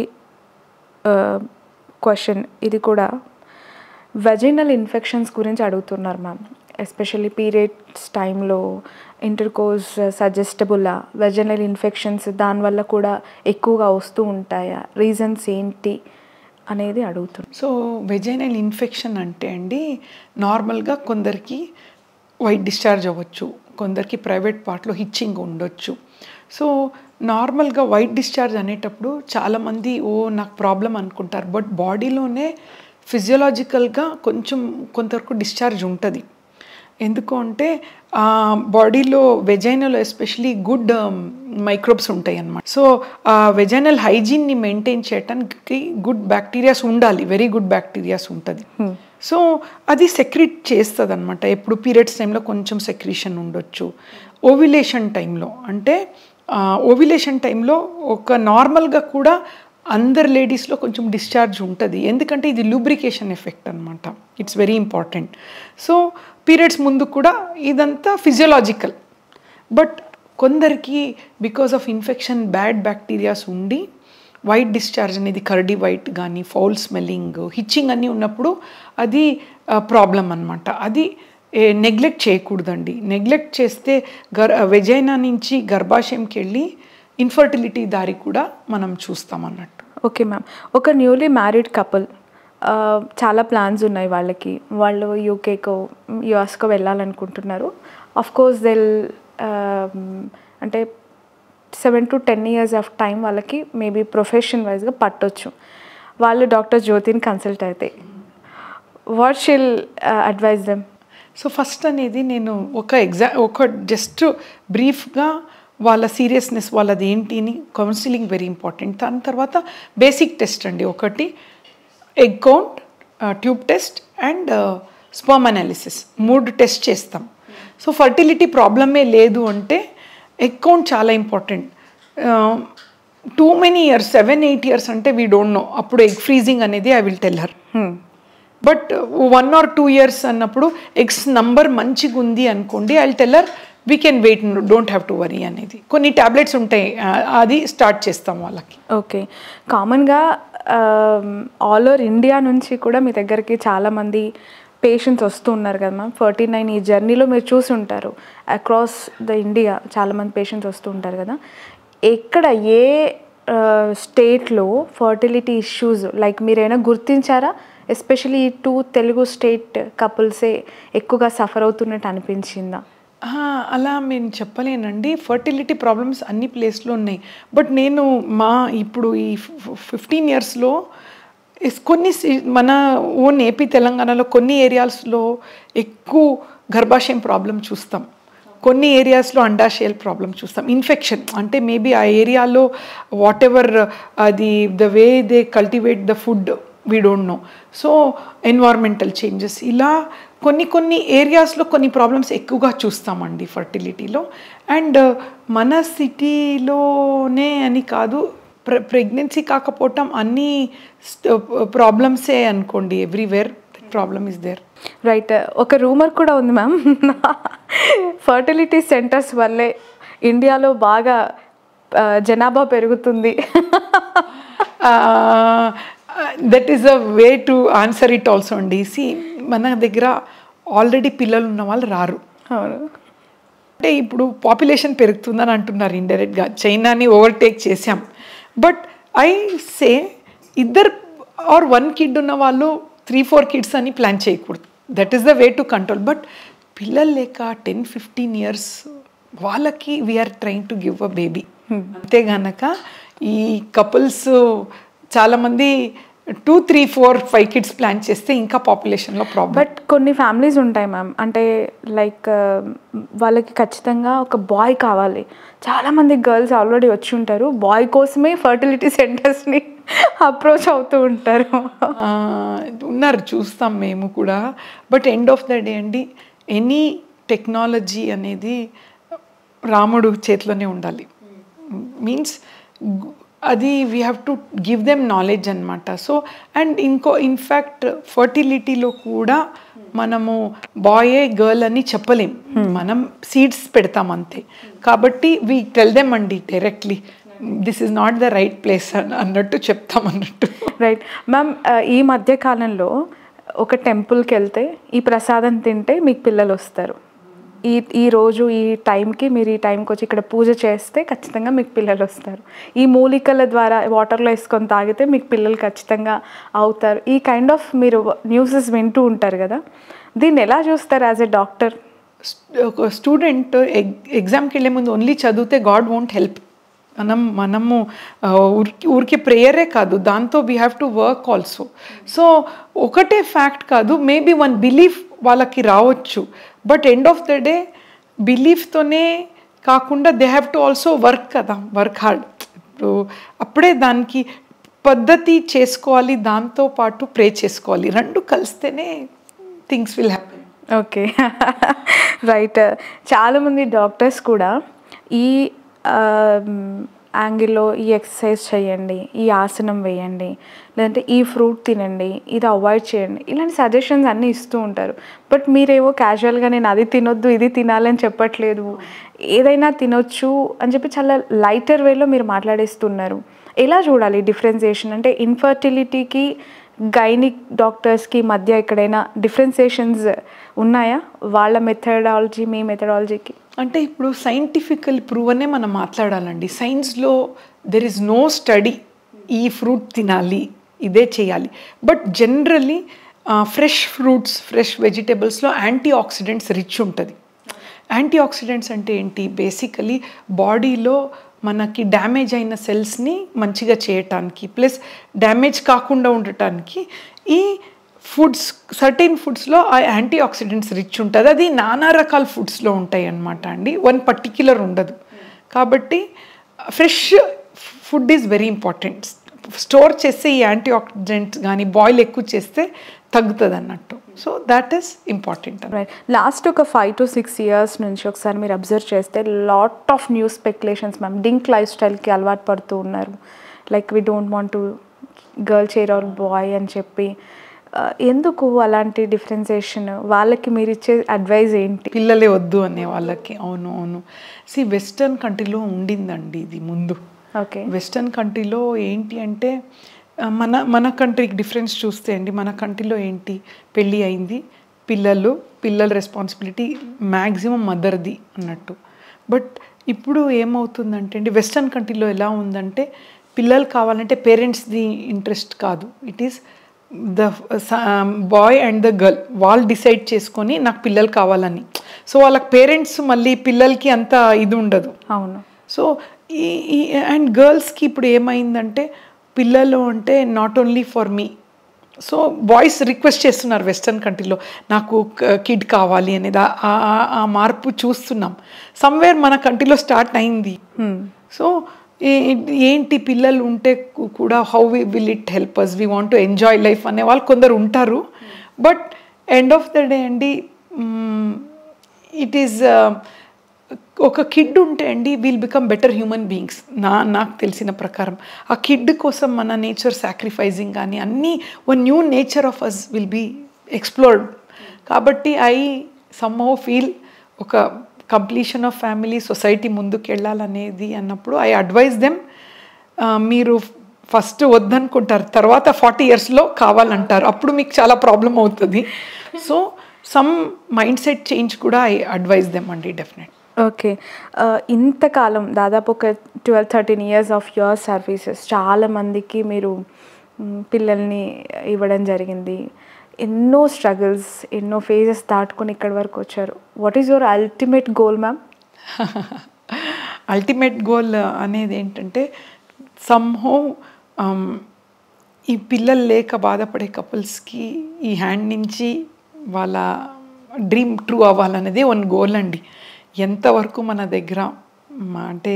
Speaker 1: క్వశ్చన్ ఇది కూడా, వెజైనల్ ఇన్ఫెక్షన్స్ గురించి అడుగుతున్నారు మ్యామ్. ఎస్పెషల్లీ పీరియడ్స్ టైంలో ఇంటర్కోర్స్ సజెస్టబుల్లా, వెజైనల్ ఇన్ఫెక్షన్స్ దానివల్ల కూడా ఎక్కువగా వస్తూ ఉంటాయా, రీజన్స్ ఏంటి అనేది అడుగుతుంది.
Speaker 2: సో వెజైనల్ ఇన్ఫెక్షన్ అంటే అండి, నార్మల్గా కొందరికి వైట్ డిశ్చార్జ్ అవ్వచ్చు, కొందరికి ప్రైవేట్ పార్ట్లో హిచ్చింగ్ ఉండొచ్చు. సో నార్మల్గా వైట్ డిశ్చార్జ్ అనేటప్పుడు చాలామంది నాకు ప్రాబ్లం అనుకుంటారు, బట్ బాడీలోనే ఫిజియోలాజికల్గా కొంతవరకు డిశ్చార్జ్ ఉంటుంది. ఎందుకు అంటే బాడీలో వెజైనలో ఎస్పెషలీ గుడ్ మైక్రోబ్స్ ఉంటాయి అన్నమాట. సో వెజైనల్ హైజీన్ని మెయింటైన్ చేయడానికి గుడ్ బ్యాక్టీరియాస్ ఉండాలి, వెరీ గుడ్ బ్యాక్టీరియాస్ ఉంటుంది. సో అది సెక్రీట్ చేస్తుంది అనమాట. ఎప్పుడు పీరియడ్స్ టైంలో కొంచెం సెక్రీషన్ ఉండొచ్చు. ఓవ్యులేషన్ టైంలో అంటే ఓవ్యులేషన్ టైంలో ఒక నార్మల్గా కూడా అందరు లేడీస్లో కొంచెం డిశ్చార్జ్ ఉంటుంది, ఎందుకంటే ఇది లూబ్రికేషన్ ఎఫెక్ట్ అనమాట. It's very important. So periods ముందు కూడా ఇదంతా ఫిజియోలాజికల్. బట్ కొందరికి because of infection bad bacterias ఉండి వైట్ డిశ్చార్జ్ అనేది కర్డీ వైట్ కానీ ఫౌల్ స్మెల్లింగ్ హిచ్చింగ్ అన్నీ ఉన్నప్పుడు అది ప్రాబ్లం అనమాట. అది నెగ్లెక్ట్ చేయకూడదండి. నెగ్లెక్ట్ చేస్తే వెజైనా నుంచి గర్భాశయంకి వెళ్ళి ఇన్ఫర్టిలిటీ దారి కూడా మనం చూస్తాం అన్నట్టు.
Speaker 1: ఓకే మ్యామ్, ఒక న్యూలీ మ్యారీడ్ కపుల్ చాలా ప్లాన్స్ ఉన్నాయి వాళ్ళకి, వాళ్ళు యూకేకో యుఎస్కో వెళ్ళాలనుకుంటున్నారు. ఆఫ్ కోర్స్ దెల్ అంటే 7 to 10 years ఆఫ్ టైం వాళ్ళకి మేబీ ప్రొఫెషన్ వైజ్గా పట్టొచ్చు. వాళ్ళు డాక్టర్ జ్యోతిని కన్సల్ట్ అయితే what she'll advise them?
Speaker 2: So first అనేది నేను ఒక జస్ట్ బ్రీఫ్గా వాళ్ళ సీరియస్నెస్ వాళ్ళది ఏంటి అని కౌన్సిలింగ్ వెరీ ఇంపార్టెంట్. దాని తర్వాత బేసిక్ టెస్ట్ అండి, ఒకటి egg count, tube test and sperm analysis, 3 test చేస్తాం. సో ఫర్టిలిటీ ప్రాబ్లమే లేదు అంటే ఎగ్ కౌంట్ చాలా important. Too many years 7-8 years అంటే వీ డోంట్ నో, అప్పుడు ఎగ్ ఫ్రీజింగ్ అనేది I will tell her. But 1 or 2 years అన్నప్పుడు ఎగ్స్ నంబర్ మంచిగా ఉంది అనుకోండి, I will tell her we can wait, don't have to worry అనేది. కొన్ని ట్యాబ్లెట్స్ ఉంటాయి, అది స్టార్ట్ చేస్తాం వాళ్ళకి.
Speaker 1: ఓకే, కామన్గా ఆల్ ఓవర్ ఇండియా నుంచి కూడా మీ దగ్గరికి చాలామంది పేషెంట్స్ వస్తూ ఉన్నారు కదా మ్యామ్. 49 ఈ జర్నీలో మీరు చూసి ఉంటారు, అక్రాస్ ద ఇండియా చాలామంది పేషెంట్స్ వస్తూ ఉంటారు కదా. ఎక్కడ ఏ స్టేట్లో ఫర్టిలిటీ ఇష్యూస్ లైక్ మీరైనా గుర్తించారా? ఎస్పెషలీ ఈ 2 తెలుగు స్టేట్ కపుల్సే ఎక్కువగా సఫర్ అవుతున్నట్టు అనిపించిందా?
Speaker 2: అలా నేను చెప్పలేనండి, ఫర్టిలిటీ ప్రాబ్లమ్స్ అన్ని ప్లేస్లో ఉన్నాయి. బట్ నేను ఇప్పుడు ఈ 15 yearsలో కొన్ని మన ఓన్ ఏపీ తెలంగాణలో కొన్ని ఏరియాస్లో ఎక్కువ గర్భాశయం ప్రాబ్లం చూస్తాం, కొన్ని ఏరియాస్లో అండాశయాల ప్రాబ్లం చూస్తాం. ఇన్ఫెక్షన్ అంటే మేబీ ఆ ఏరియాలో వాట్ ఎవర్ అది the way they cultivate the food we don't know. So environmental changes, ఇలా కొన్ని ఏరియాస్లో కొన్ని ప్రాబ్లమ్స్ ఎక్కువగా చూస్తామండి ఫర్టిలిటీలో. అండ్ మన సిటీలోనే అని కాదు, ప్రెగ్నెన్సీ కాకపోవటం అన్ని ప్రాబ్లమ్సే అనుకోండి, everywhere problem is there.
Speaker 1: Right, ఒక రూమర్ కూడా ఉంది మ్యామ్, ఫర్టిలిటీ సెంటర్స్ వల్లే ఇండియాలో బాగా జనాభా పెరుగుతుంది
Speaker 2: that is a way to answer it also అండి. మన దగ్గర ఆల్రెడీ పిల్లలు ఉన్న వాళ్ళు రారు.
Speaker 1: అవును.
Speaker 2: అంటే ఇప్పుడు పాపులేషన్ పెరుగుతుందని అంటున్నారు ఇండైరెక్ట్గా, చైనాని ఓవర్టేక్ చేసాం. బట్ ఐ సే ఇద్దరు ఆర్ 1 కిడ్ ఉన్న వాళ్ళు 3-4 కిడ్స్ అని ప్లాన్ చేయకూడదు. That is the way to control. But పిల్లలు లేక 10-15 years వాళ్ళకి we're trying to give a baby. అంతే గనక ఈ కపుల్స్ చాలామంది 2-3-4-5 కిడ్స్ ప్లాన్ చేస్తే ఇంకా పాపులేషన్లో ప్రాబ్లం.
Speaker 1: బట్ కొన్ని ఫ్యామిలీస్ ఉంటాయి మ్యామ్, అంటే లైక్ వాళ్ళకి ఖచ్చితంగా ఒక బాయ్ కావాలి. చాలామంది గర్ల్స్ ఆల్రెడీ వచ్చి ఉంటారు, బాయ్ కోసమే ఫర్టిలిటీ సెంటర్స్ని అప్రోచ్ అవుతూ ఉంటారు.
Speaker 2: ఉన్నారు, చూస్తాం మేము కూడా. But end of the day అండి, ఎనీ టెక్నాలజీ అనేది రాముడు చేతిలోనే ఉండాలి. మీన్స్ అది we have to give them knowledge అనమాట. సో అండ్ ఇన్ఫ్యాక్ట్ ఫర్టిలిటీలో కూడా మనము బాయే గర్ల్ అని చెప్పలేం, మనం సీడ్స్ పెడతాం అంతే. కాబట్టి వీ టెల్ దెమ్ అండి directly this is not the right place అన్నట్టు చెప్తాం అన్నట్టు.
Speaker 1: రైట్ మ్యామ్, ఈ మధ్య కాలంలో ఒక టెంపుల్కి వెళ్తే ఈ ప్రసాదం తింటే మీకు పిల్లలు వస్తారు, ఈ రోజు ఈ టైంకి మీరు ఈ టైంకి వచ్చి ఇక్కడ పూజ చేస్తే ఖచ్చితంగా మీకు పిల్లలు వస్తారు, ఈ మూలికల ద్వారా వాటర్లో వేసుకొని తాగితే మీకు పిల్లలు ఖచ్చితంగా అవుతారు, ఈ కైండ్ ఆఫ్ మీరు న్యూసెస్ వింటూ ఉంటారు కదా, దీన్ని ఎలా చూస్తారు యాజ్ ఎ డాక్టర్?
Speaker 2: ఒక స్టూడెంట్ ఎగ్జామ్కి వెళ్ళే ముందు ఓన్లీ చదివితే గాడ్ వోంట్ హెల్ప్. మనము ఊరికి ప్రేయరే కాదు, దాంతో we have to work also. So ఒకటే ఫ్యాక్ట్ కాదు, మేబీ 1 బిలీఫ్ వాళ్ళకి రావచ్చు. But end of the day బిలీఫ్తోనే కాకుండా they have to also work కదా, వర్క్ హార్డ్. ఇప్పుడు అప్పుడే దానికి పద్ధతి చేసుకోవాలి, దాంతోపాటు ప్రే చేసుకోవాలి, 2 కలిస్తేనే things will happen.
Speaker 1: Okay, right. చాలామంది డాక్టర్స్ కూడా ఈ యాంగిల్లో ఈ ఎక్సర్సైజ్ చేయండి, ఈ ఆసనం వేయండి, లేదంటే ఈ ఫ్రూట్ తినండి, ఇది అవాయిడ్ చేయండి, ఇలాంటి సజెషన్స్ అన్నీ ఇస్తూ ఉంటారు. బట్ మీరేవో క్యాజువల్గా నేను అది తినొద్దు ఇది తినాలని చెప్పట్లేదు, ఏదైనా తినొచ్చు అని చెప్పి చాలా లైటర్ వేలో మీరు మాట్లాడేస్తున్నారు. ఎలా చూడాలి డిఫరెన్సియేషన్? అంటే ఇన్ఫర్టిలిటీకి గైనిక్ డాక్టర్స్కి మధ్య ఎక్కడైనా డిఫరెన్సియేషన్స్ ఉన్నాయా, వాళ్ళ మెథడాలజీ మీ మెథడాలజీకి?
Speaker 2: అంటే ఇప్పుడు సైంటిఫికల్ ప్రూవనే మనం మాట్లాడాలండి. సైన్స్లో దెర్ ఈజ్ నో స్టడీ ఈ ఫ్రూట్ తినాలి ఇదే చేయాలి. But generally fresh fruits, fresh వెజిటేబుల్స్లో యాంటీ ఆక్సిడెంట్స్ రిచ్ ఉంటుంది. యాంటీ ఆక్సిడెంట్స్ అంటే ఏంటి? బేసికలీ బాడీలో మనకి డ్యామేజ్ అయిన సెల్స్ని మంచిగా చేయటానికి, ప్లస్ డ్యామేజ్ కాకుండా ఉండటానికి ఈ ఫుడ్స్, సర్టెన్ ఫుడ్స్లో ఆ యాంటీ ఆక్సిడెంట్స్ రిచ్ ఉంటుంది. అది నానా రకాల ఫుడ్స్లో ఉంటాయి అన్నమాట అండి, 1 పర్టిక్యులర్ ఉండదు. కాబట్టి fresh food is very important. Store చేస్తే ఈ యాంటీ ఆక్సిడెంట్స్ కానీ బాయిల్ ఎక్కువ చేస్తే తగ్గుతుంది అన్నట్టు. So that is important.
Speaker 1: Right. Last ఒక 5 to 6 years నుంచి ఒకసారి మీరు అబ్జర్వ్ చేస్తే lot of new speculations ma'am, DINK లైఫ్ స్టైల్కి అలవాటు పడుతూ ఉన్నారు. Like we don't want to girl child or boy అని చెప్పి. ఎందుకు అలాంటి డిఫరెన్సియేషన్? వాళ్ళకి మీరు ఇచ్చే అడ్వైజ్ ఏంటి?
Speaker 2: పిల్లలే వద్దు అనే వాళ్ళకి. అవును. వెస్టర్న్ కంట్రీలో ఉండిందండి ఇది ముందు.
Speaker 1: ఓకే.
Speaker 2: వెస్టర్న్ కంట్రీలో ఏంటి అంటే మన కంట్రీకి డిఫరెన్స్ చూస్తే అండి, మన కంట్రీలో ఏంటి, పెళ్ళి అయింది, పిల్లల రెస్పాన్సిబిలిటీ మ్యాక్సిమం మదర్ది అన్నట్టు. బట్ ఇప్పుడు ఏమవుతుందంటే అండి, వెస్టర్న్ కంట్రీలో ఎలా ఉందంటే పిల్లలు కావాలంటే పేరెంట్స్ది ఇంట్రెస్ట్ కాదు, it is the boy and the girl వాళ్ళు డిసైడ్ చేసుకొని నాకు పిల్లలు కావాలని. సో వాళ్ళకి పేరెంట్స్ మళ్ళీ పిల్లలకి అంత ఇది ఉండదు.
Speaker 1: అవును.
Speaker 2: సో అండ్ గర్ల్స్కి ఇప్పుడు ఏమైందంటే పిల్లలు అంటే not only for me. So boys request చేస్తున్నారు వెస్టర్న్ కంట్రీలో, నాకు కిడ్ కావాలి అనేది. ఆ మార్పు చూస్తున్నాం. సమ్వేర్ మన కంట్రీలో స్టార్ట్ అయింది. సో ఏంటి పిల్లలు ఉంటే కూడా how will it help us, we want to enjoy life అనే వాళ్ళు కొందరు ఉంటారు. But end of the day అండి, ఇట్ ఈస్ ఒక కిడ్ ఉంటే అండి will become better human beings. నాకు తెలిసిన ప్రకారం ఆ కిడ్ కోసం మన నేచర్ సాక్రిఫైజింగ్ కానీ అన్నీ one new nature of us will be explored. కాబట్టి ఐ సమ్హౌ ఫీల్ ఒక కంప్లీషన్ ఆఫ్ ఫ్యామిలీ సొసైటీ ముందుకు వెళ్ళాలనేది అన్నప్పుడు ఐ అడ్వైజ్ దెమ్, మీరు ఫస్ట్ వద్దనుకుంటారు, తర్వాత 40 yearsలో కావాలంటారు, అప్పుడు మీకు చాలా ప్రాబ్లం అవుతుంది. So some mindset change కూడా ఐ అడ్వైజ్ దెమ్ అండి డెఫినెట్.
Speaker 1: ఓకే. ఇంతకాలం దాదాపు ఒక 12-13 years ఆఫ్ యువర్ సర్వీసెస్ చాలామందికి మీరు పిల్లల్ని ఇవ్వడం జరిగింది. ఎన్నో స్ట్రగుల్స్, ఎన్నో ఫేజెస్ దాటుకొని ఇక్కడి వరకు వచ్చారు. What is your ultimate goal ma'am?
Speaker 2: Ultimate goal అనేది ఏంటంటే సమ్హౌ ఈ పిల్లలు లేక బాధపడే కపుల్స్కి ఈ హ్యాండ్ నుంచి వాళ్ళ డ్రీమ్ ట్రూ అవ్వాలనేది వన్ గోల్ అండి. ఎంతవరకు మన దగ్గర అంటే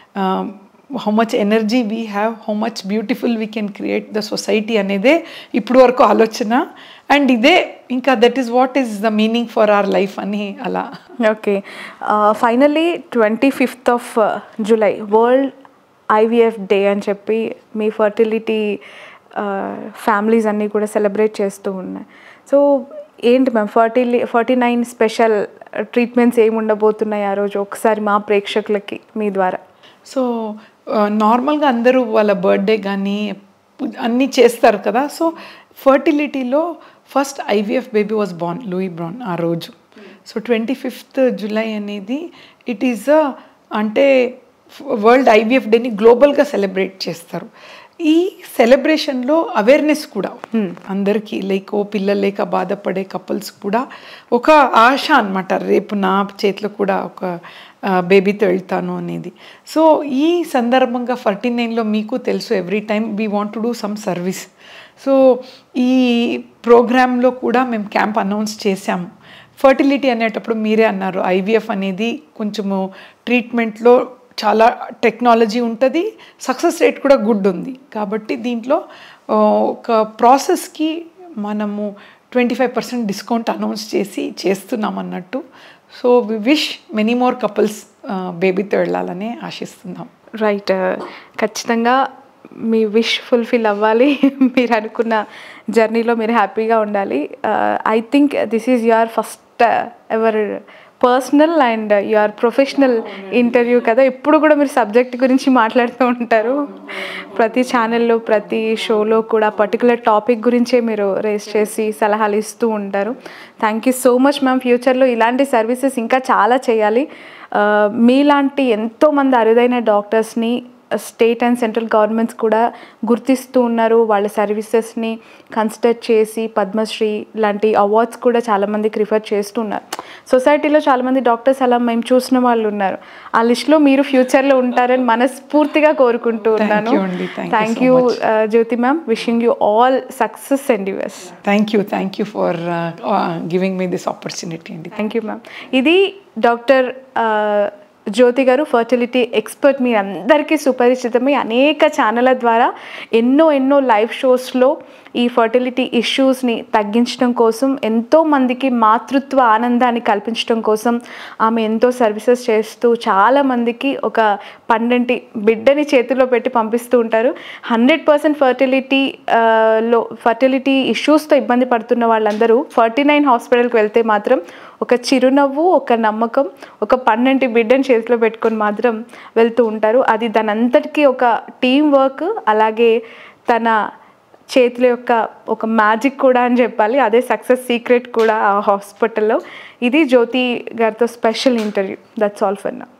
Speaker 2: how much energy we have, how much beautiful we can create the society అనేదే ఇప్పుడు వరకు ఆలోచన. అండ్ ఇదే ఇంకా that is what is the meaning for our life అని అలా.
Speaker 1: Okay. Finally 25th of July world IVF day అని చెప్పి మీ ఫర్టిలిటీ ఫ్యామిలీస్ అన్నీ కూడా సెలబ్రేట్ చేస్తూ ఉన్నాయి. సో ఏంటి మ్యామ్ 49 స్పెషల్ ట్రీట్మెంట్స్ ఏమి ఉండబోతున్నాయి ఆ రోజు, ఒకసారి మా ప్రేక్షకులకి మీ ద్వారా?
Speaker 2: సో నార్మల్గా అందరూ వాళ్ళ బర్త్డే కానీ అన్నీ చేస్తారు కదా. సో ఫర్టిలిటీలో first IVF baby was born, Louise Brown ఆ రోజు. సో 25th July అనేది ఇట్ ఈస్ అంటే వరల్డ్ IVF డేని గ్లోబల్గా సెలబ్రేట్ చేస్తారు. ఈ సెలబ్రేషన్లో అవేర్నెస్ కూడా అందరికీ, లైక్ ఓ పిల్లలు లేక బాధపడే కపుల్స్ కూడా ఒక ఆశ అనమాట, రేపు నా చేతిలో కూడా ఒక బేబీతో వెళ్తాను అనేది. సో ఈ సందర్భంగా 49లో మీకు తెలుసు every time we want to do some service. So ఈ ప్రోగ్రాంలో కూడా మేము క్యాంప్ అనౌన్స్ చేశాము. ఫర్టిలిటీ అనేటప్పుడు మీరే అన్నారు IVF అనేది కొంచెము ట్రీట్మెంట్లో చాలా టెక్నాలజీ ఉంటుంది, సక్సెస్ రేట్ కూడా గుడ్ ఉంది. కాబట్టి దీంట్లో ఒక ప్రాసెస్కి మనము 25% డిస్కౌంట్ అనౌన్స్ చేస్తున్నాం అన్నట్టు. So we wish many more couples బేబీతో వెళ్ళాలని ఆశిస్తున్నాం.
Speaker 1: రైట్. ఖచ్చితంగా మీ విష్ ఫుల్ఫిల్ అవ్వాలి, మీరు అనుకున్న జర్నీలో మీరు హ్యాపీగా ఉండాలి. I think this is your first ever personal and your professional interview కదా. ఎప్పుడు కూడా మీరు సబ్జెక్ట్ గురించి మాట్లాడుతూ ఉంటారు, ప్రతి ఛానల్లో ప్రతి షోలో కూడా పర్టికులర్ టాపిక్ గురించే మీరు రేస్ చేసి సలహాలు ఇస్తూ ఉంటారు. Thank you so much ma'am. ఫ్యూచర్లో ఇలాంటి సర్వీసెస్ ఇంకా చాలా చేయాలి. మీలాంటి ఎంతోమంది అరుదైన డాక్టర్స్ని స్టేట్ అండ్ సెంట్రల్ గవర్నమెంట్స్ కూడా గుర్తిస్తూ ఉన్నారు. వాళ్ళ సర్వీసెస్ని కన్సిడర్ చేసి పద్మశ్రీ లాంటి అవార్డ్స్ కూడా చాలామందికి రిఫర్ చేస్తున్నారు. సొసైటీలో చాలామంది డాక్టర్స్ అలా మేము చూసిన వాళ్ళు ఉన్నారు. ఆ లిస్ట్లో మీరు ఫ్యూచర్లో ఉంటారని మనస్ఫూర్తిగా కోరుకుంటూ ఉన్నాను. Thank you Jyothi ma'am. Wishing you all success and yours.
Speaker 2: Thank you for giving me this opportunity అండి.
Speaker 1: Thank you ma'am. ఇది doctor Jyothi garu, fertility expert. మీ అందరికీ సుపరిచితమే. అనేక ఛానళ్ళ ద్వారా ఎన్నో లైవ్ షోస్లో ఈ ఫర్టిలిటీ ఇష్యూస్ని తగ్గించడం కోసం, ఎంతోమందికి మాతృత్వ ఆనందాన్ని కల్పించడం కోసం ఆమె ఎంతో సర్వీసెస్ చేస్తూ చాలామందికి ఒక 12 బిడ్డని చేతిలో పెట్టి పంపిస్తూ ఉంటారు. 100% ఫర్టిలిటీ ఇష్యూస్తో ఇబ్బంది పడుతున్న వాళ్ళందరూ 49 హాస్పిటల్కి వెళ్తే మాత్రం ఒక చిరునవ్వు, ఒక నమ్మకం, ఒక 12 బిడ్డని చేతిలో పెట్టుకొని మాత్రం వెళ్తూ ఉంటారు. అది దానంతటికీ ఒక టీం వర్క్, అలాగే తన చేతుల యొక్క ఒక మ్యాజిక్ కూడా అని చెప్పాలి. అదే సక్సెస్ సీక్రెట్ కూడా ఆ హాస్పిటల్లో. ఇది జ్యోతి గారితో special interview. That's all for now.